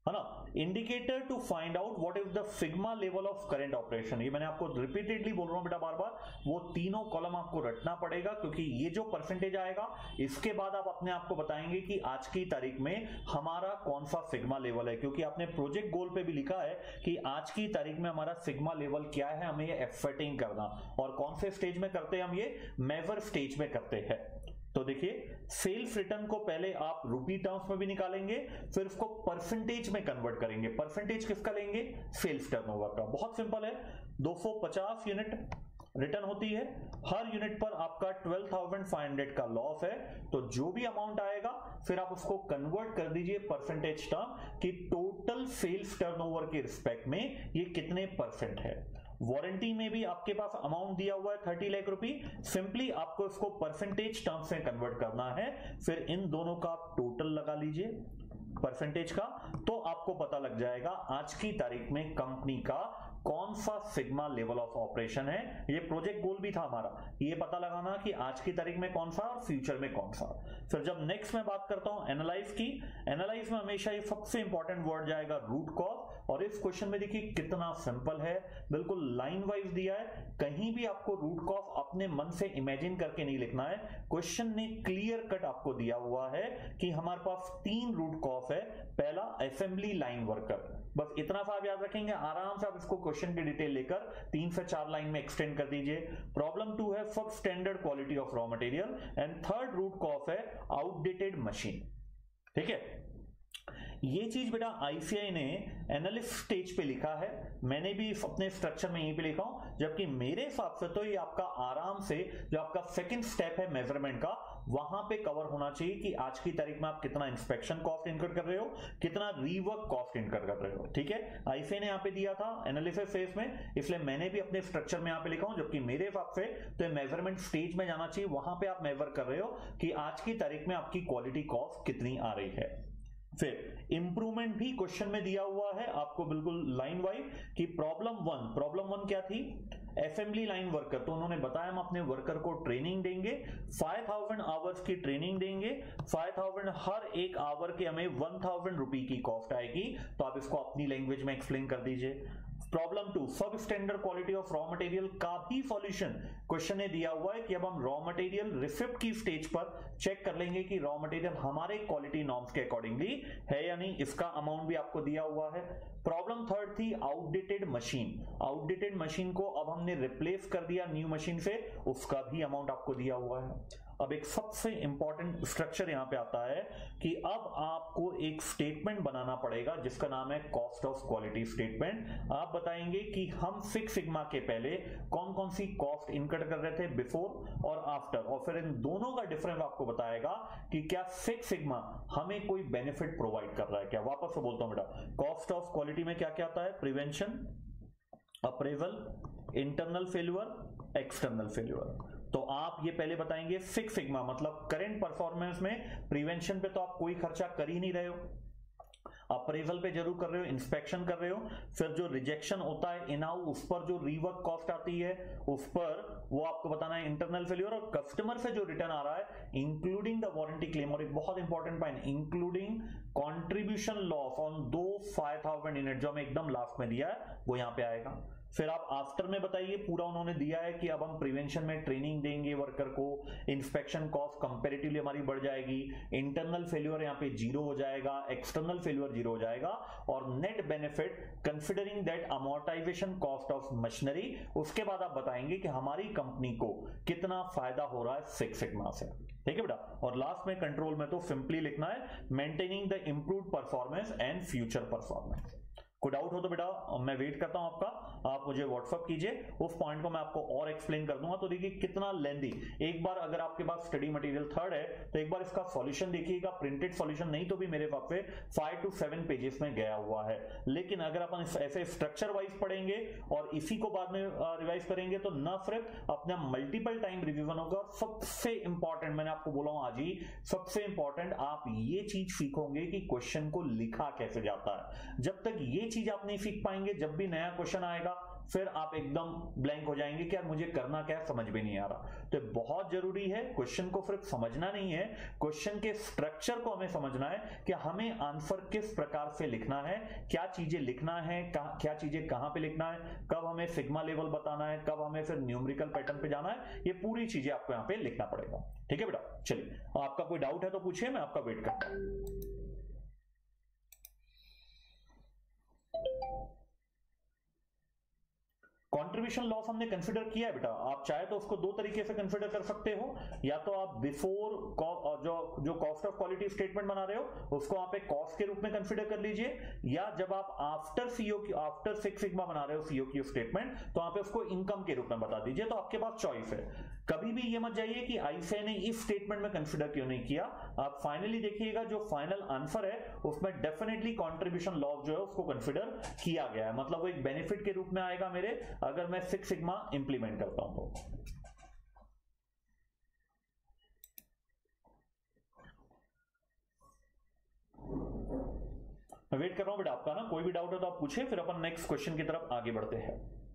है ना, indicator to find out what is the sigma level of current operation. ये मैंने आपको रिपीटेडली बोल रहा हूं बेटा बार बार, वो तीनों कॉलम आपको रटना पड़ेगा, क्योंकि ये जो परसेंटेज आएगा इसके बाद आप अपने आप को बताएंगे कि आज की तारीख में हमारा कौन सा सिग्मा लेवल है, क्योंकि आपने प्रोजेक्ट गोल पे भी लिखा है कि आज की तारीख में हमारा सिग्मा लेवल क्या है, हमें ये एफर्टिंग करना, और कौन से स्टेज में करते हैं हम, ये मेजर स्टेज में करते हैं। तो देखिए सेल्स रिटर्न को पहले आप रुपी टर्म्स में भी निकालेंगे, फिर उसको परसेंटेज में कन्वर्ट करेंगे। परसेंटेज किसका लेंगे, सेल्स टर्नओवर का। बहुत सिंपल है, दो सौ पचास यूनिट रिटर्न होती है, हर यूनिट पर आपका बारह हज़ार पाँच सौ का लॉस है, तो जो भी अमाउंट आएगा फिर आप उसको कन्वर्ट कर दीजिए परसेंटेज टर्म कि टोटल सेल्स टर्नओवर के रिस्पेक्ट में ये कितने परसेंट है। वारंटी में भी आपके पास अमाउंट दिया हुआ है तीस लाख रुपए, सिंपली आपको इसको परसेंटेज टर्म्स में कन्वर्ट करना है, फिर इन दोनों का आप टोटल लगा लीजिए परसेंटेज का, तो आपको पता लग जाएगा आज की तारीख में कंपनी का कौन सा सिग्मा लेवल ऑफ ऑपरेशन है। ये प्रोजेक्ट गोल भी था हमारा, ये पता लगाना कि आज की तारीख में कौन सा और फ्यूचर में कौन सा। फिर जब नेक्स्ट मैं बात करता हूं एनालाइज की, एनालाइज में हमेशा ये सबसे इंपॉर्टेंट वर्ड जाएगा रूट कॉज, और इस क्वेश्चन में देखिए कितना सिंपल है, बिल्कुल लाइन वाइज दिया है, कहीं भी आपको रूट कॉज अपने मन से इमेजिन करके नहीं लिखना है, क्वेश्चन ने क्लियर कट आपको दिया हुआ है कि हमारे पास तीन रूट कॉज है। पहला असेंबली लाइन वर्कर, बस इतना सा आप याद रखेंगे, आराम से आप इसको क्वेश्चन की डिटेल लेकर तीन से चार लाइन में एक्सटेंड कर दीजिए। प्रॉब्लम टू है substandard quality of raw material, and third root cause है आउटडेटेड मशीन। ठीक है, ये चीज बेटा आईसीआई ने एनालिस्ट स्टेज पे लिखा है, मैंने भी अपने स्ट्रक्चर में यहीं पे लिखा हूं, जबकि मेरे हिसाब से तो ये आपका आराम से जो आपका सेकंड स्टेप है मेजरमेंट का, वहां पे कवर होना चाहिए कि आज की तारीख में आप कितना इंस्पेक्शन कॉस्ट इनकर कर रहे हो, कितना रीवर्क कॉस्ट इनकर कर रहे हो। ठीक है, आईसीआई ने यहाँ पे दिया था एनालिसिस फेज में, इसलिए मैंने भी अपने स्ट्रक्चर में यहाँ पे लिखा हूं, जबकि मेरे हिसाब से तो मेजरमेंट स्टेज में जाना चाहिए, वहां पे आप मेजर कर रहे हो कि आज की तारीख में आपकी क्वालिटी कॉस्ट कितनी आ रही है। फिर इंप्रूवमेंट भी क्वेश्चन में दिया हुआ है आपको बिल्कुल लाइन वाइज कि प्रॉब्लम वन, प्रॉब्लम वन क्या थी, असेंबली लाइन वर्कर, तो उन्होंने बताया हम अपने वर्कर को ट्रेनिंग देंगे, पाँच हज़ार आवर्स की ट्रेनिंग देंगे, पाँच हज़ार हर एक आवर के हमें एक हज़ार रुपए की कॉस्ट आएगी, तो आप इसको अपनी लैंग्वेज में एक्सप्लेन कर दीजिए। Problem two, substandard quality of raw material का भी सॉल्यूशन क्वेश्चन ने दिया हुआ है कि अब हम रॉ मटेरियल रिसिप्ट की स्टेज पर चेक कर लेंगे कि रॉ मटेरियल हमारे क्वालिटी नॉर्म्स के अकॉर्डिंगली है या नहीं, इसका अमाउंट भी आपको दिया हुआ है। प्रॉब्लम थर्ड थी आउटडेटेड मशीन, आउटडेटेड मशीन को अब हमने रिप्लेस कर दिया न्यू मशीन से, उसका भी अमाउंट आपको दिया हुआ है। अब एक सबसे इंपॉर्टेंट स्ट्रक्चर यहां पे आता है कि अब आपको एक स्टेटमेंट बनाना पड़ेगा जिसका नाम है कॉस्ट ऑफ क्वालिटी स्टेटमेंट। आप बताएंगे कि हम सिक्स सिग्मा के पहले कौन कौन सी कॉस्ट इनकट कर रहे थे बिफोर और आफ्टर, और फिर इन दोनों का डिफरेंस आपको बताएगा कि क्या सिक्स सिग्मा हमें कोई बेनिफिट प्रोवाइड कर रहा है क्या। वापस से बोलता हूं बेटा, कॉस्ट ऑफ क्वालिटी में क्या क्या आता है, prevention, appraisal, internal failure, external failure. तो आप ये पहले बताएंगे सिक्स सिग्मा मतलब करंट परफॉर्मेंस में प्रिवेंशन पे तो आप कोई खर्चा कर ही नहीं रहे हो, अप्रेजल पे जरूर कर रहे हो, इंस्पेक्शन कर रहे हो, फिर जो रिजेक्शन होता है इन हाउस उस पर जो रीवर्क कॉस्ट आती है उस पर वो आपको बताना है इंटरनल फेल्यूर, और कस्टमर से जो रिटर्न आ रहा है इंक्लूडिंग द वारंटी क्लेम, और एक बहुत important point including contribution loss on दो फाइव थाउजेंड यूनिट जो हमें एकदम लास्ट में दिया है वो यहाँ पे आएगा। फिर आप आफ्टर में बताइए, पूरा उन्होंने दिया है कि अब हम प्रिवेंशन में ट्रेनिंग देंगे वर्कर को, इंस्पेक्शन कॉस्ट कंपैरेटिवली हमारी बढ़ जाएगी, इंटरनल फेल्यूर यहाँ पे जीरो हो जाएगा, एक्सटर्नल फेल्यूर जीरो हो जाएगा, और net benefit considering that amortisation cost of machinery, उसके बाद आप बताएंगे कि हमारी कंपनी को कितना फायदा हो रहा है सिक्स सिग्मा से। ठीक है बेटा, और लास्ट में कंट्रोल में तो सिंपली लिखना है maintaining the improved performance and future performance. कोई डाउट हो तो बेटा मैं वेट करता हूं आपका, आप मुझे व्हाट्सअप कीजिए, उस पॉइंट को मैं आपको और एक्सप्लेन कर दूंगा। तो देखिए कितना लेंदी, एक बार अगर आपके पास स्टडी मटेरियल थर्ड है तो एक बार इसका सॉल्यूशन देखिएगा, प्रिंटेड सॉल्यूशन नहीं तो भी मेरे पास पे फाइव टू सेवन पेजेस में गया हुआ है, लेकिन अगर अपन ऐसे स्ट्रक्चर वाइज पढ़ेंगे और इसी को बाद में रिवाइज करेंगे तो न सिर्फ अपना मल्टीपल टाइम रिवीजन होगा, सबसे इंपॉर्टेंट मैंने आपको बोला हूं आज ही, सबसे इंपॉर्टेंट आप ये चीज सीखोगे कि क्वेश्चन को लिखा कैसे जाता है। जब तक ये चीज आप नहीं सीख पाएंगे, जब भी नया क्वेश्चन आएगा फिर आप एकदम ब्लैंक हो जाएंगे कि यार मुझे करना क्या है, समझ में नहीं आ रहा। तो बहुत जरूरी है क्वेश्चन को सिर्फ समझना नहीं है, क्वेश्चन के स्ट्रक्चर को हमें समझना है कि हमें आंसर किस प्रकार से लिखना है, क्या चीजें लिखना है, क्या चीजें कहां पे लिखना है, कब हमें सिग्मा लेवल बताना है, कब हमें फिर न्यूमेरिकल पैटर्न पे जाना है, ये पूरी चीजें आपको यहां पे लिखना पड़ेगा। ठीक है बेटा, चलिए आपका कोई डाउट है तो पूछिए, मैं आपका वेट करता हूं। कंट्रीब्यूशन लॉस हमने कंसीडर किया है बेटा, आप चाहे तो उसको दो तरीके से कंसीडर कर सकते हो, या तो आप बिफोर जो जो कॉस्ट ऑफ क्वालिटी स्टेटमेंट बना रहे हो उसको आप एक कॉस्ट के रूप में कंसीडर कर लीजिए, या जब आप आफ्टर सीओ की आफ्टर सिक्स सिग्मा बना रहे हो सीओ की स्टेटमेंट तो आप उसको इनकम के रूप में बता दीजिए। तो आपके पास चॉइस है। कभी भी ये मत जाइए कि आईसीआई ने इस स्टेटमेंट में कंसीडर क्यों नहीं किया, आप फाइनली देखिएगा जो फाइनल आंसर है उसमें डेफिनेटली कंट्रीब्यूशन लॉस जो है उसको कंसीडर किया गया है, मतलब वो एक बेनिफिट के रूप में आएगा मेरे, अगर मैं सिक्स सिग्मा इंप्लीमेंट करता हूं तो। मैं वेट कर रहा हूं बेटा आपका ना, कोई भी डाउट है तो आप पूछिए, फिर अपन नेक्स्ट क्वेश्चन की तरफ आगे बढ़ते हैं।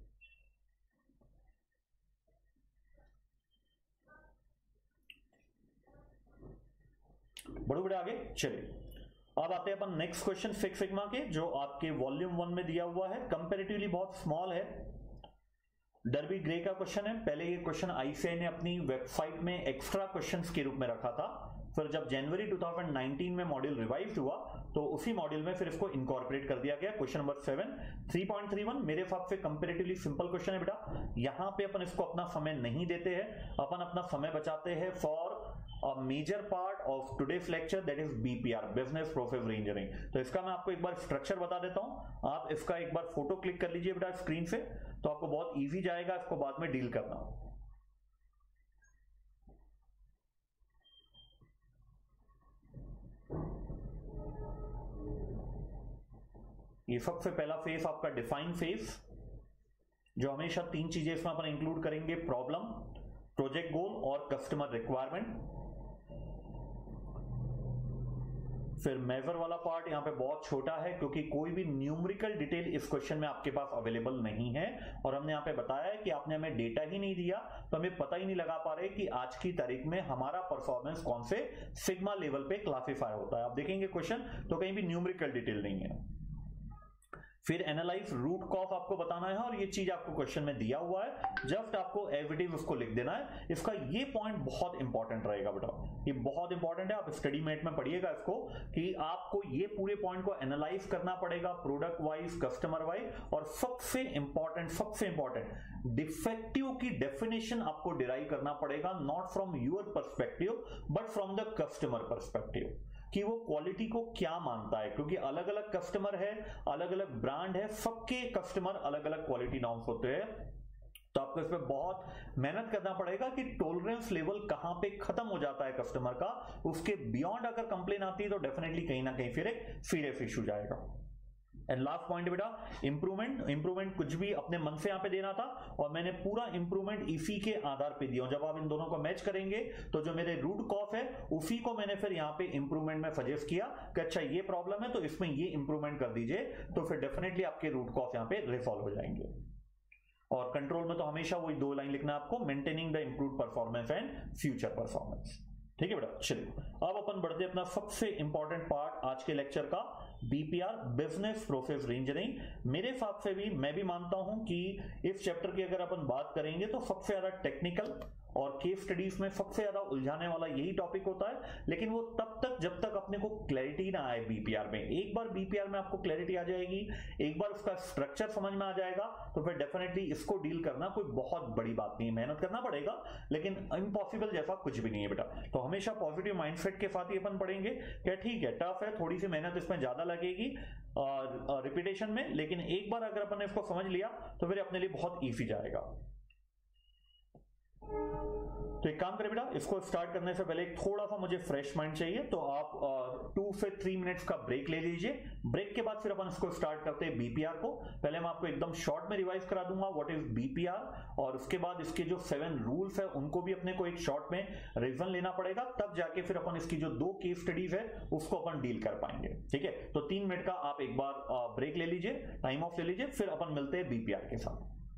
बढ़ो बेटा आगे, चलिए अब आते हैं अपन नेक्स्ट क्वेश्चन सिक्स सिग्मा के, जो आपके वॉल्यूम वन में दिया हुआ है, कंपैरेटिवली बहुत स्मॉल है, डर्बी ग्रे का क्वेश्चन है। पहले ये क्वेश्चन आईसीआई ने अपनी वेबसाइट में एक्स्ट्रा क्वेश्चंस के रूप में रखा था, फिर जब जनवरी टू थाउजेंड नाइनटीन में मॉड्यूल रिवाइज हुआ तो उसी मॉड्यूल में फिर इसको इनकॉर्पोरेट कर दिया गया। Question number seven three point three one मेरे हिसाब से कंपैरेटिवली सिंपल क्वेश्चन है बेटा, यहाँ पे अपन इसको अपना समय नहीं देते हैं, अपन अपना समय बचाते हैं for a major part of today's lecture, that is BPR, business process reengineering. तो इसका मैं आपको एक बार स्ट्रक्चर बता देता हूं, आप इसका एक बार फोटो क्लिक कर लीजिए बेटा स्क्रीन से, तो आपको बहुत ईजी जाएगा इसको बाद में डील करना। ये सबसे पहला फेस आपका डिफाइन फेस, जो हमेशा तीन चीजें इसमें अपन इंक्लूड करेंगे, प्रॉब्लम, प्रोजेक्ट गोल और कस्टमर रिक्वायरमेंट। फिर मेजर वाला पार्ट यहाँ पे बहुत छोटा है क्योंकि कोई भी न्यूमेरिकल डिटेल इस क्वेश्चन में आपके पास अवेलेबल नहीं है, और हमने यहाँ पे बताया है कि आपने हमें डेटा ही नहीं दिया तो हमें पता ही नहीं लगा पा रहे कि आज की तारीख में हमारा परफॉर्मेंस कौन से सिग्मा लेवल पे क्लासिफाई होता है। आप देखेंगे क्वेश्चन तो कहीं भी न्यूमेरिकल डिटेल नहीं है। फिर एनालाइज रूट कॉज आपको बताना है, और ये चीज आपको क्वेश्चन में दिया हुआ है, जस्ट आपको एविडेंस उसको लिख देना है। इसका ये पॉइंट बहुत इंपॉर्टेंट रहेगा बेटा, ये बहुत इंपॉर्टेंट है, आप स्टडी मेट में पढ़िएगा इसको कि आपको ये पूरे पॉइंट को एनालाइज करना पड़ेगा प्रोडक्ट वाइज, कस्टमर वाइज, और सबसे इंपॉर्टेंट सबसे इंपॉर्टेंट डिफेक्टिव की डेफिनेशन आपको डिराइव करना पड़ेगा, not from your perspective but from the customer perspective, कि वो क्वालिटी को क्या मानता है, क्योंकि अलग अलग कस्टमर है, अलग अलग ब्रांड है, सबके कस्टमर अलग अलग क्वालिटी नॉर्म्स होते हैं। तो आपको इस पे बहुत मेहनत करना पड़ेगा कि टॉलरेंस लेवल कहां पे खत्म हो जाता है कस्टमर का, उसके बियॉन्ड अगर कंप्लेन आती है तो डेफिनेटली कहीं ना कहीं फिर एक सीरियस इशू जाएगा। एंड लास्ट पॉइंट बेटा इंप्रूवमेंट, इंप्रूवमेंट कुछ भी अपने मन से यहां पे देना था और मैंने पूरा इंप्रूवमेंट इसी के आधार पे दिया। जब आप इन दोनों को मैच करेंगे तो जो मेरे रूट कॉज है उसी को मैंने फिर यहां पे इंप्रूवमेंट में सजेस्ट किया कि अच्छा ये प्रॉब्लम है तो इसमें ये इंप्रूवमेंट कर दीजिए, तो फिर डेफिनेटली आपके रूट कॉज यहां पे रिसॉल्व हो जाएंगे। और कंट्रोल में तो हमेशा वही दो लाइन लिखना है आपको, maintaining the improved performance and future performance. ठीक है बेटा, चलिए अब अपन बढ़ते अपना सबसे इंपॉर्टेंट पार्ट आज के लेक्चर का, बीपीआर, बिजनेस प्रोसेस रीइंजीनियरिंग। मेरे हिसाब से भी मैं भी मानता हूं कि इस चैप्टर की अगर अपन बात करेंगे तो सबसे ज्यादा टेक्निकल और केस स्टडीज में सबसे ज्यादा उलझाने वाला यही टॉपिक होता है, लेकिन वो तब तक जब तक अपने को क्लैरिटी ना आए बीपीआर में। एक बार बीपीआर में आपको क्लैरिटी आ जाएगी, एक बार उसका स्ट्रक्चर समझ में आ जाएगा, तो फिर डेफिनेटली इसको डील करना कोई बहुत बड़ी बात नहीं है, मेहनत करना पड़ेगा लेकिन इम्पॉसिबल जैसा कुछ भी नहीं है बेटा। तो हमेशा पॉजिटिव माइंडसेट के साथ ही अपन पढ़ेंगे क्या, ठीक है टफ है, थोड़ी सी मेहनत इसमें ज्यादा लगेगी रिपीटेशन में, लेकिन एक बार अगर अपन इसको समझ लिया तो फिर अपने लिए बहुत ईजी जाएगा। तो एक काम करें बेटा, इसको स्टार्ट करने से पहले एक थोड़ा सा मुझे फ्रेश माइंड चाहिए, तो आप टू से थ्री मिनट्स का ब्रेक ले लीजिए। ब्रेक के बाद फिर अपन इसको स्टार्ट करते हैं बीपीआर को। पहले मैं आपको एकदम शॉर्ट में रिवाइज करा दूंगा व्हाट इज बीपीआर, और उसके बाद इसके जो सेवन रूल्स है उनको भी अपने को एक शॉर्ट में रिवीजन लेना पड़ेगा, तब जाके फिर अपन इसकी जो दो केस स्टडीज है उसको अपन डील कर पाएंगे। ठीक है, तो तीन मिनट का आप एक बार ब्रेक ले लीजिए, टाइम ऑफ ले लीजिए, फिर अपन मिलते हैं बीपीआर के साथ।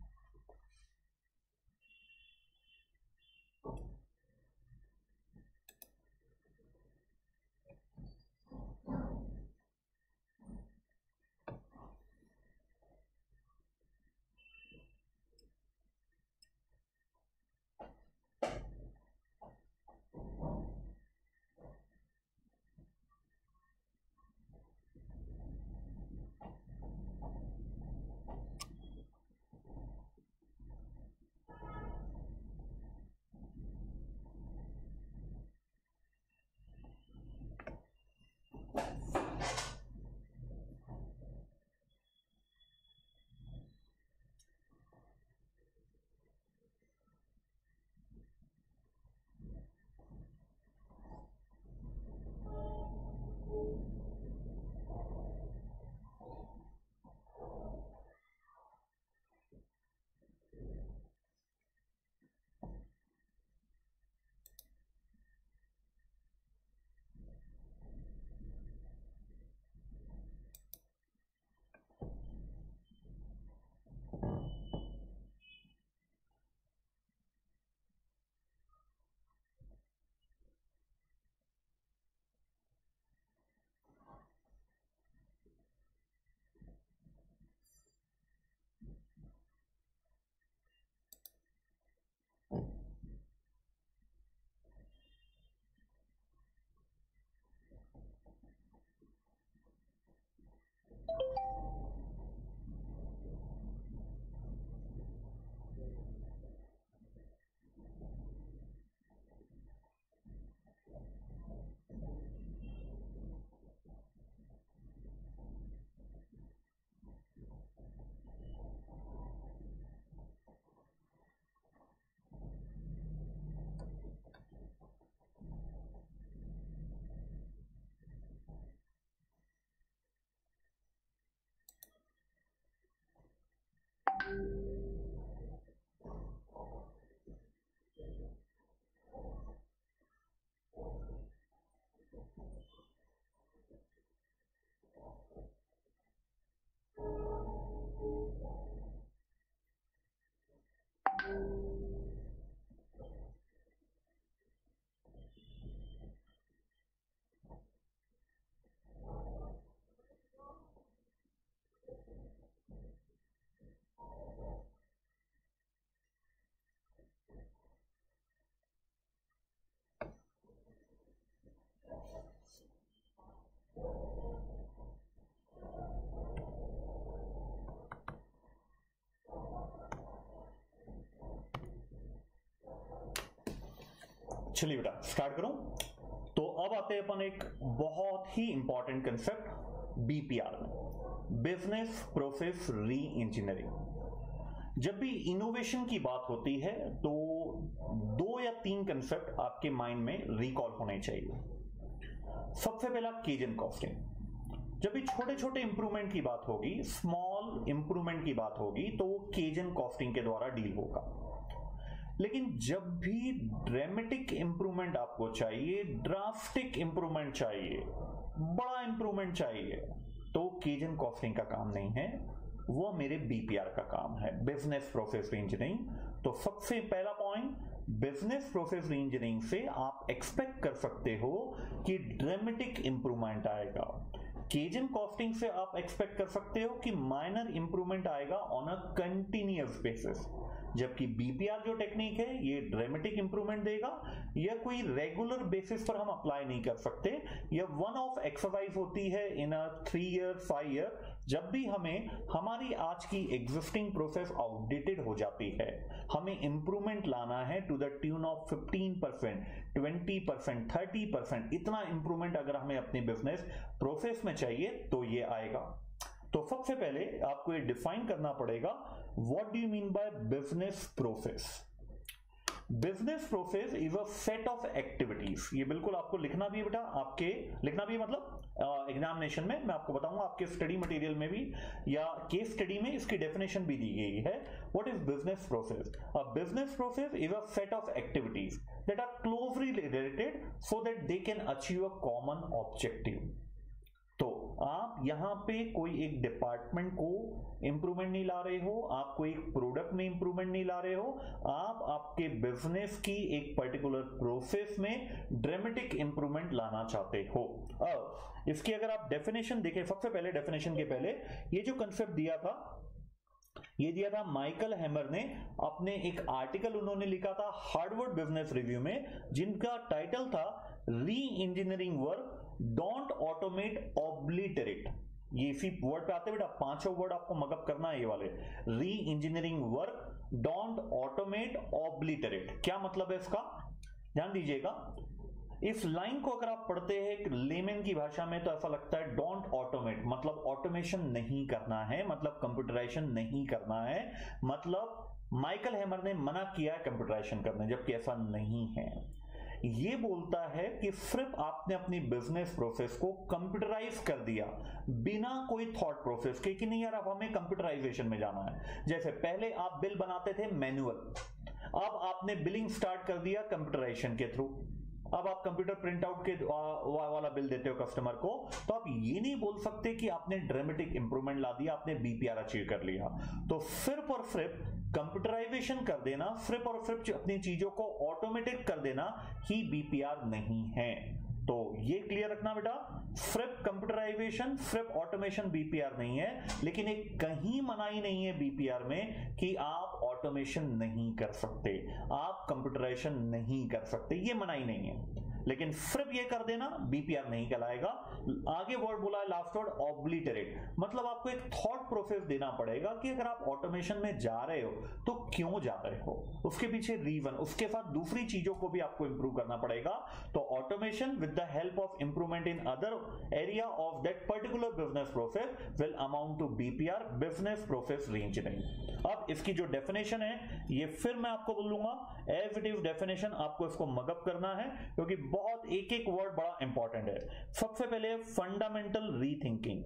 चलिए बेटा स्टार्ट करूं। तो अब आते हैं अपन एक बहुत ही इंपॉर्टेंट कंसेप्ट बीपीआर में, बिजनेस प्रोसेस री इंजीनियरिंग। जब भी इनोवेशन की बात होती है तो दो या तीन कंसेप्ट आपके माइंड में रिकॉल होने चाहिए। सबसे पहला केजन कॉस्टिंग। जब भी छोटे छोटे इंप्रूवमेंट की बात होगी, स्मॉल इंप्रूवमेंट की बात होगी, तो वो केजन कॉस्टिंग के द्वारा डील होगा। लेकिन जब भी ड्रामेटिक इंप्रूवमेंट आपको चाहिए, ड्रास्टिक इंप्रूवमेंट चाहिए, बड़ा इंप्रूवमेंट चाहिए, तो केजन कॉस्टिंग का काम नहीं है, वो मेरे बीपीआर का काम है, बिजनेस प्रोसेस रीइंजीनियरिंग। तो सबसे पहला पॉइंट, बिजनेस प्रोसेस रीइंजीनियरिंग से आप एक्सपेक्ट कर सकते हो कि ड्रामेटिक इंप्रूवमेंट आएगा। केजन कॉस्टिंग से आप एक्सपेक्ट कर सकते हो कि माइनर इंप्रूवमेंट आएगा ऑन अ कंटिन्यूअस बेसिस। जबकि बीपीआर जो टेक्निक है ये ड्रामेटिक इंप्रूवमेंट देगा, या कोई रेगुलर बेसिस पर हम अप्लाई नहीं कर सकते। यह वन ऑफ एक्सरसाइज होती है in a three year five year, जब भी हमें हमारी आज की एग्जिस्टिंग प्रोसेस आउटडेटेड हो जाती है, हमें इंप्रूवमेंट लाना है to the tune of fifteen percent, twenty percent, thirty percent, इतना इंप्रूवमेंट अगर हमें अपनी बिजनेस प्रोसेस में चाहिए तो ये आएगा। तो सबसे पहले आपको ये डिफाइन करना पड़ेगा, what do you mean by business process. Business process is a set of activities. ये बिल्कुल आपको लिखना भी है बेटा, आपके लिखना भी है मतलब एग्जामिनेशन uh, में मैं आपको बताऊंगा, आपके स्टडी मटेरियल में भी या केस स्टडी में इसकी डेफिनेशन भी दी गई है। What is business process? A business process is a set of activities that are closely related so that they can achieve a common objective. तो आप यहां पे कोई एक डिपार्टमेंट को इंप्रूवमेंट नहीं ला रहे हो, आप कोई एक प्रोडक्ट में इंप्रूवमेंट नहीं ला रहे हो, आप आपके बिजनेस की एक पर्टिकुलर प्रोसेस में ड्रामेटिक इंप्रूवमेंट लाना चाहते हो। अब इसकी अगर आप डेफिनेशन देखें, सबसे पहले डेफिनेशन के पहले ये जो कंसेप्ट दिया था, ये दिया था माइकल हैमर ने, अपने एक आर्टिकल उन्होंने लिखा था हार्वर्ड बिजनेस रिव्यू में, जिनका टाइटल था reengineering work don't automate obliterate. ये इसी वर्ड पे आते हैं बेटा, पांचों वर्ड आपको मगअप करना है ये वाले। Reengineering work don't automate obliterate, क्या मतलब है इसका, ध्यान दीजिएगा। इस लाइन को अगर आप पढ़ते हैं लेमन की भाषा में तो ऐसा लगता है डोंट ऑटोमेट मतलब ऑटोमेशन नहीं करना है, मतलब कंप्यूटराइजेशन नहीं करना है, मतलब माइकल हैमर ने मना किया है कंप्यूटराइजेशन करने, जबकि ऐसा नहीं है। ये बोलता है कि सिर्फ आपने अपनी बिजनेस प्रोसेस को कंप्यूटराइज कर दिया बिना कोई थॉट प्रोसेस के कि नहीं यार अब हमें कंप्यूटराइजेशन में जाना है। जैसे पहले आप बिल बनाते थे मैनुअल, अब आपने बिलिंग स्टार्ट कर दिया कंप्यूटराइजेशन के थ्रू, अब आप कंप्यूटर प्रिंट आउट के वाला बिल देते हो कस्टमर को, तो आप ये नहीं बोल सकते कि आपने ड्रामेटिक इंप्रूवमेंट ला दिया, आपने बीपीआर अचीव कर लिया। तो सिर्फ और सिर्फ कंप्यूटराइजेशन कर देना, सिर्फ और सिर्फ अपनी चीजों को ऑटोमेटिक कर देना ही बीपीआर नहीं है। तो ये क्लियर रखना बेटा, सिर्फ कंप्यूटराइजेशन, सिर्फ ऑटोमेशन बीपीआर नहीं है। लेकिन एक कहीं मनाही नहीं है बीपीआर में कि आप ऑटोमेशन नहीं कर सकते, आप कंप्यूटराइजेशन नहीं कर सकते, ये मनाही नहीं है। लेकिन सिर्फ ये कर देना बीपीआर नहीं कहलाएगा। आगे वर्ड बोला है लास्ट वर्ड ऑब्लिटरेट, मतलब आपको एक थॉट प्रोसेस देना पड़ेगा कि अगर आप ऑटोमेशन में जा रहे हो तो क्यों जा रहे हो, उसके पीछे रीजन, उसके साथ दूसरी चीजों को भी आपको इंप्रूव करना पड़ेगा। तो automation with the help of improvement in other area of that particular business process will amount to BPR, business process reengineering. अब इसकी जो डेफिनेशन है ये फिर मैं आपको बोलूंगा, एज इट इज डेफिनेशन आपको इसको मगअप करना है क्योंकि बहुत एक एक वर्ड बड़ा इंपॉर्टेंट है। सबसे पहले fundamental rethinking,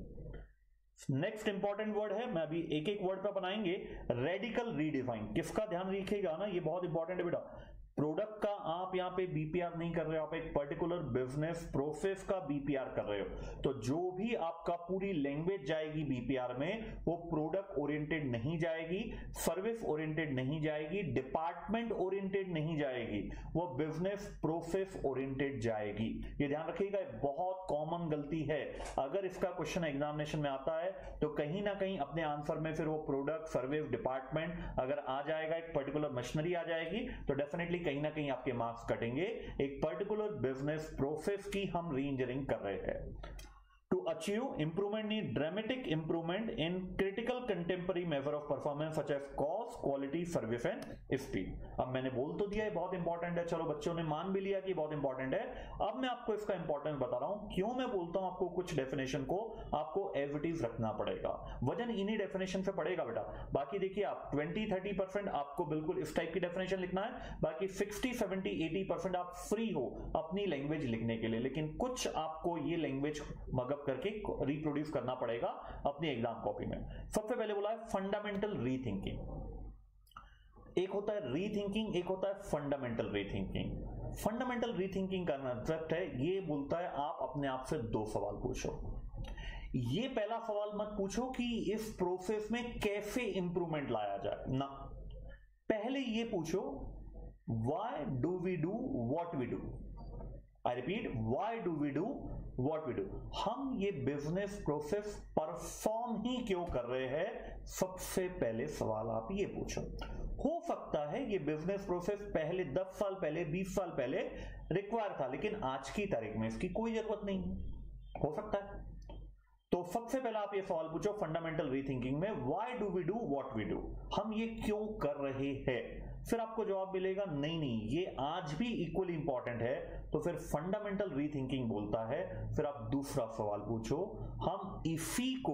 next important word है, मैं अभी एक एक वर्ड पे बनाएंगे, रेडिकल रीडिजाइन। किसका ध्यान रखिएगा ना, ये बहुत इंपॉर्टेंट है बेटा। प्रोडक्ट का आप यहां पे बीपीआर नहीं कर रहे हो, आप एक पर्टिकुलर बिजनेस प्रोसेस का बीपीआर कर रहे हो। तो जो भी आपका पूरी लैंग्वेज जाएगी बीपीआर में वो प्रोडक्ट ओरिएंटेड नहीं जाएगी, सर्विस ओरिएंटेड नहीं जाएगी, डिपार्टमेंट ओरिएंटेड नहीं जाएगी, वो बिजनेस प्रोसेस ओरिएंटेड जाएगी। ये ध्यान रखिएगा, बहुत कॉमन गलती है। अगर इसका क्वेश्चन एग्जामिनेशन में आता है तो कहीं ना कहीं अपने आंसर में फिर वो प्रोडक्ट, सर्विस, डिपार्टमेंट अगर आ जाएगा, एक पर्टिकुलर मशीनरी आ जाएगी, तो डेफिनेटली कहीं ना कहीं आपके मार्क्स कटेंगे। एक पर्टिकुलर बिजनेस प्रोसेस की हम री इंजीनियरिंग कर रहे हैं। To achieve improvement need dramatic improvement in critical contemporary measure of performance such as cost, quality, service and speed. अब मैंने बोल तो दिया है बहुत इंपॉर्टेंट है, चलो बच्चों ने मान भी लिया कि बहुत इंपॉर्टेंट है। अब मैं आपको इसका इंपॉर्टेंस बता रहा हूं, क्यों मैं बोलता हूं आपको कुछ डेफिनेशन को आपको एज इट इज रखना पड़ेगा, वजन इन्हीं डेफिनेशन से पड़ेगा बेटा। बाकी देखिए आप ट्वेंटी थर्टी परसेंट आपको बिल्कुल इस टाइप की डेफिनेशन लिखना है, बाकी सिक्सटी सेवेंटी एटी परसेंट आप फ्री हो अपनी लैंग्वेज लिखने के लिए, लेकिन कुछ आपको ये लैंग्वेज मगअप करके रिप्रोड्यूस करना पड़ेगा अपनी एग्जाम कॉपी में। सबसे पहले बोला है फंडामेंटल रीथिंकिंग। एक होता है रीथिंकिंग, एक होता है फंडामेंटल रीथिंकिंग। फंडामेंटल रीथिंकिंग का कंसेप्ट है, ये बोलता है आप अपने आप से दो सवाल पूछो। ये पहला सवाल मत पूछो कि इस प्रोसेस में कैसे इंप्रूवमेंट लाया जाए ना, पहले ये पूछो why do we do what we do. I repeat, why do we do what we do. हम ये बिजनेस प्रोसेस परफॉर्म ही क्यों कर रहे हैं, सबसे पहले सवाल आप ये पूछो। हो सकता है ये बिजनेस प्रोसेस पहले दस साल पहले, बीस साल पहले रिक्वायर था, लेकिन आज की तारीख में इसकी कोई जरूरत नहीं है, हो सकता है। तो सबसे पहले आप ये सवाल पूछो फंडामेंटल रीथिंकिंग में, why do we do what we do, हम ये क्यों कर रहे हैं। फिर आपको जवाब मिलेगा नहीं नहीं ये आज भी इक्वली इंपॉर्टेंट है, तो फिर फंडामेंटल रीथिंकिंग बोलता है। फिर आप दूसरा सवाल पूछो, हम इसी को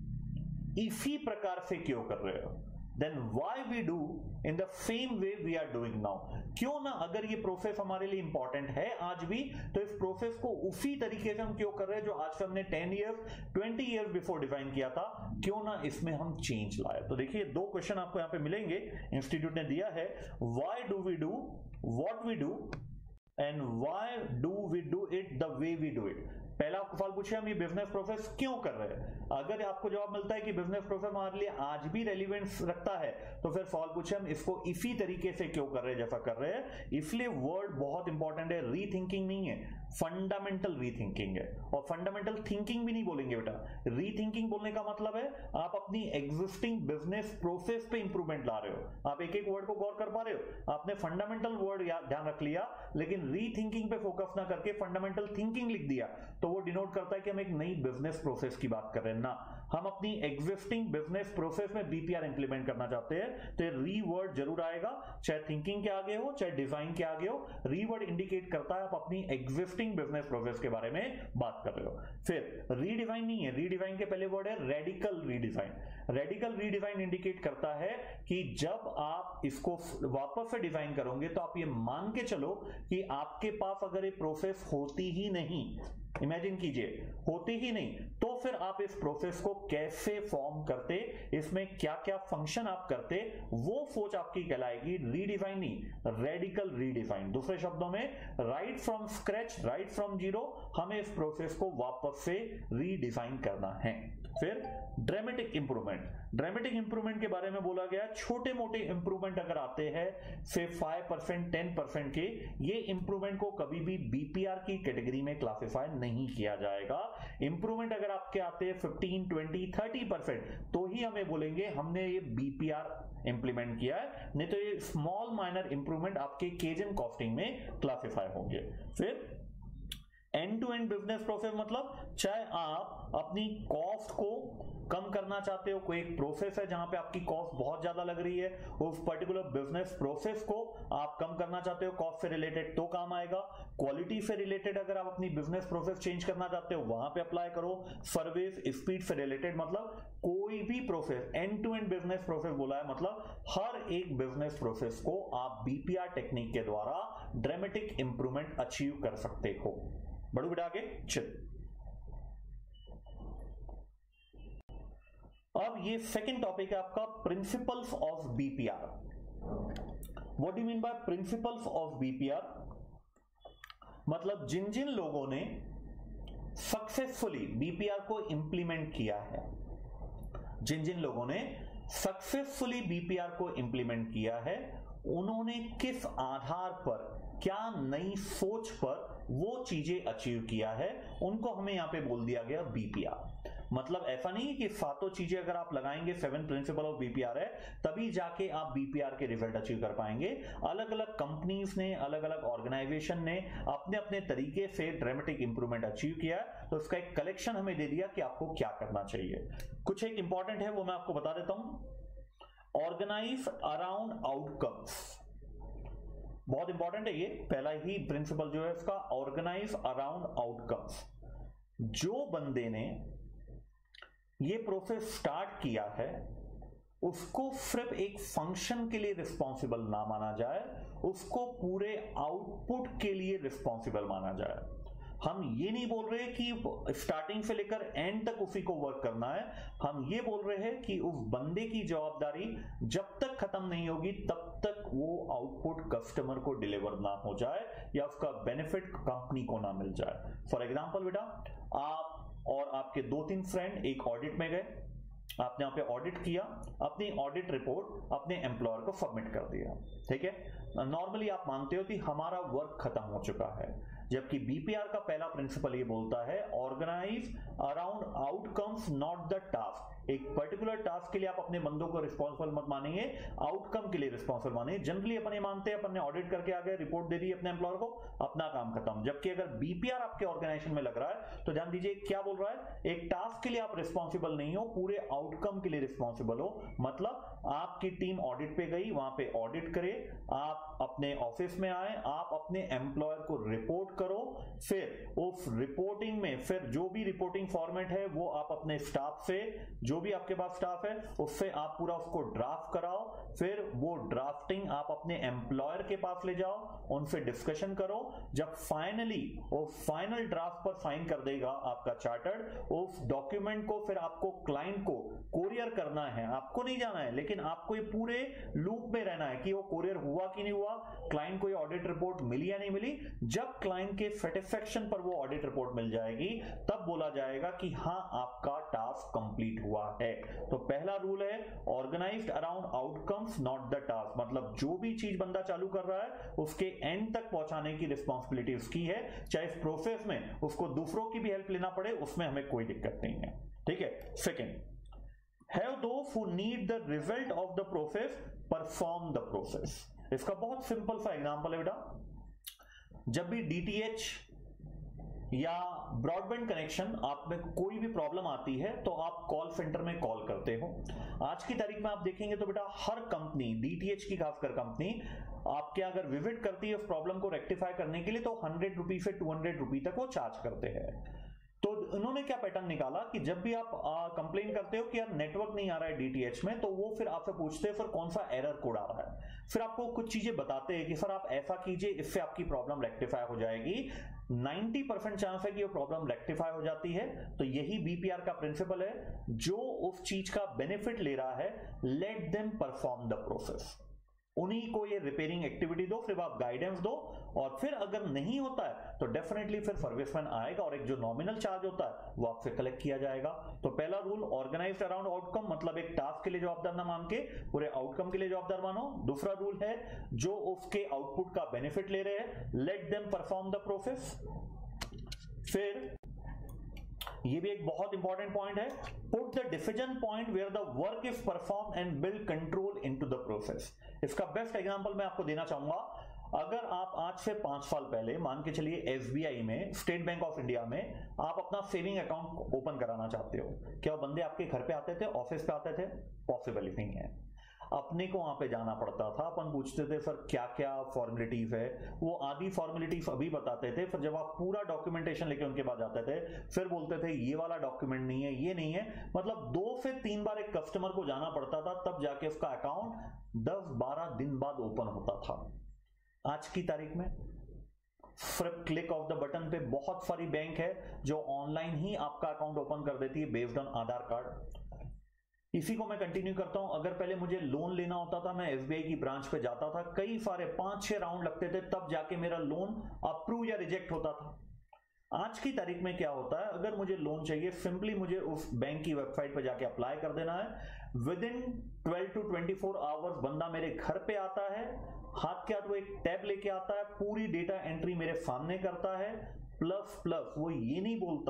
इसी प्रकार से क्यों कर रहे हो, then why we do in the same way we are doing now. क्यों ना, अगर ये प्रोसेस हमारे लिए इंपॉर्टेंट है आज भी, तो इस प्रोसेस को उसी तरीके से हम क्यों कर रहे हैं जो आज से हमने ten years twenty years before define किया था, क्यों ना इसमें हम चेंज लाए। तो देखिए दो क्वेश्चन आपको यहां पे मिलेंगे, इंस्टीट्यूट ने दिया है, why do we do what we do and why do we do it the way we do it. पहला सवाल पूछे हम ये बिजनेस प्रोसेस क्यों कर रहे हैं, अगर आपको जवाब मिलता है कि बिजनेस प्रोसेस हमारे लिए आज भी रेलिवेंस रखता है, तो फिर सवाल पूछे हम इसको इसी तरीके से क्यों कर रहे हैं जैसा कर रहे हैं। इसलिए वर्ड बहुत इंपॉर्टेंट है, रीथिंकिंग नहीं है, फंडामेंटल रीथिंकिंग है। और फंडामेंटल थिंकिंग भी नहीं बोलेंगे बेटा, रीथिंकिंग बोलने का मतलब है आप अपनी एग्जिस्टिंग बिजनेस प्रोसेस पे इंप्रूवमेंट ला रहे हो। आप एक एक वर्ड को गौर कर पा रहे हो, आपने फंडामेंटल वर्ड ध्यान रख लिया, लेकिन रीथिंकिंग पे फोकस ना करके फंडामेंटल थिंकिंग लिख दिया, तो वो डिनोट करता है कि हम एक नई बिजनेस प्रोसेस की बात कर रहे हैं ना, हम अपनी एग्जिस्टिंग बिजनेस प्रोसेस में बीपीआर इंप्लीमेंट करना चाहते हैं। तो री वर्ड जरूर आएगा, चाहे थिंकिंग के आगे हो चाहे डिजाइन के आगे हो, री वर्ड इंडिकेट करता है आप अपनी एग्जिस्टिंग बिजनेस प्रोसेस के बारे में बात कर रहे हो। फिर रीडिजाइन नहीं है, रीडिजाइन के पहले वर्ड है radical redesign. Radical redesign indicate करता है कि जब आप इसको वापस से डिजाइन करोगे तो आप ये मान के चलो कि आपके पास अगर ये प्रोसेस होती ही नहीं, इमेजिन कीजिए होती ही नहीं, तो फिर आप इस प्रोसेस को कैसे फॉर्म करते, इसमें क्या क्या फंक्शन आप करते, वो सोच आपकी कहलाएगी रीडिजाइन नहीं, रेडिकल रीडिजाइन। दूसरे शब्दों में right from scratch, right from zero, हमें इस प्रोसेस को वापस से रीडिजाइन करना है। फिर ड्रामेटिक इंप्रूवमेंट, ड्रामेटिक इंप्रूवमेंट के बारे में बोला गया छोटे मोटे इंप्रूवमेंट अगर आते हैं से फाइव परसेंट टेन परसेंट के, ये इंप्रूवमेंट को कभी भी बीपीआर की कैटेगरी में क्लासिफाई नहीं किया जाएगा। इंप्रूवमेंट अगर आपके आते हैं फिफ्टीन ट्वेंटी थर्टी परसेंट, तो ही हमें बोलेंगे हमने ये बीपीआर इंप्लीमेंट किया है, नहीं तो ये स्मॉल माइनर इंप्रूवमेंट आपके केजन कॉस्टिंग में क्लासिफाई होंगे। फिर end to end business process मतलब चाहे आप अपनी कॉस्ट को कम करना चाहते हो, कोई एक प्रोसेस है जहां पे आपकी कॉस्ट बहुत ज्यादा लग रही है, उस पर्टिकुलर बिजनेस प्रोसेस को आप कम करना चाहते हो, कॉस्ट से रिलेटेड तो काम आएगा। क्वालिटी से रिलेटेड अगर आप अपनी बिजनेस प्रोसेस चेंज करना चाहते हो वहां पे अप्लाई करो। सर्विस स्पीड से रिलेटेड मतलब कोई भी process, end to end business process बोला है मतलब हर एक बिजनेस प्रोसेस को आप बीपीआर टेक्निक के द्वारा ड्रामेटिक इंप्रूवमेंट अचीव कर सकते हो। बढ़ो बेटा आगे चल। अब ये सेकंड टॉपिक है आपका principles of BPR. What do you mean by principles of BPR, मतलब जिन जिन लोगों ने सक्सेसफुली बीपीआर को इंप्लीमेंट किया है, जिन जिन लोगों ने सक्सेसफुली बीपीआर को इंप्लीमेंट किया है, उन्होंने किस आधार पर, क्या नई सोच पर वो चीजें अचीव किया है, उनको हमें यहां पे बोल दिया गया बीपीआर। मतलब ऐसा नहीं है कि सातों चीजें अगर आप लगाएंगे सेवन प्रिंसिपल ऑफ बीपीआर है तभी जाके आप बीपीआर के रिजल्ट अचीव कर पाएंगे। अलग अलग कंपनीज ने, अलग अलग ऑर्गेनाइजेशन ने अपने अपने तरीके से ड्रामेटिक इंप्रूवमेंट अचीव किया, तो इसका एक कलेक्शन हमें दे दिया कि आपको क्या करना चाहिए। कुछ एक इंपॉर्टेंट है वो मैं आपको बता देता हूं। ऑर्गेनाइज अराउंड आउटकम्स, बहुत इंपॉर्टेंट है ये, पहला ही प्रिंसिपल जो है इसका, ऑर्गेनाइज अराउंड आउटकम्स। जो बंदे ने ये प्रोसेस स्टार्ट किया है उसको सिर्फ एक फंक्शन के लिए रिस्पॉन्सिबल ना माना जाए, उसको पूरे आउटपुट के लिए रिस्पॉन्सिबल माना जाए। हम ये नहीं बोल रहे कि स्टार्टिंग से लेकर एंड तक उसी को वर्क करना है, हम ये बोल रहे हैं कि उस बंदे की जवाबदारी जब तक खत्म नहीं होगी तब तक वो आउटपुट कस्टमर को डिलीवर ना हो जाए या उसका बेनिफिट कंपनी को ना मिल जाए। फॉर एग्जांपल बेटा, आप और आपके दो तीन फ्रेंड एक ऑडिट में गए, आपने यहाँ पे ऑडिट किया, अपनी ऑडिट रिपोर्ट अपने एम्प्लॉयर को सबमिट कर दिया, ठीक है। नॉर्मली आप मानते हो कि हमारा वर्क खत्म हो चुका है, जबकि बीपीआर का पहला प्रिंसिपल ये बोलता है organise around outcomes not the task. एक पर्टिकुलर टास्क के लिए आप अपने बंदों को रिस्पॉन्सिबल मत मानेंगे, आउटकम के लिए रिस्पॉन्सिबल मानेंगे। जनरली अपन ये मानते हैं, अपन ने ऑडिट करके आ गए, रिपोर्ट दे दी अपने एम्प्लॉयर को, अपना काम खत्म। जबकि अगर बीपीआर आपके ऑर्गेनाइजेशन में लग रहा है तो जान दीजिए क्या बोल रहा है, एक टास्क के लिए आप रिस्पॉन्सिबल नहीं हो, पूरे आउटकम के लिए रिस्पॉन्सिबल हो। मतलब आपकी टीम ऑडिट पे गई, वहां पे ऑडिट करे, आप अपने ऑफिस में आए, आप अपने एम्प्लॉयर को रिपोर्ट करो, फिर उस रिपोर्टिंग में फिर जो भी रिपोर्टिंग फॉर्मेट है वो आप अपने स्टाफ से, जो भी आपके पास स्टाफ है उससे आप पूरा उसको ड्राफ्ट कराओ, फिर वो ड्राफ्टिंग आप अपने एम्प्लॉयर के पास ले जाओ, उनसे डिस्कशन करो। जब फाइनली वो फाइनल ड्राफ्ट पर साइन कर देगा आपका चार्टर्ड, उस डॉक्यूमेंट को फिर आपको क्लाइंट को कोरियर करना है, आपको नहीं जाना है, लेकिन आपको ये पूरे लूप में रहना है कि वो कोरियर हुआ कि नहीं हुआ, क्लाइंट को ये ऑडिट रिपोर्ट मिली या नहीं मिली। जब क्लाइंट के सेटिस्फेक्शन पर वो ऑडिट रिपोर्ट मिल जाएगी तब बोला जाएगा कि हाँ आपका टास्क कंप्लीट हुआ है। तो पहला रूल है organised around outcomes not the task, मतलब जो भी चीज बंदा चालू कर रहा है उसके एंड तक पहुंचाने की रिस्पॉन्सिबिलिटी उसकी है, चाहे इस प्रोसेस में उसको दूसरों की भी हेल्प लेना पड़े, उसमें हमें कोई दिक्कत नहीं है, ठीक है। Second, have those who need the result of the process perform the process. इसका बहुत सिंपल सा एग्जांपल है बेटा, जब भी डीटीएच या ब्रॉडबैंड कनेक्शन आप में कोई भी प्रॉब्लम आती है तो आप कॉल सेंटर में कॉल करते हो। आज की तारीख में आप देखेंगे तो बेटा हर कंपनी, डीटीएच की खासकर कंपनी, आपके अगर विजिट करती है उस प्रॉब्लम को रेक्टिफाई करने के लिए तो हंड्रेड रुपी से टू हंड्रेड रुपी तक वो चार्ज करते हैं। तो उन्होंने क्या पैटर्न निकाला कि जब भी आप कंप्लेन करते हो कि यार नेटवर्क नहीं आ रहा है डीटीएच में, तो वो फिर आपसे पूछते हैं फिर कौन सा एरर कोड आ रहा है, फिर आपको कुछ चीजें बताते हैं कि सर आप ऐसा कीजिए, इससे आपकी प्रॉब्लम रेक्टिफाई हो जाएगी। नब्बे परसेंट चांस है कि वो प्रॉब्लम रेक्टिफाई हो जाती है। तो यही बीपीआर का प्रिंसिपल है, जो उस चीज का बेनिफिट ले रहा है let them perform the process, उन्हीं को ये रिपेयरिंग एक्टिविटी दो, फिर आप गाइडेंस दो, और फिर अगर नहीं होता है तो डेफिनेटली फिर सर्विसमैन आएगा और एक जो नॉमिनल चार्ज होता है वो आपसे कलेक्ट किया जाएगा। तो पहला रूल ऑर्गेनाइज्ड अराउंड आउटकम, मतलब एक टास्क के लिए जवाबदार ना मान के पूरे आउटकम के लिए जवाबदार मानो। दूसरा रूल है जो उसके आउटपुट का बेनिफिट ले रहे हैं, let them perform the process. फिर ये भी एक बहुत इंपॉर्टेंट पॉइंट है, put the decision point where the work is perform and build control into the process. इसका बेस्ट एग्जांपल मैं आपको देना चाहूंगा, अगर आप आज से पांच साल पहले मान के चलिए एसबीआई में, स्टेट बैंक ऑफ इंडिया में आप अपना सेविंग अकाउंट ओपन कराना चाहते हो, क्या वो बंदे आपके घर पे आते थे, ऑफिस पे आते थे? पॉसिबल ही नहीं है, अपने को वहां पे जाना पड़ता था। अपन पूछते थे सर क्या क्या फॉर्मेलिटीज है, वो आधी फॉर्मेलिटीज अभी बताते थे, फिर जब आप पूरा डॉक्यूमेंटेशन लेके उनके पास जाते थे फिर बोलते थे ये वाला डॉक्यूमेंट नहीं है, ये नहीं है। मतलब दो से तीन बार एक कस्टमर को जाना पड़ता था, तब जाके उसका अकाउंट दस बारह दिन बाद ओपन होता था। आज की तारीख में सिर्फ क्लिक ऑफ द बटन पे बहुत सारी बैंक है जो ऑनलाइन ही आपका अकाउंट ओपन कर देती है बेस्ड ऑन आधार कार्ड। इसी को मैं कंटिन्यू करता हूं, अगर पहले मुझे लोन लेना होता था मैं एसबीआई की ब्रांच पे जाता था, कई सारे पांच छह राउंड लगते थे, तब जाके मेरा लोन अप्रूव या रिजेक्ट होता था। आज की तारीख में क्या होता है, अगर मुझे लोन चाहिए सिंपली मुझे उस बैंक की वेबसाइट पे जाके अप्लाई कर देना है, within twelve to twenty four hours बंदा मेरे घर पे आता है, हाथ के हाथ वो एक टैब लेके आता है, पूरी डेटा एंट्री मेरे सामने करता है, प्लस प्लस वो ये नहीं बोलता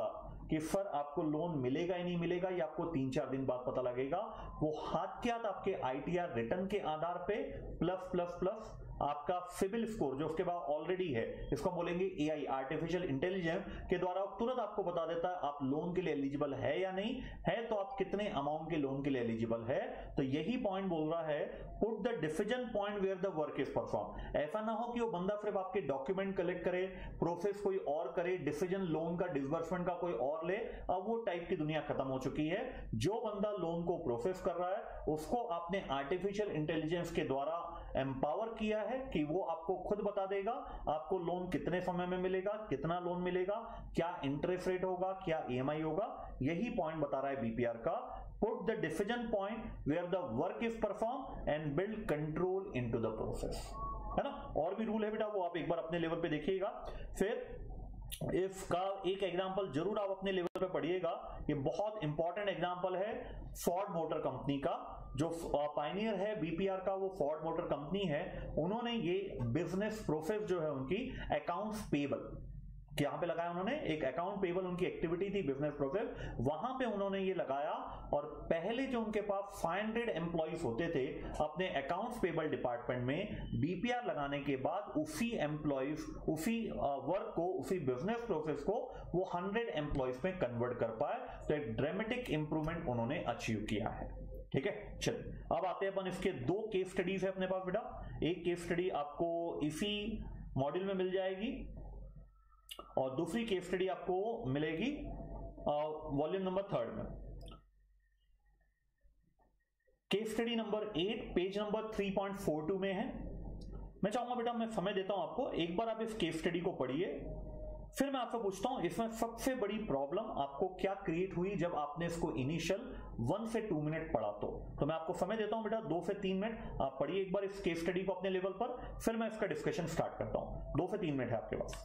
कि सर आपको लोन मिलेगा ही नहीं मिलेगा, ये आपको तीन चार दिन बाद पता लगेगा। वो हाथ के हाथ आपके आईटीआर रिटर्न के आधार पे प्लस प्लस प्लस आपका सिबिल स्कोर जो उसके बाद ऑलरेडी है, इसको बोलेंगे एआई, आर्टिफिशियल इंटेलिजेंस के द्वारा तुरंत आपको बता देता है आप लोन के लिए एलिजिबल है या नहीं है, तो आप कितने अमाउंट के लोन के लिए एलिजिबल है। तो यही पॉइंट बोल रहा है put the decision point where the work is perform. ऐसा ना हो कि वो बंदा सिर्फ आपके डॉक्यूमेंट कलेक्ट करे, प्रोसेस कोई और करे, डिसीजन लोन का डिसबर्समेंट का कोई और ले। अब वो टाइप की दुनिया खत्म हो चुकी है। जो बंदा लोन को प्रोसेस कर रहा है उसको आपने आर्टिफिशियल इंटेलिजेंस के द्वारा एम्पावर किया है कि वो आपको खुद बता देगा आपको लोन कितने समय में मिलेगा, कितना लोन मिलेगा, क्या इंटरेस्ट रेट होगा, क्या ईएमआई होगा। यही पॉइंट बता रहा है बीपीआर का, put the decision point where the work is perform and build control into the process, है ना। और भी रूल है बेटा, वो आप एक बार अपने लेवल पे देखिएगा। फिर इफ का एक एग्जांपल जरूर आप अपने लेवल पे पढ़िएगा, ये बहुत इंपॉर्टेंट एग्जांपल है फोर्ड मोटर कंपनी का। जो पायनियर है बीपीआर का, वो फोर्ड मोटर कंपनी है। उन्होंने ये बिजनेस प्रोसेस जो है उनकी अकाउंट्स पेबल यहां पे लगाया उन्होंने, एक अकाउंट पेबल उनकी एक्टिविटी थी बिजनेस प्रोसेस, वहां पे उन्होंने ये लगाया। और पहले जो उनके पास पाँच सौ एम्प्लॉइज होते थे अपने अकाउंट्स पेबल डिपार्टमेंट में, बीपीआर लगाने के बाद उसी एम्प्लॉइज उसी वर्क को, उसी बिजनेस प्रोसेस को वो हंड्रेड एम्प्लॉइज में कन्वर्ट कर पाए। तो एक ड्रामेटिक इंप्रूवमेंट उन्होंने अचीव किया है। ठीक है, चलिए अब आते हैं अपन इसके दो केस स्टडीज है अपने पास बेटा। एक केस स्टडी आपको इसी मॉड्यूल में मिल जाएगी और दूसरी केस स्टडी आपको मिलेगी वॉल्यूम नंबर थर्ड में। Case study number eight page number three point four two में है। मैं चाहूंगा बेटा, मैं समय देता हूं आपको, एक बार आप इस केस स्टडी को पढ़िए, फिर मैं आपसे पूछता हूं इसमें सबसे बड़ी प्रॉब्लम आपको क्या क्रिएट हुई जब आपने इसको इनिशियल वन से टू मिनट पढ़ा। तो तो मैं आपको समय देता हूं बेटा, दो से तीन मिनट आप पढ़िए एक बार इस केस स्टडी को अपने लेवल पर, फिर मैं इसका डिस्कशन स्टार्ट करता हूं। दो से तीन मिनट है आपके पास।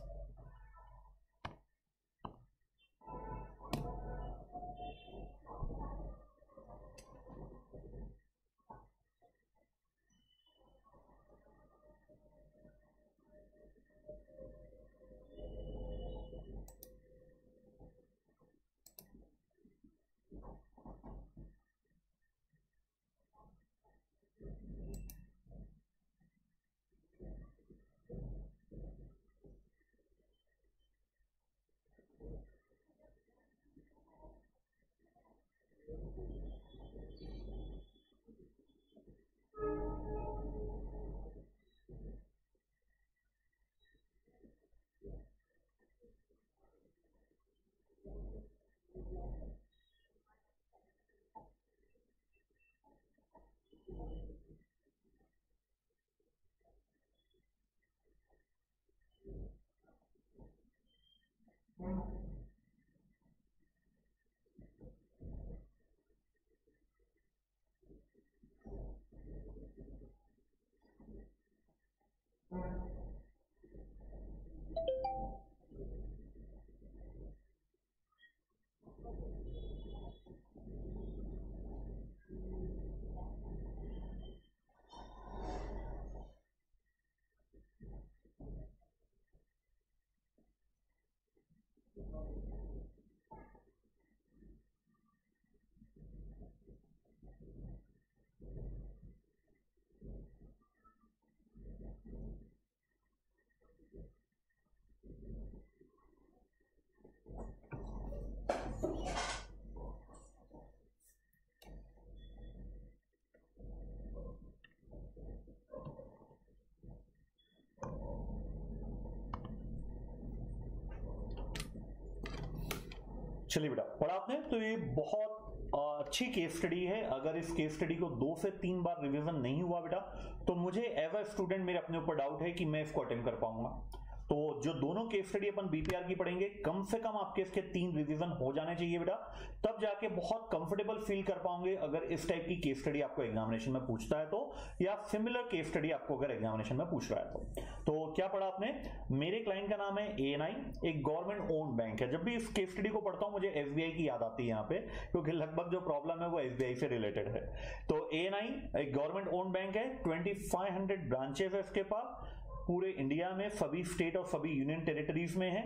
चलिए बेटा, पढ़ा आपने, तो ये बहुत अच्छी केस स्टडी है। अगर इस केस स्टडी को दो से तीन बार रिवीजन नहीं हुआ बेटा, तो मुझे एज अ स्टूडेंट मेरे अपने ऊपर डाउट है कि मैं इसको अटेंड कर पाऊंगा। तो जो दोनों केस स्टडी अपन बीपीआर की पढ़ेंगे, कम से कम आपके इसके तीन रिवीजन हो जाने चाहिए बेटा, तब जाके बहुत कंफर्टेबल फील कर पाओगे अगर इस टाइप की केस स्टडी आपको एग्जामिनेशन में पूछता है तो, या सिमिलर केस स्टडी आपको अगर एग्जामिनेशन में पूछ रहा है तो। तो क्या पढ़ा आपने? मेरे क्लाइंट का नाम है एएनआई, एक गवर्नमेंट ओन्ड बैंक है। जब भी इस केस स्टडी को पढ़ता हूं मुझे एसबीआई की याद आती है यहाँ पे, क्योंकि लगभग जो प्रॉब्लम है वो एसबीआई से रिलेटेड है। तो एएनआई एक गवर्नमेंट ओन्ड बैंक है, ट्वेंटी फाइव हंड्रेड ब्रांचेस है इसके पास पूरे इंडिया में, सभी स्टेट और सभी यूनियन टेरिटरीज में है।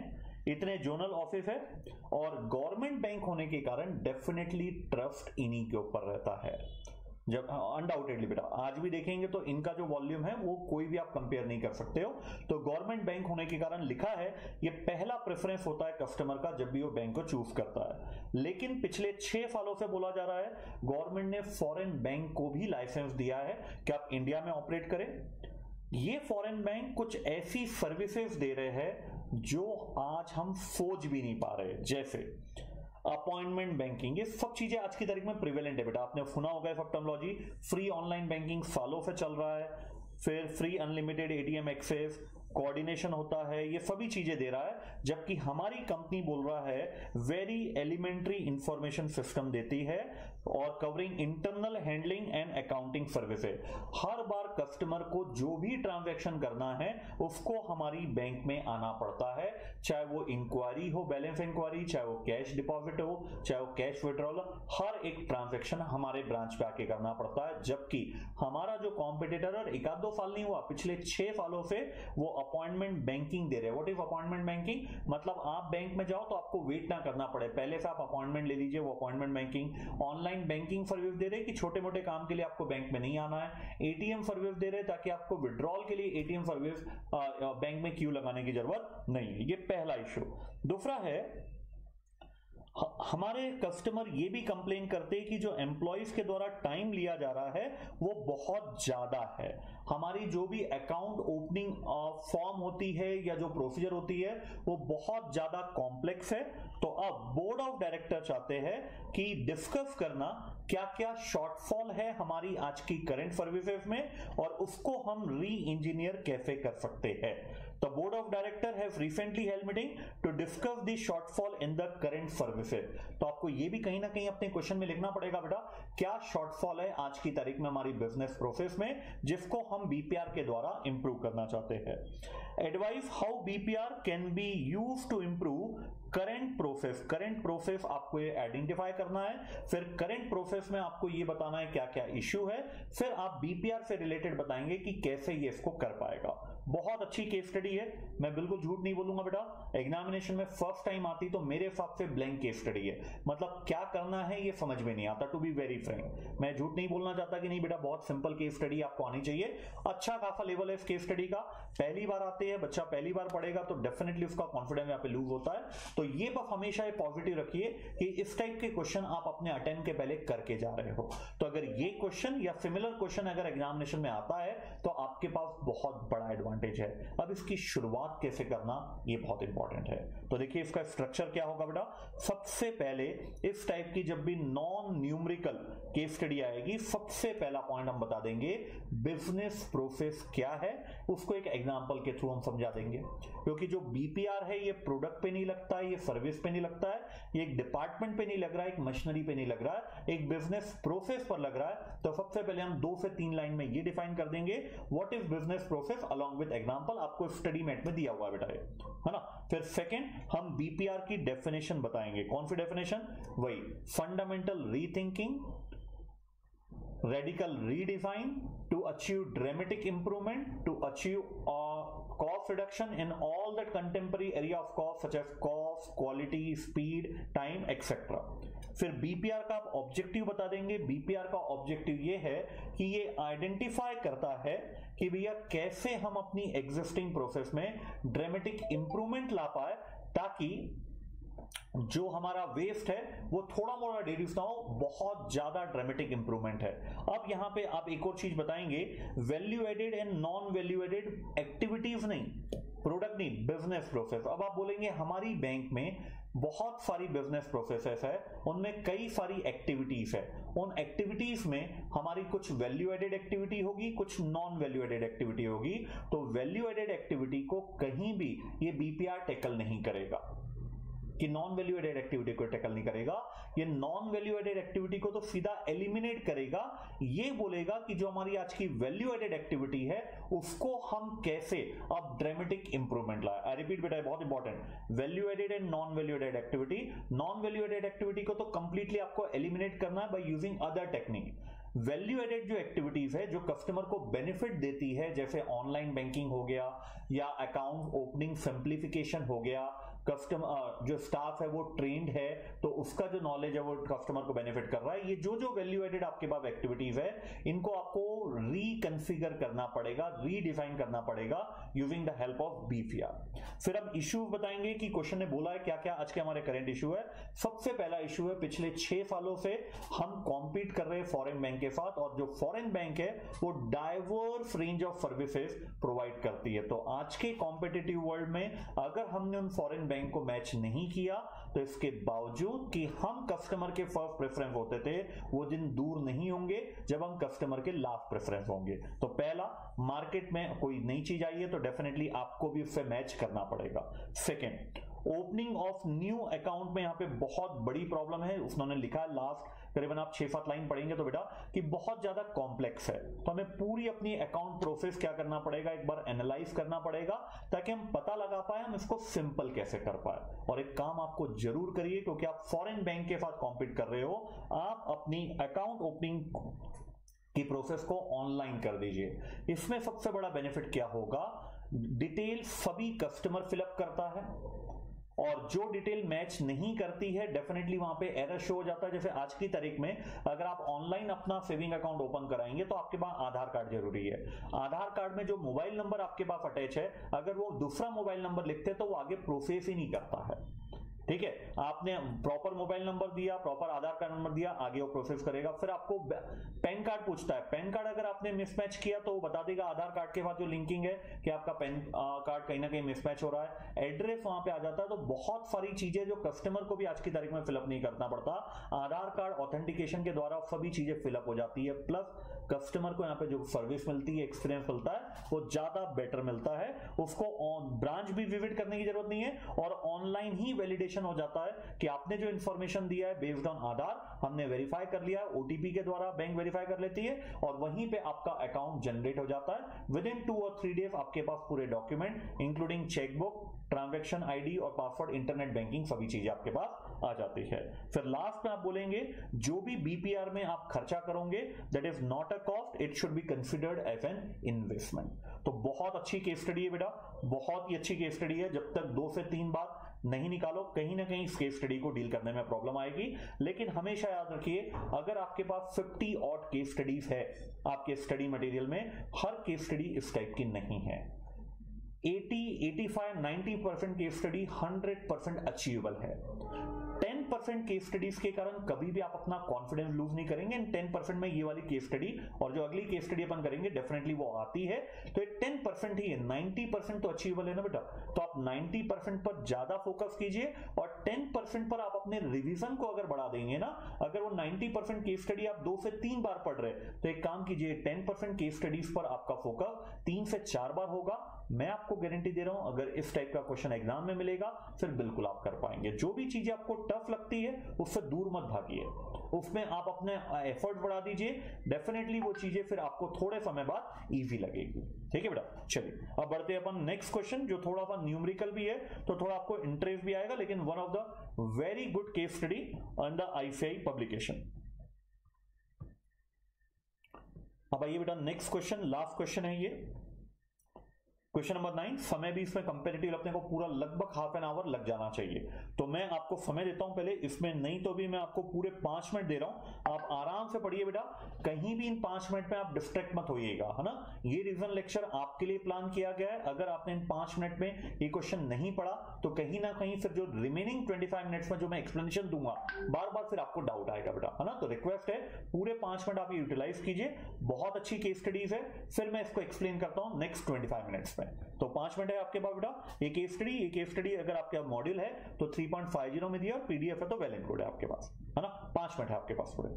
इतने जोनल ऑफिस है और गवर्नमेंट बैंक होने के कारण डेफिनेटली ट्रस्ट इन्हीं के ऊपर रहता है। जब अनडाउटेडली बेटा आज भी देखेंगे तो इनका जो वॉल्यूम है वो कोई भी आप कंपेयर नहीं कर सकते हो। तो गवर्नमेंट बैंक होने के कारण लिखा है ये पहला प्रेफरेंस होता है कस्टमर का जब भी वो बैंक को चूज करता है। लेकिन पिछले छह सालों से बोला जा रहा है गवर्नमेंट ने फॉरेन बैंक को भी लाइसेंस दिया है कि आप इंडिया में ऑपरेट करें। ये फॉरेन बैंक कुछ ऐसी सर्विसेज दे रहे हैं जो आज हम सोच भी नहीं पा रहे, जैसे अपॉइंटमेंट बैंकिंग। ये सब चीजें आज की तारीख में प्रिवेलेंट है बेटा, आपने सुना होगा सब टर्मिनोलॉजी। फ्री ऑनलाइन बैंकिंग सालों से चल रहा है, फिर free unlimited ATM access, coordination होता है, ये सभी चीजें दे रहा है। जबकि हमारी कंपनी बोल रहा है वेरी एलिमेंट्री इंफॉर्मेशन सिस्टम देती है और covering internal handling and accounting services. हर बार कस्टमर को जो भी ट्रांजैक्शन करना है उसको हमारी बैंक में आना पड़ता है, चाहे वो इंक्वायरी हो, बैलेंस इंक्वायरी, चाहे वो कैश डिपॉजिट हो, चाहे वो कैश विड्रॉल, हर एक ट्रांजैक्शन हमारे ब्रांच पे आके करना पड़ता है। जबकि हमारा जो कॉम्पिटिटर और एक आध दो साल नहीं हुआ, पिछले छह सालों से वो अपॉइंटमेंट बैंकिंग दे रहे हैं। What is appointment banking? मतलब आप बैंक में जाओ तो आपको वेट ना करना पड़े, पहले से आप अपॉइंटमेंट ले लीजिए, वो appointment banking. Online banking service दे रहे हैं कि छोटे मोटे काम के लिए आपको बैंक में नहीं आना है। एटीएम सर्विस दे रहे हैं ताकि आपको विड्रॉल के लिए एटीएम सर्विस बैंक में क्यू लगाने की जरूरत नहीं है। ये पहला इशू। दूसरा है हमारे कस्टमर ये भी कंप्लेन करते हैं कि जो एम्प्लॉइज के द्वारा टाइम लिया जा रहा है वो बहुत ज्यादा है। हमारी जो भी अकाउंट ओपनिंग फॉर्म होती है या जो प्रोसीजर होती है वो बहुत ज्यादा कॉम्प्लेक्स है। तो अब बोर्ड ऑफ डायरेक्टर चाहते हैं कि डिस्कस करना क्या क्या शॉर्टफॉल है हमारी आज की करंट सर्विसेज में और उसको हम री इंजीनियर कैसे कर सकते हैं। The board of director have recently held meeting to discuss the shortfall in the current services। तो आपको ये भी कहीं ना कहीं अपने क्वेश्चन में लिखना पड़ेगा बेटा क्या शॉर्टफॉल है आज की तारीख में हमारी बिजनेस प्रोसेस में जिसको हम बीपीआर के द्वारा इंप्रूव करना चाहते हैं। Advice how BPR can be used to improve current process. Current process आपको ये आइडेंटिफाई करना है, फिर करंट प्रोसेस में आपको ये बताना है क्या क्या इश्यू है, फिर आप बीपीआर से रिलेटेड बताएंगे कि कैसे ये इसको कर पाएगा। बहुत अच्छी केस स्टडी है, मैं बिल्कुल झूठ नहीं बोलूंगा बेटा, एग्जामिनेशन में फर्स्ट टाइम आती तो मेरे हिसाब से ब्लैंक केस स्टडी है, मतलब क्या करना है ये समझ में नहीं आता। टू बी वेरी फ्रैंक मैं झूठ नहीं बोलना चाहता कि नहीं बेटा बहुत सिंपल केस स्टडी आपको आनी चाहिए। अच्छा खासा लेवल है इस केस स्टडी का, पहली बार आते हैं बच्चा, पहली बार पढ़ेगा तो डेफिनेटली उसका कॉन्फिडेंस यहाँ पे लूज होता है। तो ये बस हमेशा ये पॉजिटिव रखिए कि इस टाइप के क्वेश्चन आप अपने अटेम्प्ट के पहले करके जा रहे हो। तो अगर ये क्वेश्चन या सिमिलर क्वेश्चन अगर एग्जामिनेशन में आता है तो आपके पास बहुत बड़ा एडवांटेज है। अब इसकी शुरुआत कैसे करना ये बहुत इंपॉर्टेंट है। तो देखिए इसका स्ट्रक्चर क्या होगा बेटा, सबसे पहले इस टाइप की जब भी नॉन न्यूमेरिकल केस स्टडी आएगी सबसे पहला पॉइंट हम बता देंगे बिजनेस प्रोसेस क्या है, उसको एक एग्जांपल के थ्रू हम समझा देंगे। क्योंकि जो बीपीआर है ये प्रोडक्ट पे नहीं लगता है, ये सर्विस पे नहीं लगता है, ये एक डिपार्टमेंट पे नहीं लग रहा है, एक मशीनरी पे नहीं लग रहा है, एक बिजनेस प्रोसेस पर लग रहा है। तो सबसे पहले हम दो से तीन लाइन में ये डिफाइन कर देंगे what is business process along with example, आपको स्टडी मेट में दिया हुआ बेटा है ना। फिर सेकंड हम बीपीआर की डेफिनेशन बताएंगे। कौन सी डेफिनेशन? वही fundamental rethinking, radical redesign to achieve dramatic improvement, to achieve uh, cost reduction in all that contemporary area of cost such as cost, quality, speed, time, et cetera। फिर बीपीआर का आप ऑब्जेक्टिव बता देंगे। बीपीआर का ऑब्जेक्टिव ये है कि ये आइडेंटिफाई करता है कि भैया कैसे हम अपनी एग्जिस्टिंग प्रोसेस में ड्रामेटिक इंप्रूवमेंट ला पाए ताकि जो हमारा वेस्ट है वो थोड़ा मोड़ा रिड्यूस ना हो, बहुत ज्यादा ड्रामेटिक इंप्रूवमेंट है। अब यहां पे आप एक और चीज बताएंगे, value added and non value added activities नहीं, प्रोडक्ट नहीं, बिजनेस प्रोसेस। अब आप बोलेंगे हमारी बैंक में बहुत सारी बिजनेस प्रोसेसेस है, उनमें कई सारी एक्टिविटीज है, उन एक्टिविटीज में हमारी कुछ वैल्यू एडेड एक्टिविटी होगी, कुछ नॉन वैल्यू एडेड एक्टिविटी होगी। तो वैल्यू एडेड एक्टिविटी को कहीं भी ये बीपीआर टैकल नहीं करेगा कि नॉन वैल्यू एडेड एक्टिविटी को टैकल नहीं करेगा, ये नॉन वैल्यू एडेड एक्टिविटी को तो सीधा एलिमिनेट करेगा। ये बोलेगा कि जो हमारी आज की वैल्यू एडेड एक्टिविटी है उसको हम कैसे अब ड्रामेटिक इंप्रूवमेंट लाए। आई रिपीट बेटा, बहुत important, value added and non value added activity. Non value added activity को तो कंप्लीटली आपको एलिमिनेट करना है by using other technique. Value added जो एक्टिविटीज है जो कस्टमर को बेनिफिट देती है, जैसे ऑनलाइन बैंकिंग हो गया या अकाउंट ओपनिंग सिंप्लीफिकेशन हो गया, कस्टमर जो स्टाफ है वो ट्रेंड है, तो उसका जो नॉलेज है वो कस्टमर को बेनिफिट कर रहा है। ये जो जो वैल्यू एडेड आपके पास एक्टिविटीज है, इनको आपको रिकंफिगर करना पड़ेगा, रीडिफाइन करना पड़ेगा using the help of BPR. फिर हम इश्यू बताएंगे कि क्वेश्चन ने बोला है क्या क्या आज के हमारे करंट इशू है। सबसे पहला इशू है, पिछले छह सालों से हम कॉम्पीट कर रहे हैं फॉरेन बैंक के साथ, और जो फॉरेन बैंक है वो diverse range of services provide करती है। तो आज के कॉम्पिटिटिव वर्ल्ड में अगर हमने उन फॉरेन बैंक को मैच नहीं किया, तो इसके बावजूद कि हम कस्टमर के फर्स्ट प्रेफरेंस होते थे, वो दिन दूर नहीं होंगे जब हम कस्टमर के लास्ट प्रेफरेंस होंगे। तो पहला, मार्केट में कोई नई चीज आई है तो डेफिनेटली आपको भी उससे मैच करना पड़ेगा। Second, opening of new account में यहां पे बहुत बड़ी प्रॉब्लम है। उसने लिखा है लास्ट करीबन आप छह सात लाइन पढ़ेंगे तो बेटा कि बहुत ज्यादा कॉम्प्लेक्स है, तो हमें पूरी अपनी अकाउंट प्रोसेस क्या करना पड़ेगा, एक बार एनालाइज करना पड़ेगा ताकि हम पता लगा पाए हम इसको सिंपल कैसे कर पाए। और एक काम आपको जरूर करिए, क्योंकि आप फॉरेन बैंक के साथ कॉम्पीट कर रहे हो, आप अपनी अकाउंट ओपनिंग की प्रोसेस को ऑनलाइन कर दीजिए। इसमें सबसे बड़ा बेनिफिट क्या होगा, डिटेल सभी कस्टमर फिलअप करता है, और जो डिटेल मैच नहीं करती है डेफिनेटली वहां पे एरर शो हो जाता है। जैसे आज की तारीख में अगर आप ऑनलाइन अपना सेविंग अकाउंट ओपन कराएंगे तो आपके पास आधार कार्ड जरूरी है। आधार कार्ड में जो मोबाइल नंबर आपके पास अटैच है, अगर वो दूसरा मोबाइल नंबर लिखते हैं तो वो आगे प्रोसेस ही नहीं करता है। ठीक है, आपने प्रॉपर मोबाइल नंबर दिया, प्रॉपर आधार कार्ड नंबर दिया, आगे वो प्रोसेस करेगा। फिर आपको पैन कार्ड पूछता है, पैन कार्ड अगर आपने मिसमैच किया तो वो बता देगा आधार कार्ड के साथ जो लिंकिंग है कि आपका पैन कार्ड कहीं ना कहीं मिसमैच हो रहा है। एड्रेस वहां पे आ जाता है। तो बहुत सारी चीजें जो कस्टमर को भी आज की तारीख में फिलअप नहीं करना पड़ता, आधार कार्ड ऑथेंटिकेशन के द्वारा सभी चीजें फिलअप हो जाती है। प्लस कस्टमर को यहाँ पे जो सर्विस मिलती है, एक्सपीरियंस मिलता है, वो ज्यादा बेटर मिलता है। उसको ब्रांच भी विजिट करने की जरूरत नहीं है, और ऑनलाइन ही वैलिडेशन हो जाता है कि आपने जो इंफॉर्मेशन दिया है बेस्ड ऑन आधार, हमने वेरीफाई कर लिया है, ओटीपी के द्वारा बैंक वेरीफाई कर लेती है, और वहीं पे आपका अकाउंट जनरेट हो जाता है। विद इन टू और थ्री डेज आपके पास पूरे document including chequebook, transaction ID और पासवर्ड, इंटरनेट बैंकिंग, सभी चीजें आपके पास आ जाती है। फिर लास्ट में आप बोलेंगे जो भी बीपीआर में आप खर्चा करोगे that is not a cost, it should be considered as an investment. तो बहुत अच्छी केस स्टडी है बेटा, बहुत ही अच्छी केस स्टडी है। जब तक दो से तीन बार नहीं निकालो, कहीं ना कहीं इस केस स्टडी को डील करने में प्रॉब्लम आएगी। लेकिन हमेशा याद रखिए, अगर आपके पास फिफ्टी ऑड केस स्टडीज है आपके स्टडी मटेरियल में, हर केस स्टडी इस टाइप की नहीं है। अस्सी, पचासी, नब्बे percent case study hundred percent achievable है। टेन परसेंट केस स्टडीज के कारण कभी भी आप अपना कॉन्फिडेंस लूज नहीं करेंगे। टेन परसेंट में ये वाली केस स्टडी और जो अगली केस स्टडी अपन करेंगे डेफिनेटली वो आती है। तो ये टेन परसेंट ही है, नाइंटी परसेंट तो अचीवेबल है ना बेटा। तो आप नाइंटी परसेंट पर ज्यादा फोकस कीजिए, और टेन परसेंट पर आप अपने रिवीजन को अगर बढ़ा देंगे ना, अगर वो नाइंटी परसेंट केस स्टडी आप दो से तीन बार पढ़ रहे, तो एक काम कीजिए, टेन परसेंट केस स्टडीज पर आपका फोकस तीन से चार बार होगा। मैं आपको गारंटी दे रहा हूं, अगर इस टाइप का क्वेश्चन एग्जाम में मिलेगा फिर बिल्कुल आप कर पाएंगे। जो भी चीजें आपको टफ लगती है उससे दूर मत भागिए, उसमें आप अपने एफर्ट बढ़ा दीजिए, डेफिनेटली वो चीजें फिर आपको थोड़े समय बाद इजी लगेगी। ठीक है बेटा, चलिए अब बढ़ते हैं अपन नेक्स्ट क्वेश्चन, जो थोड़ा सा न्यूमेरिकल भी है, तो थोड़ा आपको इंटरेस्ट भी आएगा, लेकिन one of the very good case study on the ICI publication. अब आइए बेटा नेक्स्ट क्वेश्चन, लास्ट क्वेश्चन है ये, क्वेश्चन नंबर नाइन। समय भी इसमें कंपेरेटिव अपने को पूरा लगभग हाफ एन आवर लग जाना चाहिए, तो मैं आपको समय देता हूं पहले, इसमें नहीं तो भी मैं आपको पूरे पांच मिनट दे रहा हूं, आप आराम से पढ़िए बेटा, कहीं भी इन पांच मिनट में आप डिस्ट्रैक्ट मत होइएगा, है ना। ये रिवीजन लेक्चर आपके लिए प्लान किया गया है। अगर आपने इन पांच मिनट में ये क्वेश्चन नहीं पढ़ा तो कहीं ना कहीं फिर जो रिमेनिंग ट्वेंटी फाइव मिनट्स में जो मैं एक्सप्लेनेशन दूंगा बार बार फिर आपको डाउट आएगा बेटा, है ना। तो रिक्वेस्ट है पूरे पांच मिनट आप यूटिलाइज कीजिए, बहुत अच्छी केस स्टडीज है, फिर मैं इसको एक्सप्लेन करता हूं नेक्स्ट ट्वेंटी फाइव मिनट्स में। तो पांच मिनट है आपके पास बेटा। ये केस स्टडी ये केस स्टडी अगर आपका मॉड्यूल है तो थ्री पॉइंट फाइव जीरो में दिया, पीडीएफ है तो वेल एंड गुड है आपके पास, है ना। पांच मिनट है आपके पास पूरे।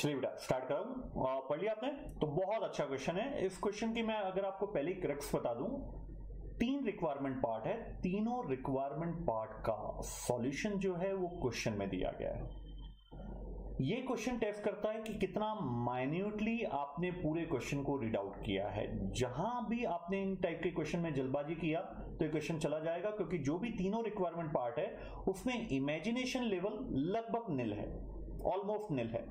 चलिए बेटा स्टार्ट कराऊं। पढ़ लिया आपने? तो बहुत अच्छा क्वेश्चन है। इस क्वेश्चन की मैं अगर आपको पहले ही क्रक्स बता दूं, तीन रिक्वायरमेंट पार्ट है, तीनों रिक्वायरमेंट पार्ट का सॉल्यूशन जो है वो क्वेश्चन में दिया गया है। ये क्वेश्चन टेस्ट करता है कि कितना माइन्यूटली आपने पूरे क्वेश्चन को रीड आउट किया है। जहां भी आपने इन टाइप के क्वेश्चन में जल्दबाजी किया तो ये क्वेश्चन चला जाएगा, क्योंकि जो भी तीनों रिक्वायरमेंट पार्ट है उसमें इमेजिनेशन लेवल लगभग निल है, ऑलमोस्ट निल है।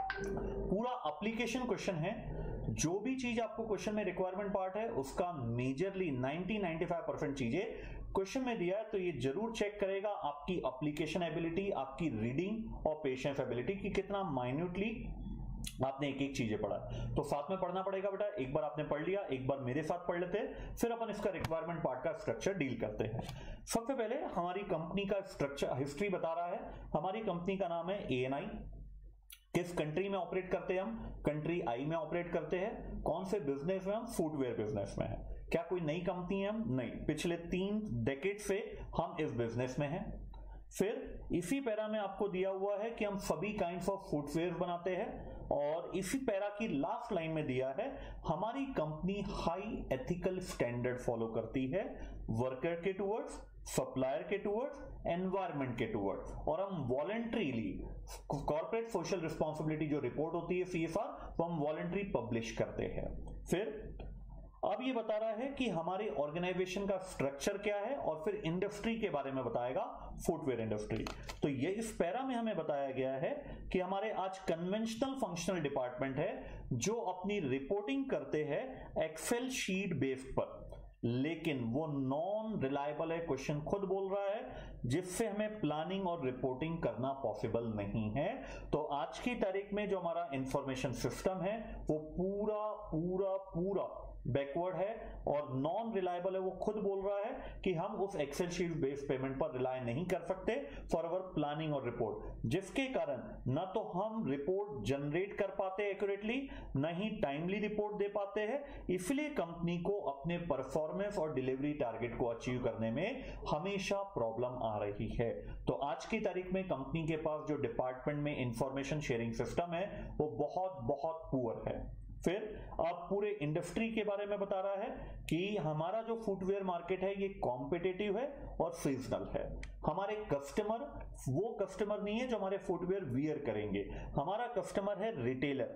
पूरा एप्लीकेशन क्वेश्चन है। जो भी चीज आपको क्वेश्चन में रिक्वायरमेंट पार्ट है उसका majorly ninety two ninety five percent चीजें क्वेश्चन में दिया है। तो ये जरूर चेक करेगा आपकी एप्लीकेशन एबिलिटी, आपकी रीडिंग और पेशेंस एबिलिटी की कितना माइन्यूटली आपने एक एक चीजें पढ़ा। तो साथ में पढ़ना पड़ेगा बेटा। एक बार आपने पढ़ लिया, एक बार मेरे साथ पढ़ लेते हैं, फिर अपन इसका रिक्वायरमेंट पार्ट का स्ट्रक्चर डील करते हैं। सबसे पहले हमारी कंपनी का स्ट्रक्चर हिस्ट्री बता रहा है। हमारी कंपनी का नाम है ए एन आई। किस कंट्री में ऑपरेट करते हैं हम? कंट्री आई में ऑपरेट करते हैं। कौन से बिजनेस में? हम फुटवेयर बिजनेस में है। क्या कोई नई कंपनी है हम? नहीं, पिछले तीन डेकेड से हम इस बिजनेस में हैं। फिर इसी पैरा में आपको दिया हुआ है कि हम सभी काइंड्स ऑफ फुटवेयर बनाते हैं, और इसी पैरा की लास्ट लाइन में दिया है हमारी company high ethical standard follow करती है वर्कर के टुवर्ड्स, सप्लायर के टुवर्ड्स, एनवायरमेंट के टुवर्ड्स, और हम वॉलंटरीली कॉर्पोरेट सोशल रिस्पॉन्सिबिलिटी जो रिपोर्ट होती है सी एस आर वो हम वॉलंटरी पब्लिश करते हैं। फिर अब ये बता रहा है कि हमारे ऑर्गेनाइजेशन का स्ट्रक्चर क्या है, और फिर इंडस्ट्री के बारे में बताएगा, फुटवेयर इंडस्ट्री। तो ये इस पैरा में हमें बताया गया है कि हमारे आज कन्वेंशनल फंक्शनल डिपार्टमेंट है जो अपनी रिपोर्टिंग करते हैं एक्सेल शीट बेस पर, लेकिन वो नॉन रिलायबल है, क्वेश्चन खुद बोल रहा है, जिससे हमें प्लानिंग और रिपोर्टिंग करना पॉसिबल नहीं है। तो आज की तारीख में जो हमारा इंफॉर्मेशन सिस्टम है वो पूरा पूरा पूरा बैकवर्ड है और नॉन रिलायबल है। वो खुद बोल रहा है कि हम उस एक्सेल शीट बेस्ड पेमेंट पर रिलाय नहीं कर सकते फॉर अवर प्लानिंग और रिपोर्ट, जिसके कारण न तो हम रिपोर्ट जनरेट कर पाते एक्यूरेटली, न ही टाइमली रिपोर्ट दे पाते हैं। इसलिए कंपनी को अपने परफॉर्मेंस और डिलीवरी टारगेट को अचीव करने में हमेशा प्रॉब्लम आ रही है। तो आज की तारीख में कंपनी के पास जो डिपार्टमेंट में इंफॉर्मेशन शेयरिंग सिस्टम है वो बहुत बहुत पुअर है। फिर अब पूरे इंडस्ट्री के बारे में बता रहा है कि हमारा जो फुटवेयर मार्केट है ये कॉम्पिटिटिव है और सीजनल है। हमारे कस्टमर वो कस्टमर नहीं है जो हमारे फुटवेयर वियर करेंगे, हमारा कस्टमर है रिटेलर,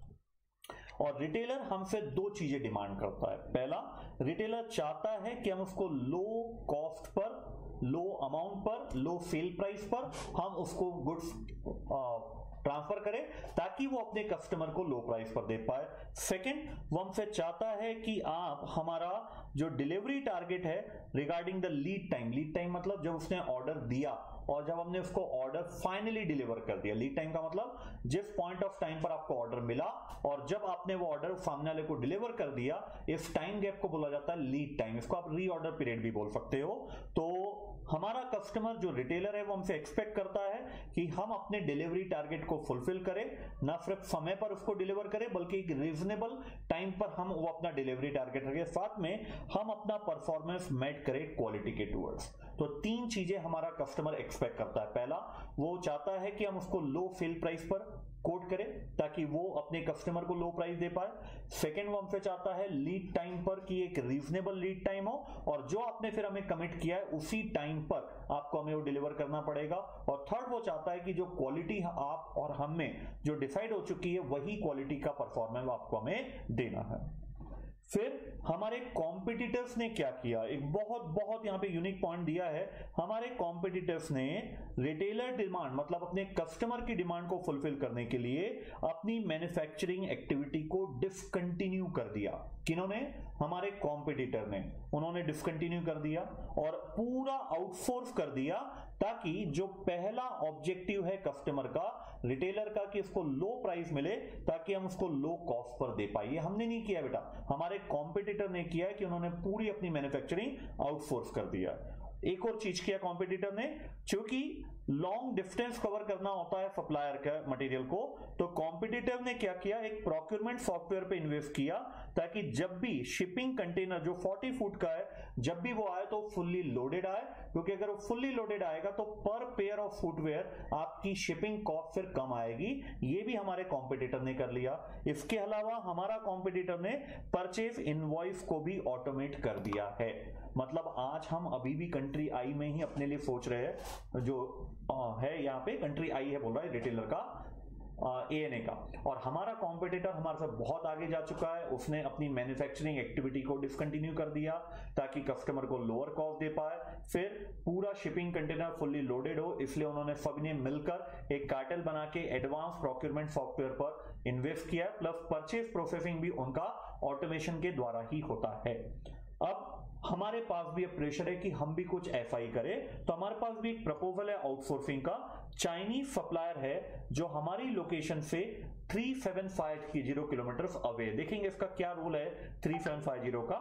और रिटेलर हमसे दो चीजें डिमांड करता है। पहला, रिटेलर चाहता है कि हम उसको लो कॉस्ट पर, लो अमाउंट पर, लो सेल प्राइस पर हम उसको गुड्स ट्रांसफर करें ताकि वो अपने कस्टमर को लो प्राइस पर दे पाए। सेकंड, वो हमसे चाहता है कि आप हमारा जो डिलीवरी टारगेट है regarding the lead time, lead time मतलब जब उसने ऑर्डर दिया और जब हमने उसको ऑर्डर फाइनली डिलीवर कर दिया। लीड टाइम का मतलब जिस पॉइंट ऑफ टाइम पर आपको ऑर्डर मिला और जब आपने वो ऑर्डर सामने वाले को डिलीवर कर दिया, इस टाइम गैप को बोला जाता है लीड टाइम। इसको आप री ऑर्डर पीरियड भी बोल सकते हो। तो हमारा कस्टमर जो रिटेलर है वो हमसे एक्सपेक्ट करता है कि हम अपने डिलीवरी टारगेट को फुलफिल करें, ना सिर्फ समय पर उसको डिलीवर करें बल्कि एक रीजनेबल टाइम पर हम वो अपना डिलीवरी टारगेट रखें, साथ में हम अपना परफॉर्मेंस मेट करें क्वालिटी के टुवर्ड्स। तो तीन चीजें हमारा कस्टमर एक्सपेक्ट करता है। पहला, वो चाहता है कि हम उसको लो सेल प्राइस पर कोट करें ताकि वो अपने कस्टमर को लो प्राइस दे पाए। सेकंड, वो हमसे चाहता है लीड टाइम पर कि एक रीजनेबल लीड टाइम हो और जो आपने फिर हमें कमिट किया है उसी टाइम पर आपको हमें वो डिलीवर करना पड़ेगा। और थर्ड, वो चाहता है कि जो क्वालिटी आप और हम में जो डिसाइड हो चुकी है वही क्वालिटी का परफॉर्मेंस आपको हमें देना है। फिर हमारे कॉम्पिटिटर्स ने क्या किया, एक बहुत बहुत यहां पे यूनिक पॉइंट दिया है। हमारे कॉम्पिटिटर्स ने रिटेलर डिमांड मतलब अपने कस्टमर की डिमांड को फुलफिल करने के लिए अपनी मैन्युफैक्चरिंग एक्टिविटी को डिसकंटिन्यू कर दिया। किन्होंने? हमारे कॉम्पिटिटर ने। उन्होंने डिसकंटिन्यू कर दिया और पूरा आउटसोर्स कर दिया ताकि जो पहला ऑब्जेक्टिव है कस्टमर का, रिटेलर का, कि उसको लो प्राइस मिले ताकि हम उसको लो कॉस्ट पर दे पाए। हमने नहीं किया बेटा, हमारे कॉम्पिटिटर ने किया है कि उन्होंने पूरी अपनी मैन्युफैक्चरिंग आउटसोर्स कर दिया। एक और चीज किया कॉम्पिटिटर ने, क्योंकि लॉन्ग डिस्टेंस कवर करना होता है सप्लायर के मटेरियल को, तो कॉम्पिटिटर ने क्या किया, एक प्रोक्योरमेंट सॉफ्टवेयर पे इन्वेस्ट किया ताकि जब भी शिपिंग कंटेनर जो चालीस फुट का है जब भी वो आए तो फुल्ली लोडेड आए, क्योंकि अगर वो फुल्ली लोडेड आएगा तो पर पेयर ऑफ फुटवेयर आपकी शिपिंग कॉस्ट फिर कम आएगी। ये भी हमारे कॉम्पिटिटर ने कर लिया। इसके अलावा हमारा कॉम्पिटिटर ने परचेज इनवॉइस को भी ऑटोमेट कर दिया है। मतलब आज हम अभी भी कंट्री आई में ही अपने लिए सोच रहे हैं, जो आ, है यहाँ पे कंट्री आई है बोल रहा है रिटेलर का, ए एन ए का, और हमारा कॉम्पिटिटर हमारे से बहुत आगे जा चुका है। उसने अपनी मैन्युफैक्चरिंग एक्टिविटी को डिसकंटिन्यू कर दिया ताकि कस्टमर को लोअर कॉस्ट दे पाए, फिर पूरा शिपिंग कंटेनर फुल्ली लोडेड हो, इसलिए उन्होंने सबने मिलकर एक कार्टेल बना के एडवांस प्रोक्योरमेंट सॉफ्टवेयर पर इन्वेस्ट किया, प्लस परचेज प्रोसेसिंग भी उनका ऑटोमेशन के द्वारा ही होता है। अब हमारे पास भी प्रेशर है कि हम भी कुछ एफ आई करें, तो हमारे पास भी एक प्रपोजल है आउटसोर्सिंग का। चाइनीज सप्लायर है जो हमारी लोकेशन से तीन सौ पचहत्तर किलोमीटर अवे। देखेंगे इसका क्या रूल है तीन सौ पचहत्तर का।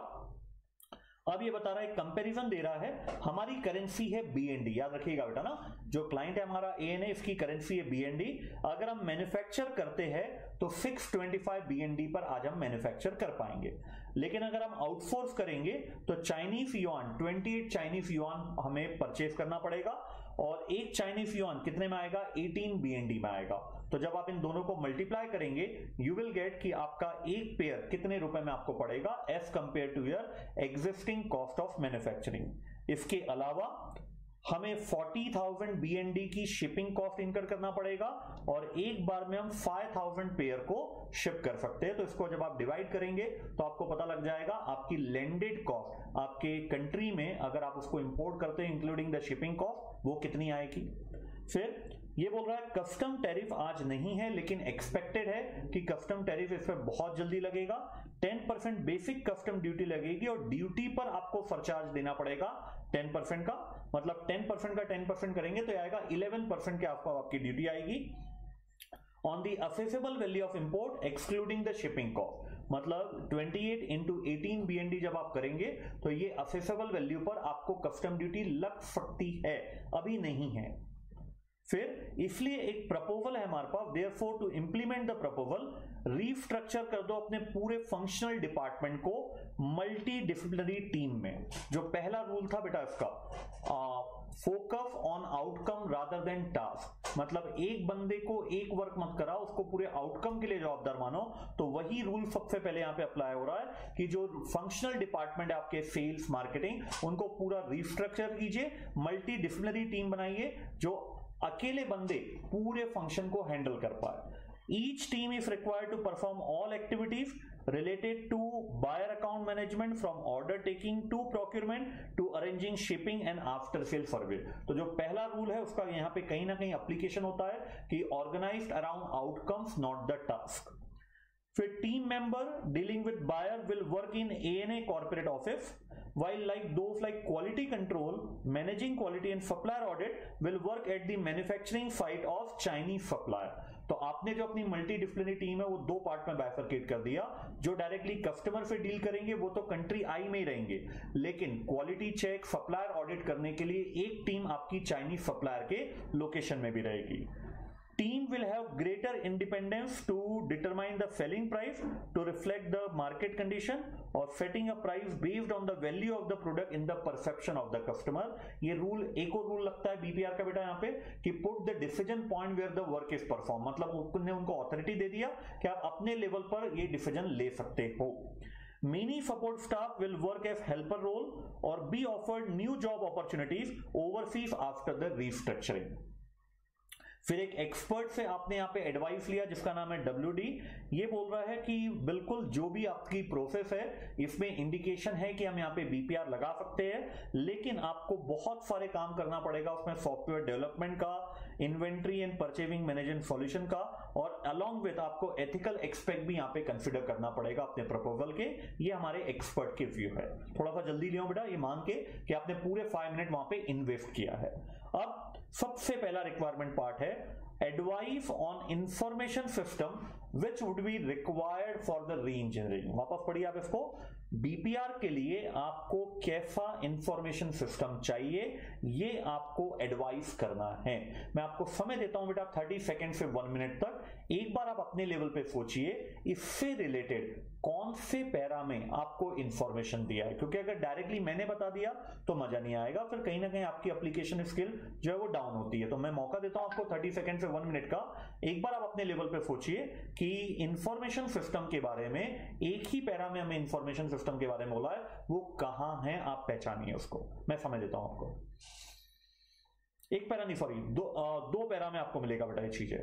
अब ये बता रहा है, कंपैरिजन दे रहा है, हमारी करेंसी है बी एन डी, याद रखिएगा बेटा ना, जो क्लाइंट है हमारा ए एन ए, इसकी करेंसी है बी एन डी। अगर हम मैन्युफैक्चर करते हैं तो छह सौ पच्चीस बी एन डी पर आज हम मैन्युफैक्चर कर पाएंगे, लेकिन अगर हम आउटसोर्स करेंगे तो चाइनीज युआन अट्ठाईस चाइनीज युआन हमें परचेज करना पड़ेगा, और एक चाइनीज युआन कितने में आएगा, अठारह बी एन डी में आएगा। तो जब आप इन दोनों को मल्टीप्लाई करेंगे यू विल गेट कि आपका एक पेयर कितने रुपए में आपको पड़ेगा as compare to your existing cost of manufacturing. इसके अलावा हमें चालीस हज़ार बी एन डी की शिपिंग कॉस्ट इनकर करना पड़ेगा, और एक बार में हम पाँच हज़ार पेयर को शिप कर सकते हैं। तो इसको जब आप डिवाइड करेंगे तो आपको पता लग जाएगा आपकी लैंडेड कॉस्ट आपके कंट्री में, अगर आप उसको इंपोर्ट करते हैं इंक्लूडिंग द शिपिंग कॉस्ट, वो कितनी आएगी। फिर ये बोल रहा है कस्टम टैरिफ आज नहीं है, लेकिन एक्सपेक्टेड है कि कस्टम टैरिफ इस पर बहुत जल्दी लगेगा। Ten percent basic custom duty लगेगी, और ड्यूटी पर आपको सरचार्ज देना पड़ेगा टेन परसेंट का। मतलब टेन परसेंट का टेन परसेंट करेंगे तो आएगा इलेवन परसेंट के आसपास आपकी ड्यूटी आएगी on the assessable value of import excluding the shipping cost. मतलब अट्ठाईस इंटू अठारह बी एन डी जब आप करेंगे तो ये असेसेबल वैल्यू पर आपको कस्टम ड्यूटी लग सकती है, अभी नहीं है। फिर इसलिए एक प्रपोजल है हमारे पास, therefore to implement the proposal restructure कर दो अपने पूरे फंक्शनल डिपार्टमेंट को मल्टी डिसिप्लिनरी टीम में। जो पहला रूल था बेटा इसका, focus on outcome rather than task, मतलब एक बंदे को एक वर्क मत कराओ, उसको पूरे आउटकम के लिए जवाबदार मानो। तो वही रूल सबसे पहले यहां पे अप्लाई हो रहा है कि जो फंक्शनल डिपार्टमेंट है आपके सेल्स मार्केटिंग, उनको पूरा रीस्ट्रक्चर कीजिए, मल्टी डिसिप्लिनरी टीम बनाइए जो अकेले बंदे पूरे फंक्शन को हैंडल कर पाए। Each team is required to perform all activities related to buyer account management from order taking to procurement to arranging shipping and after sale service। तो जो पहला रूल है उसका यहाँ पे कहीं ना कहीं एप्लीकेशन होता है कि organized around outcomes not the task। फिर team member dealing with buyer will work in a an a corporate office, while like those like quality control, managing quality and supplier audit will work at the manufacturing site of Chinese supplier। तो आपने जो अपनी मल्टी डिसिप्लिनरी टीम है वो दो पार्ट में बाइफरकेट कर दिया। जो डायरेक्टली कस्टमर से डील करेंगे वो तो कंट्री आई में ही रहेंगे, लेकिन क्वालिटी चेक सप्लायर ऑडिट करने के लिए एक टीम आपकी चाइनीज सप्लायर के लोकेशन में भी रहेगी। Team will have greater independence to determine the selling price to reflect the market condition or setting a price based on the value of the product in the perception of the customer। ये रूल एक और रूल लगता है बीपीआर का बेटा यहाँ पे कि put the decision point where the work is performed, मतलब उन्होंने उनको ऑथोरिटी दे दिया कि आप अपने लेवल पर ये डिसीजन ले सकते हो। Many support staff will work as helper role or be offered new job opportunities overseas after the restructuring। फिर एक एक्सपर्ट से आपने यहाँ पे एडवाइस लिया जिसका नाम है डब्ल्यू डी। ये बोल रहा है कि बिल्कुल जो भी आपकी प्रोसेस है इसमें इंडिकेशन है कि हम यहाँ पे बीपीआर लगा सकते हैं, लेकिन आपको बहुत सारे काम करना पड़ेगा उसमें, सॉफ्टवेयर डेवलपमेंट का, inventory and purchasing management solution का, और अलॉन्ग विद आपको एथिकल एक्सपेक्ट भी यहाँ पे कंसिडर करना पड़ेगा अपने प्रपोजल के। ये हमारे एक्सपर्ट के व्यू है। थोड़ा सा जल्दी लियो बेटा, ये मान के कि आपने पूरे फाइव मिनट वहां पे इन्वेस्ट किया है। अब सबसे पहला रिक्वायरमेंट पार्ट है advice on information system which would be required for the reengineering. वापस पढ़िए आप इसको, बीपीआर के लिए आपको कैसा इंफॉर्मेशन सिस्टम चाहिए ये आपको एडवाइस करना है। मैं आपको समय देता हूं बेटा थर्टी सेकेंड से वन मिनट तक, एक बार आप अपने लेवल पे सोचिए इससे रिलेटेड कौन से पैरा में आपको इंफॉर्मेशन दिया है, क्योंकि अगर डायरेक्टली मैंने बता दिया तो मजा नहीं आएगा, फिर कहीं ना कहीं आपकी एप्लीकेशन स्किल जो है वो डाउन होती है। तो मैं मौका देता हूं आपको थर्टी सेकेंड से वन मिनट का, एक बार आप अपने लेवल पे सोचिए कि इंफॉर्मेशन सिस्टम के बारे में एक ही पैरा में हमें इंफॉर्मेशन सिस्टम के बारे में बोला है, वो कहां है आप पहचानिए उसको। मैं समझ देता हूं आपको, एक पैरा नहीं सॉरी दो आ, दो पैरा में आपको मिलेगा बेटा ये चीजें।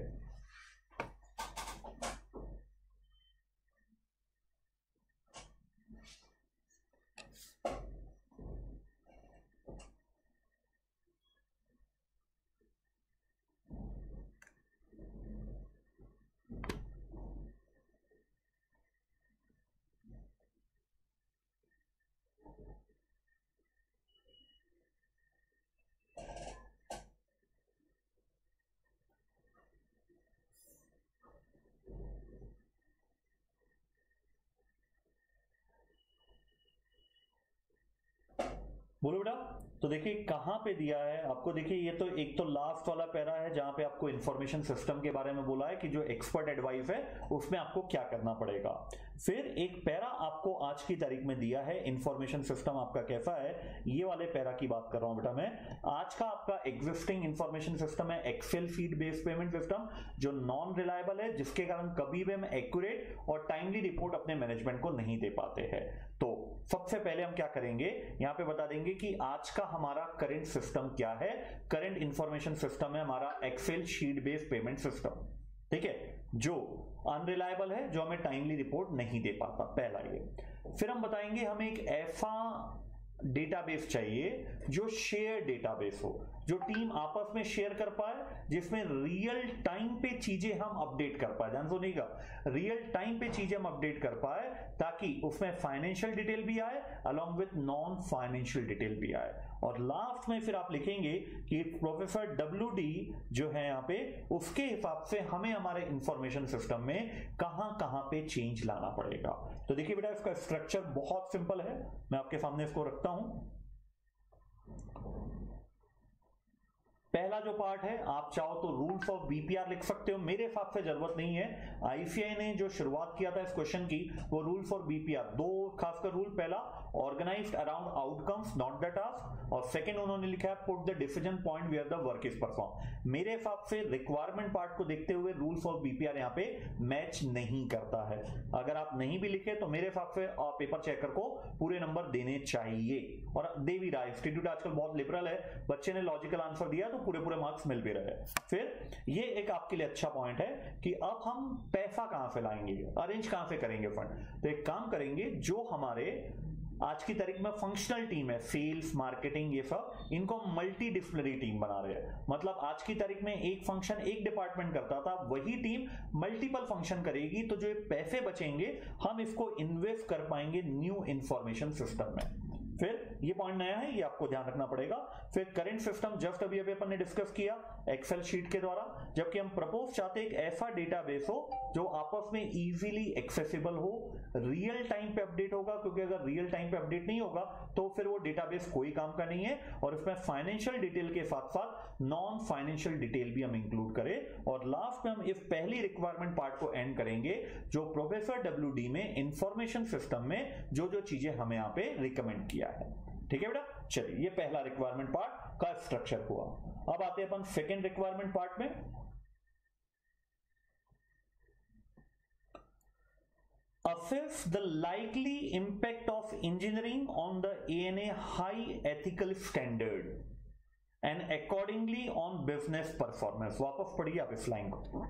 बोलो बेटा, तो देखिए कहां पे दिया है आपको, देखिए ये तो एक तो लास्ट वाला पैरा है जहां पे आपको इंफॉर्मेशन सिस्टम के बारे में बोला है कि जो एक्सपर्ट एडवाइस है उसमें आपको क्या करना पड़ेगा। फिर एक पैरा आपको आज की तारीख में दिया है इंफॉर्मेशन सिस्टम आपका कैसा है, ये वाले पैरा की बात कर रहा हूं बेटा मैं। आज का आपका एग्जिस्टिंग इंफॉर्मेशन सिस्टम है excel sheet based payment system, जो नॉन रिलायबल है, जिसके कारण कभी भी हम एक्यूरेट और टाइमली रिपोर्ट अपने मैनेजमेंट को नहीं दे पाते हैं। तो सबसे पहले हम क्या करेंगे, यहां पे बता देंगे कि आज का हमारा करंट सिस्टम क्या है। करंट इंफॉर्मेशन सिस्टम है हमारा excel sheet based payment system, ठीक है, जो अनरिलायबल है, जो हमें टाइमली रिपोर्ट नहीं दे पाता, पहला ये। फिर हम बताएंगे हमें एक ऐसा डेटाबेस चाहिए जो शेयर डेटाबेस हो, जो टीम आपस में शेयर कर पाए, जिसमें रियल टाइम पे चीजें हम अपडेट कर पाए। ध्यान सुनिएगा, रियल टाइम पे चीजें हम अपडेट कर पाए ताकि उसमें फाइनेंशियल डिटेल भी आए along with non financial detail भी आए। और लास्ट में फिर आप लिखेंगे कि प्रोफेसर डब्ल्यू डी जो है यहाँ पे, उसके हिसाब से हमें हमारे इंफॉर्मेशन सिस्टम में कहां कहां पे चेंज लाना पड़ेगा। तो देखिए बेटा इसका स्ट्रक्चर बहुत सिंपल है, मैं आपके सामने इसको रखता हूं। पहला जो पार्ट है, आप चाहो तो रूल्स ऑफ बीपीआर लिख सकते हो, मेरे हिसाब से जरूरत नहीं है। आईसीआई ने जो शुरुआत किया था इस क्वेश्चन की, वो रूल्स फॉर बीपीआर, दो खासकर रूल, पहला organized around outcomes not the task, और सेकंड उन्होंने लिखा है put the decision point where the work is perform. मेरे हिसाब से रिक्वायरमेंट पार्ट को देखते हुए रूल्स ऑफ बीपीआर यहाँ पे मैच नहीं करता है। अगर आप नहीं भी लिखे तो मेरे हिसाब से पेपर चेकर को पूरे नंबर देने चाहिए, और दे भी रहा है। इंस्टीट्यूट आजकल बहुत लिबरल है, बच्चे ने लॉजिकल आंसर दिया तो पूरे पूरे मार्क्स मिल भी रहे हैं। फिर ये एक आपके लिए अच्छा पॉइंट है कि अब हम पैसा कहां से लाएंगे, अरेंज कहां से करेंगे फंड। तो एक काम करेंगे, जो हमारे आज की तारीख में फंक्शनल टीम है, सेल्स, मार्केटिंग, ये सब, इनको मल्टी डिसिप्लिनरी टीम बना रहे हैं। मतलब आज की तारीख में एक फंक्शन एक डिपार्टमेंट करता था, वही टीम मल्टीपल फंक्शन करेगी। तो जो पैसे बचेंगे हम इसको इन्वेस्ट कर पाएंगे न्यू इंफॉर्मेशन सिस्टम में। फिर ये पॉइंट नया है, ये आपको ध्यान रखना पड़ेगा। फिर करंट सिस्टम जस्ट अभी अभी अपन ने डिस्कस किया एक्सेल शीट के द्वारा, जबकि हम प्रपोज चाहते हैं एक ऐसा डेटाबेस हो जो आपस में इजीली एक्सेसिबल हो, रियल टाइम पे अपडेट होगा, क्योंकि अगर रियल टाइम पे अपडेट नहीं होगा तो फिर वो डेटाबेस कोई काम का नहीं है। और इसमें फाइनेंशियल डिटेल के साथ साथ नॉन फाइनेंशियल डिटेल भी हम इंक्लूड करें। और लास्ट में हम इस पहली रिक्वायरमेंट पार्ट को एंड करेंगे, जो प्रोफेसर डब्ल्यू डी में इंफॉर्मेशन सिस्टम में जो जो चीजें हमें यहाँ पे रिकमेंड किया है। ठीक है बेटा, चलिए ये पहला रिक्वायरमेंट पार्ट का स्ट्रक्चर हुआ। अब आते हैं अपन सेकेंड रिक्वायरमेंट पार्ट में। Assess the likely impact of engineering on the A N A high ethical standard and accordingly on business performance। वापस पढ़िए आप इस लाइन को।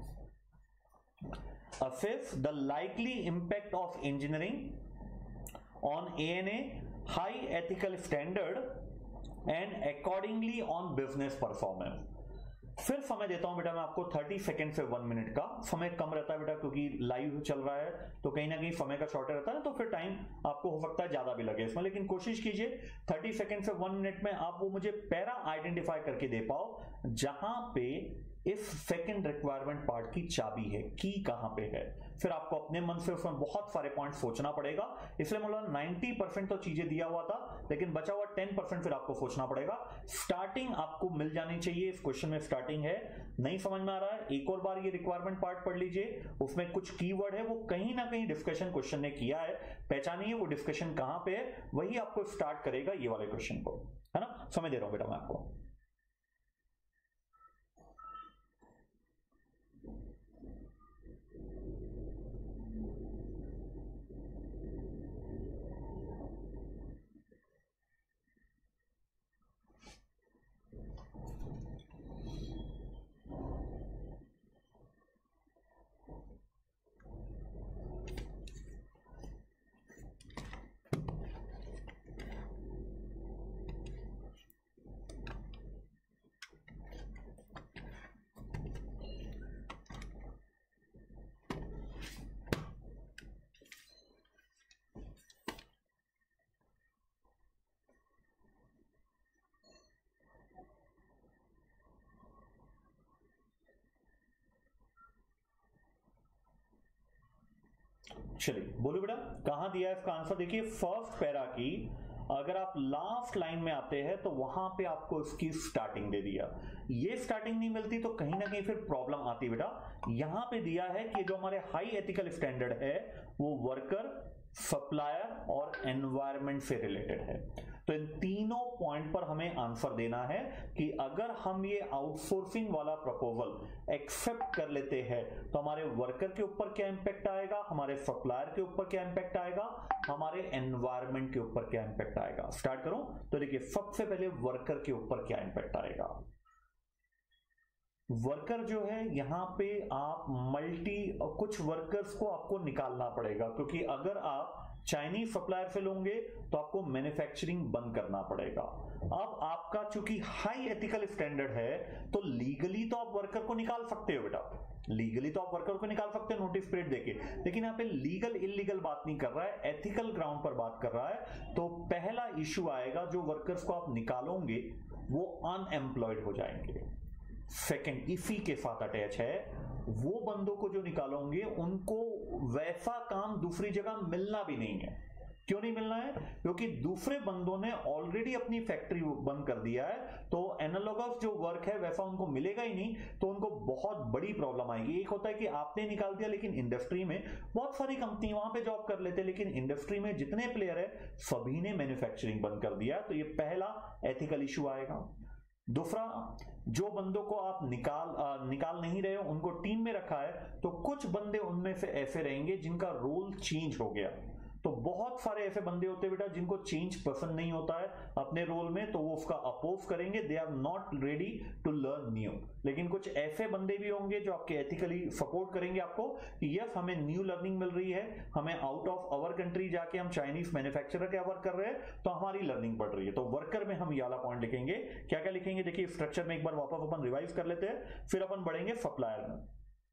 Assess the likely impact of engineering on A N A high ethical standard and accordingly on business performance। फिर समय देता हूं बेटा मैं आपको थर्टी सेकेंड से वन मिनट का। समय कम रहता है बेटा क्योंकि लाइव चल रहा है, तो कहीं ना कहीं समय का शॉर्टर रहता है, तो फिर टाइम आपको हो सकता है ज्यादा भी लगे इसमें, लेकिन कोशिश कीजिए थर्टी सेकेंड से वन मिनट में आप वो मुझे पैरा आइडेंटिफाई करके दे पाओ जहां पे इस सेकंड रिक्वायरमेंट पार्ट की चाबी है, की कहां पे है। फिर आपको अपने मन से उसमें बहुत सारे पॉइंट सोचना पड़ेगा, इसलिए मतलब नब्बे परसेंट तो चीजें दिया हुआ था, लेकिन बचा हुआ दस परसेंट फिर आपको सोचना पड़ेगा। स्टार्टिंग आपको मिल जानी चाहिए, इस क्वेश्चन में स्टार्टिंग है। नहीं समझ में आ रहा है, एक और बार ये रिक्वायरमेंट पार्ट पढ़ लीजिए, उसमें कुछ कीवर्ड है वो कहीं ना कहीं डिस्कशन क्वेश्चन ने किया है, पहचानिए वो डिस्कशन कहां पे है, वही आपको स्टार्ट करेगा ये वाले क्वेश्चन को, है ना। समझ दे रहा हूं बेटा मैं आपको। चलिए बोलो बेटा कहां दिया है इसका आंसर। देखिए फर्स्ट पैरा की अगर आप लास्ट लाइन में आते हैं तो वहां पे आपको इसकी स्टार्टिंग दे दिया, ये स्टार्टिंग नहीं मिलती तो कहीं ना कहीं फिर प्रॉब्लम आती बेटा। यहां पे दिया है कि जो हमारे हाई एथिकल स्टैंडर्ड है वो वर्कर, सप्लायर और एनवायरमेंट से रिलेटेड है। तो इन तीनों पॉइंट पर हमें आंसर देना है कि अगर हम ये आउटसोर्सिंग वाला प्रपोजल एक्सेप्ट कर लेते हैं तो हमारे वर्कर के ऊपर क्या इंपैक्ट आएगा, हमारे सप्लायर के ऊपर क्या इंपैक्ट आएगा, हमारे एनवायरमेंट के ऊपर क्या इंपैक्ट आएगा। स्टार्ट करूं तो देखिए सबसे पहले वर्कर के ऊपर क्या इंपैक्ट आएगा। वर्कर जो है यहां पे आप मल्टी कुछ वर्कर्स को आपको निकालना पड़ेगा, क्योंकि अगर आप चाइनीज सप्लायर से लोगे तो आपको मैन्युफैक्चरिंग बंद करना पड़ेगा। अब आपका चूंकि हाई एथिकल स्टैंडर्ड है तो लीगली तो आप वर्कर को निकाल सकते हो बेटा, लीगली तो आप वर्कर को निकाल सकते हो नोटिस पीरियड देके, लेकिन यहाँ पे लीगल इलीगल बात नहीं कर रहा है, एथिकल ग्राउंड पर बात कर रहा है। तो पहला इश्यू आएगा, जो वर्कर्स को आप निकालोगे वो अनएम्प्लॉयड हो जाएंगे। सेकंड इसी के साथ अटैच है, वो बंदों को जो निकालोगे उनको वैसा काम दूसरी जगह मिलना भी नहीं है। क्यों नहीं मिलना है, क्योंकि दूसरे बंदों ने ऑलरेडी अपनी फैक्ट्री बंद कर दिया है, तो एनालॉगस जो वर्क है वैसा उनको मिलेगा ही नहीं, तो उनको बहुत बड़ी प्रॉब्लम आएगी। एक होता है कि आपने निकाल दिया, लेकिन इंडस्ट्री में बहुत सारी कंपनी वहां पे जॉब कर लेते, लेकिन इंडस्ट्री में जितने प्लेयर है सभी ने मैन्युफैक्चरिंग बंद कर दिया, तो ये पहला एथिकल इशू आएगा। दूसरा, जो बंदों को आप निकाल आ, निकाल नहीं रहे हो उनको टीम में रखा है, तो कुछ बंदे उनमें से ऐसे रहेंगे जिनका रोल चेंज हो गया। तो बहुत सारे ऐसे बंदे होते हैं बेटा जिनको चेंज पसंद नहीं होता है अपने रोल में, तो वो उसका अपोज करेंगे, they are not ready to learn new. लेकिन कुछ ऐसे बंदे भी होंगे जो आपके एथिकली सपोर्ट करेंगे आपको कि यस हमें न्यू लर्निंग मिल रही है, हमें आउट ऑफ अवर कंट्री जाके हम चाइनीज मैन्युफैक्चरर के वर्क कर रहे हैं तो हमारी लर्निंग बढ़ रही है। तो वर्कर में हम ये वाला पॉइंट लिखेंगे। क्या क्या लिखेंगे, देखिए स्ट्रक्चर में एक बार वापस अपन रिवाइज कर लेते हैं, फिर अपन बढ़ेंगे सप्लायर में।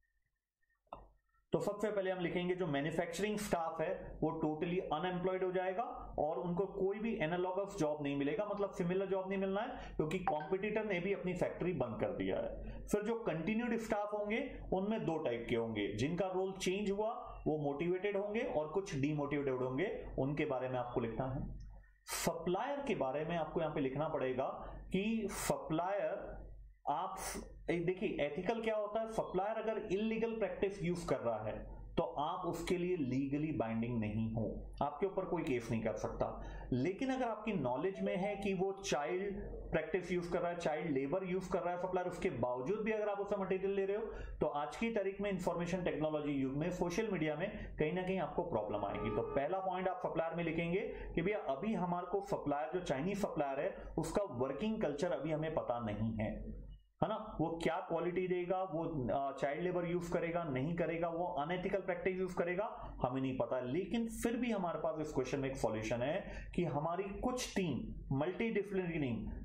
तो सबसे पहले हम लिखेंगे जो मैन्युफैक्चरिंग स्टाफ है वो टोटली अनएम्प्लॉयड हो जाएगा और उनको कोई भी एनालॉगस जॉब नहीं मिलेगा, मतलब सिमिलर जॉब नहीं मिलना है, क्योंकि कॉम्पिटिटर ने भी अपनी फैक्ट्री बंद कर दिया है। फिर जो कंटिन्यूड स्टाफ होंगे उनमें दो टाइप के होंगे, जिनका रोल चेंज हुआ वो मोटिवेटेड होंगे और कुछ डीमोटिवेटेड होंगे, उनके बारे में आपको लिखना है। सप्लायर के बारे में आपको यहां पे लिखना पड़ेगा कि सप्लायर आप देखिए एथिकल क्या होता है, सप्लायर अगर इलीगल प्रैक्टिस यूज कर रहा है तो आप उसके लिए लीगली बाइंडिंग नहीं हो, आपके ऊपर कोई केस नहीं कर सकता। लेकिन अगर आपकी नॉलेज में है कि वो चाइल्ड प्रैक्टिस यूज कर रहा है, चाइल्ड लेबर यूज कर रहा है सप्लायर, उसके बावजूद भी अगर आप उससे मटेरियल ले रहे हो तो आज की तारीख में इंफॉर्मेशन टेक्नोलॉजी युग में सोशल मीडिया में कहीं ना कहीं आपको प्रॉब्लम आएगी। तो पहला पॉइंट आप सप्लायर में लिखेंगे कि भैया अभी हमारे को सप्लायर जो चाइनीज सप्लायर है उसका वर्किंग कल्चर अभी हमें पता नहीं है, है ना, वो क्या क्वालिटी देगा, वो चाइल्ड लेबर यूज करेगा नहीं करेगा, वो अनएथिकल प्रैक्टिस यूज करेगा, हमें नहीं पता। लेकिन फिर भी हमारे पास इस क्वेश्चन में एक सॉल्यूशन है कि हमारी कुछ team multi disciplinary team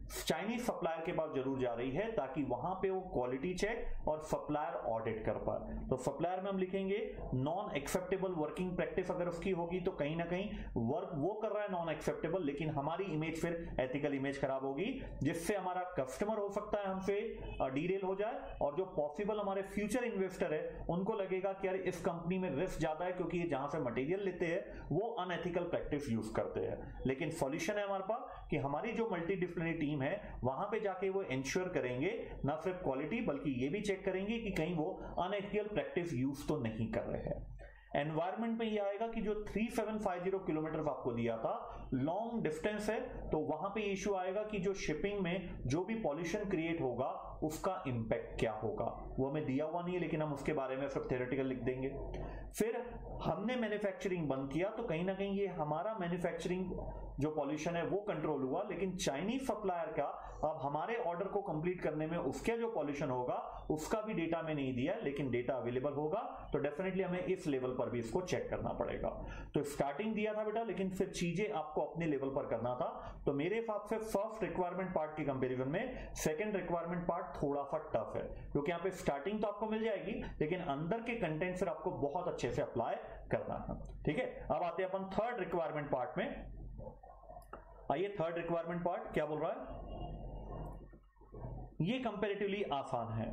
Chinese supplier के पास जरूर जा रही है ताकि वहां पे वो क्वालिटी चेक और सप्लायर ऑडिट कर पाए। तो सप्लायर में हम लिखेंगे नॉन एक्सेप्टेबल वर्किंग प्रैक्टिस अगर उसकी होगी तो कहीं ना कहीं वर्क वो कर रहा है नॉन एक्सेप्टेबल, लेकिन हमारी इमेज फिर एथिकल इमेज खराब होगी, जिससे हमारा कस्टमर हो सकता है हमसे डीरेल हो जाए, और जो पॉसिबल हमारे फ्यूचर इन्वेस्टर है उनको लगेगा कि यार इस कंपनी में रिस्क ज्यादा है क्योंकि ये जहां से मटेरियल लेते हैं वो अनएथिकल प्रैक्टिस यूज करते हैं। लेकिन सॉल्यूशन है हमारे पास कि हमारी जो मल्टी डिसिप्लिनरी टीम है वहां पे जाके वो इंश्योर करेंगे ना सिर्फ क्वालिटी बल्कि ये भी चेक करेंगे कि कहीं वो अनएथिकल प्रैक्टिस यूज तो नहीं कर रहे हैं। एनवायरमेंट में ये आएगा कि जो three seven five zero kilometre आपको दिया था लॉन्ग डिस्टेंस है, तो वहां पे इश्यू आएगा कि जो शिपिंग में जो भी पॉल्यूशन क्रिएट होगा उसका इंपैक्ट क्या होगा, वो हमें दिया हुआ नहीं है लेकिन हम उसके बारे में सिर्फ थ्योरेटिकल लिख देंगे। फिर हमने मैन्युफैक्चरिंग बंद किया तो कहीं ना कहीं ये हमारा मैन्युफैक्चरिंग जो पॉल्यूशन है वो कंट्रोल हुआ, लेकिन चाइनीज सप्लायर का अब हमारे ऑर्डर को कंप्लीट करने में उसका जो पॉल्यूशन होगा उसका भी डेटा में नहीं दिया, लेकिन डेटा अवेलेबल होगा तो डेफिनेटली हमें इस लेवल पर भी इसको चेक करना पड़ेगा। तो स्टार्टिंग दिया था बेटा, लेकिन फिर चीजें आपको अपने लेवल पर करना था। तो मेरे हिसाब से फर्स्ट रिक्वायरमेंट पार्ट के कंपैरिजन में सेकंड रिक्वायरमेंट पार्ट थोड़ा सा टफ है, क्योंकि यहाँ पे स्टार्टिंग तो आपको मिल जाएगी लेकिन अंदर के कंटेंट फिर आपको बहुत अच्छे से अप्लाई करना है। ठीक है, अब आते हैं अपन थर्ड रिक्वायरमेंट पार्ट में। आइए थर्ड रिक्वायरमेंट पार्ट क्या बोल रहा है, ये कंपैरेटिवली आसान है।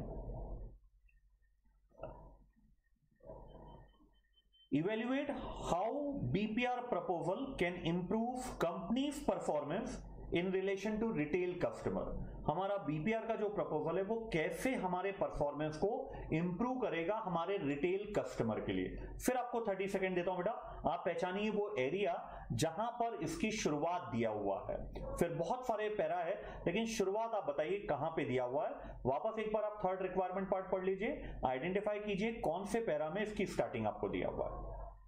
Evaluate how B P R proposal can improve company's performance in relation to retail customer। हमारा B P R का जो प्रपोजल है वो कैसे हमारे परफॉर्मेंस को इंप्रूव करेगा हमारे रिटेल कस्टमर के लिए। फिर आपको थर्टी सेकेंड देता हूं बेटा, आप पहचानिए वो एरिया जहां पर इसकी शुरुआत दिया हुआ है। फिर बहुत सारे पैरा है लेकिन शुरुआत आप बताइए कहां पे दिया हुआ है। वापस एक बार आप थर्ड रिक्वायरमेंट पार्ट पढ़ लीजिए, आइडेंटिफाई कीजिए कौन से पैरा में इसकी स्टार्टिंग आपको दिया हुआ है।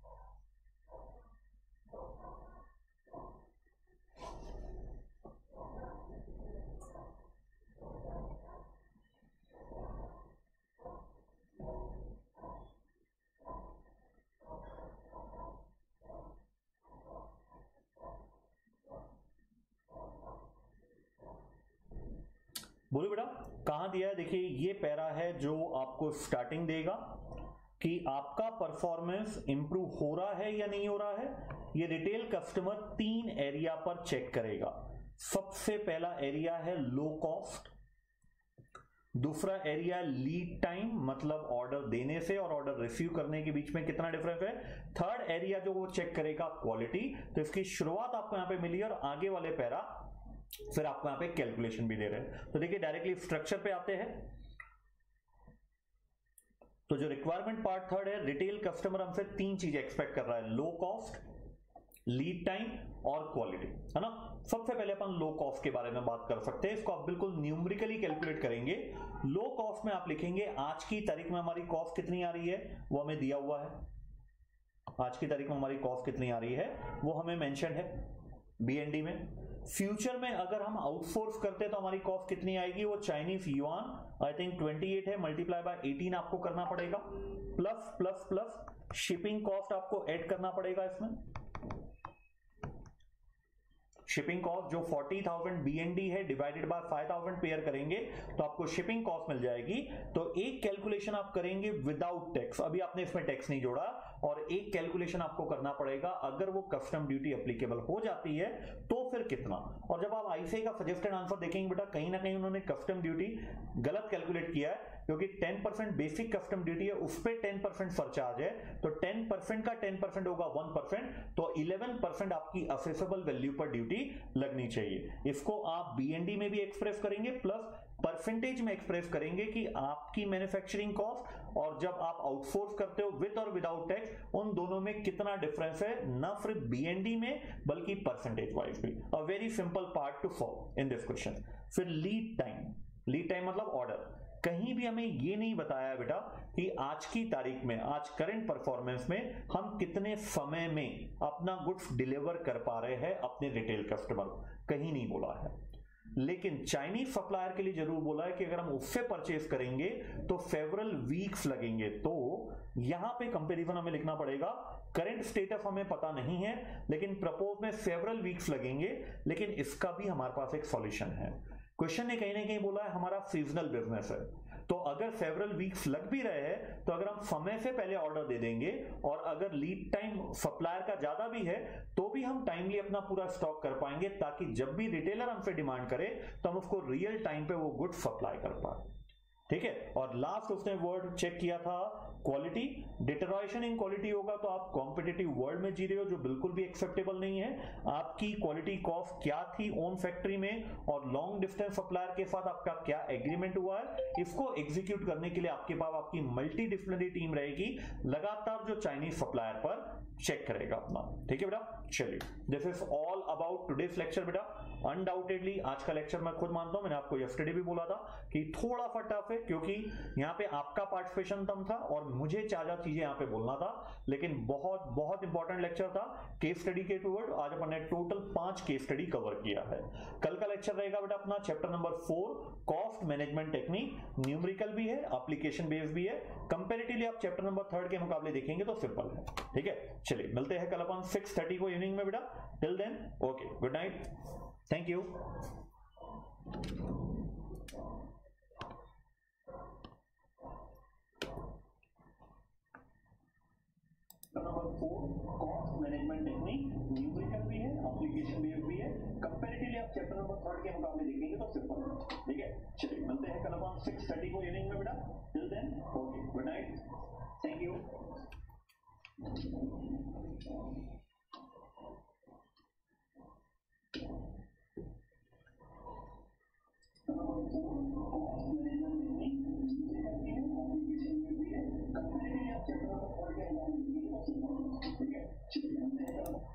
बोलो बेटा कहां दिया है, देखिए ये पैरा है जो आपको स्टार्टिंग देगा कि आपका परफॉर्मेंस इंप्रूव हो रहा है या नहीं हो रहा है। ये रिटेल कस्टमर तीन एरिया पर चेक करेगा। सबसे पहला एरिया है लो कॉस्ट, दूसरा एरिया लीड टाइम मतलब ऑर्डर देने से और ऑर्डर रिसीव करने के बीच में कितना डिफरेंस है। थर्ड एरिया जो वो चेक करेगा क्वालिटी। तो इसकी शुरुआत आपको यहां पे मिली और आगे वाले पैरा फिर आपको यहां पे कैलकुलेशन भी दे रहे हैं। तो देखिए डायरेक्टली स्ट्रक्चर पे आते हैं। तो जो रिक्वायरमेंट पार्ट थर्ड है, रिटेल कस्टमर हमसे तीन चीजें एक्सपेक्ट कर रहा है, लो कॉस्ट, लीड टाइम और क्वालिटी, है ना। सबसे पहले अपन लो कॉस्ट के बारे में बात कर सकते हैं। इसको आप बिल्कुल न्यूमेरिकली कैलकुलेट करेंगे। लो कॉस्ट में आप लिखेंगे आज की तारीख में हमारी कॉस्ट कितनी आ रही है वो हमें दिया हुआ है। आज की तारीख में हमारी कॉस्ट कितनी आ रही है वो हमें मेंशन है बी एन डी में। फ्यूचर में अगर हम आउटसोर्स करते हैं तो हमारी कॉस्ट कितनी आएगी, वो चाइनीज युआन आई थिंक अट्ठाईस है, मल्टीप्लाई बाय अठारह आपको करना पड़ेगा, plus plus plus shipping cost आपको ऐड करना पड़ेगा इसमें। शिपिंग कॉस्ट जो चालीस हज़ार बीएनडी है डिवाइडेड बाय पाँच हज़ार पेयर करेंगे तो आपको शिपिंग कॉस्ट मिल जाएगी। तो एक कैलकुलेशन आप करेंगे विदाउट टैक्स, अभी आपने इसमें टैक्स नहीं जोड़ा, और एक कैलकुलेशन आपको करना पड़ेगा अगर वो कस्टम ड्यूटी एप्लीकेबल हो जाती है तो फिर कितना। और जब आप आईसीआई का सजेस्टेड आंसर देखेंगे बेटा, कहीं ना कहीं उन्होंने कस्टम ड्यूटी गलत कैलकुलेट किया है, क्योंकि ten percent basic custom duty है, उस पर टेन परसेंट सरचार्ज है, तो टेन परसेंट का टेन परसेंट होगा वन परसेंट, तो इलेवन परसेंट आपकी असेसेबल वैल्यू पर ड्यूटी लगनी चाहिए। इसको आप बीएनडी में भी एक्सप्रेस करेंगे प्लस परसेंटेज में एक्सप्रेस करेंगे कि आपकी मैन्युफैक्चरिंग कॉस्ट और जब आप आउटसोर्स करते हो विद और विदाउट टैक्स उन दोनों में कितना डिफरेंस है, न सिर्फ बीएनडी में बल्कि परसेंटेज वाइज भी। A very simple part to solve in this question. फिर लीड टाइम, लीड टाइम मतलब ऑर्डर। कहीं भी हमें ये नहीं बताया बेटा कि आज की तारीख में, आज करंट परफॉर्मेंस में हम कितने समय में अपना गुड्स डिलीवर कर पा रहे हैं अपने रिटेल कस्टमर को, कहीं नहीं बोला है। लेकिन चाइनीज सप्लायर के लिए जरूर बोला है कि अगर हम उससे परचेज करेंगे तो सेवरल वीक्स लगेंगे। तो यहां पे कंपैरिजन हमें लिखना पड़ेगा। करंट स्टेटस हमें पता नहीं है लेकिन प्रपोज में सेवरल वीक्स लगेंगे, लेकिन इसका भी हमारे पास एक सॉल्यूशन है। क्वेश्चन ने कहीं ना कहीं बोला है हमारा सीजनल बिजनेस है, तो अगर सेवरल वीक्स लग भी रहे हैं तो अगर हम समय से पहले ऑर्डर दे देंगे और अगर लीड टाइम सप्लायर का ज्यादा भी है तो भी हम टाइमली अपना पूरा स्टॉक कर पाएंगे, ताकि जब भी रिटेलर हमसे डिमांड करे तो हम उसको रियल टाइम पे वो गुड सप्लाई कर पाए। ठीक है, और लास्ट उसने वर्ड चेक किया था क्वालिटी। डिटरॉरेशन इन क्वालिटी होगा तो आप कॉम्पिटिटिव वर्ल्ड में जी रहे हो, जो बिल्कुल भी एक्सेप्टेबल नहीं है। आपकी क्वालिटी कॉस्ट क्या थी ओन फैक्ट्री में, और लॉन्ग डिस्टेंस सप्लायर के साथ आपका क्या एग्रीमेंट हुआ है, इसको एग्जीक्यूट करने के लिए आपके पास आपकी मल्टी डिसिप्लिनरी टीम रहेगी, लगातार जो चाइनीज सप्लायर पर चेक करेगा अपना। ठीक है बेटा, चलिए this is all about today's lecture बेटा। अनडाउटेडली आज का लेक्चर मैं खुद मानता हूं, मैंने आपको यस्टरडे भी बोला था कि थोड़ा सा टफ है, क्योंकि यहाँ पे आपका पार्टिसिपेशन कम था और मुझे चार चार चीजें यहाँ पे बोलना था, लेकिन बहुत बहुत इंपॉर्टेंट लेक्चर था केस स्टडी के टूवर्ड। आज अपन ने टोटल पांच केस स्टडी कवर किया है। कल का लेक्चर रहेगा बेटा अपना chapter number four, cost management technique, numerical भी है, एप्लीकेशन बेस्ड भी है। कंपैरेटिवली आप चैप्टर नंबर थर्ड के मुकाबले देखेंगे तो सिंपल है। ठीक है, चलिए मिलते हैं कल अपन सिक्स थर्टी को इवनिंग में बेटा। Till then okay, good night, thank you. Number four, cost management technique, numerical भी है, एप्लीकेशन बेस्ड भी है। कंपैरेटिवली आप चैप्टर नंबर थर्ड के मुकाबले देखेंगे तो सिंपल है। ठीक है, चलिए मिलते हैं कल अपन सिक्स थर्टी को इवनिंग में बेटा। Till then okay, good night, thank you. ठीक है,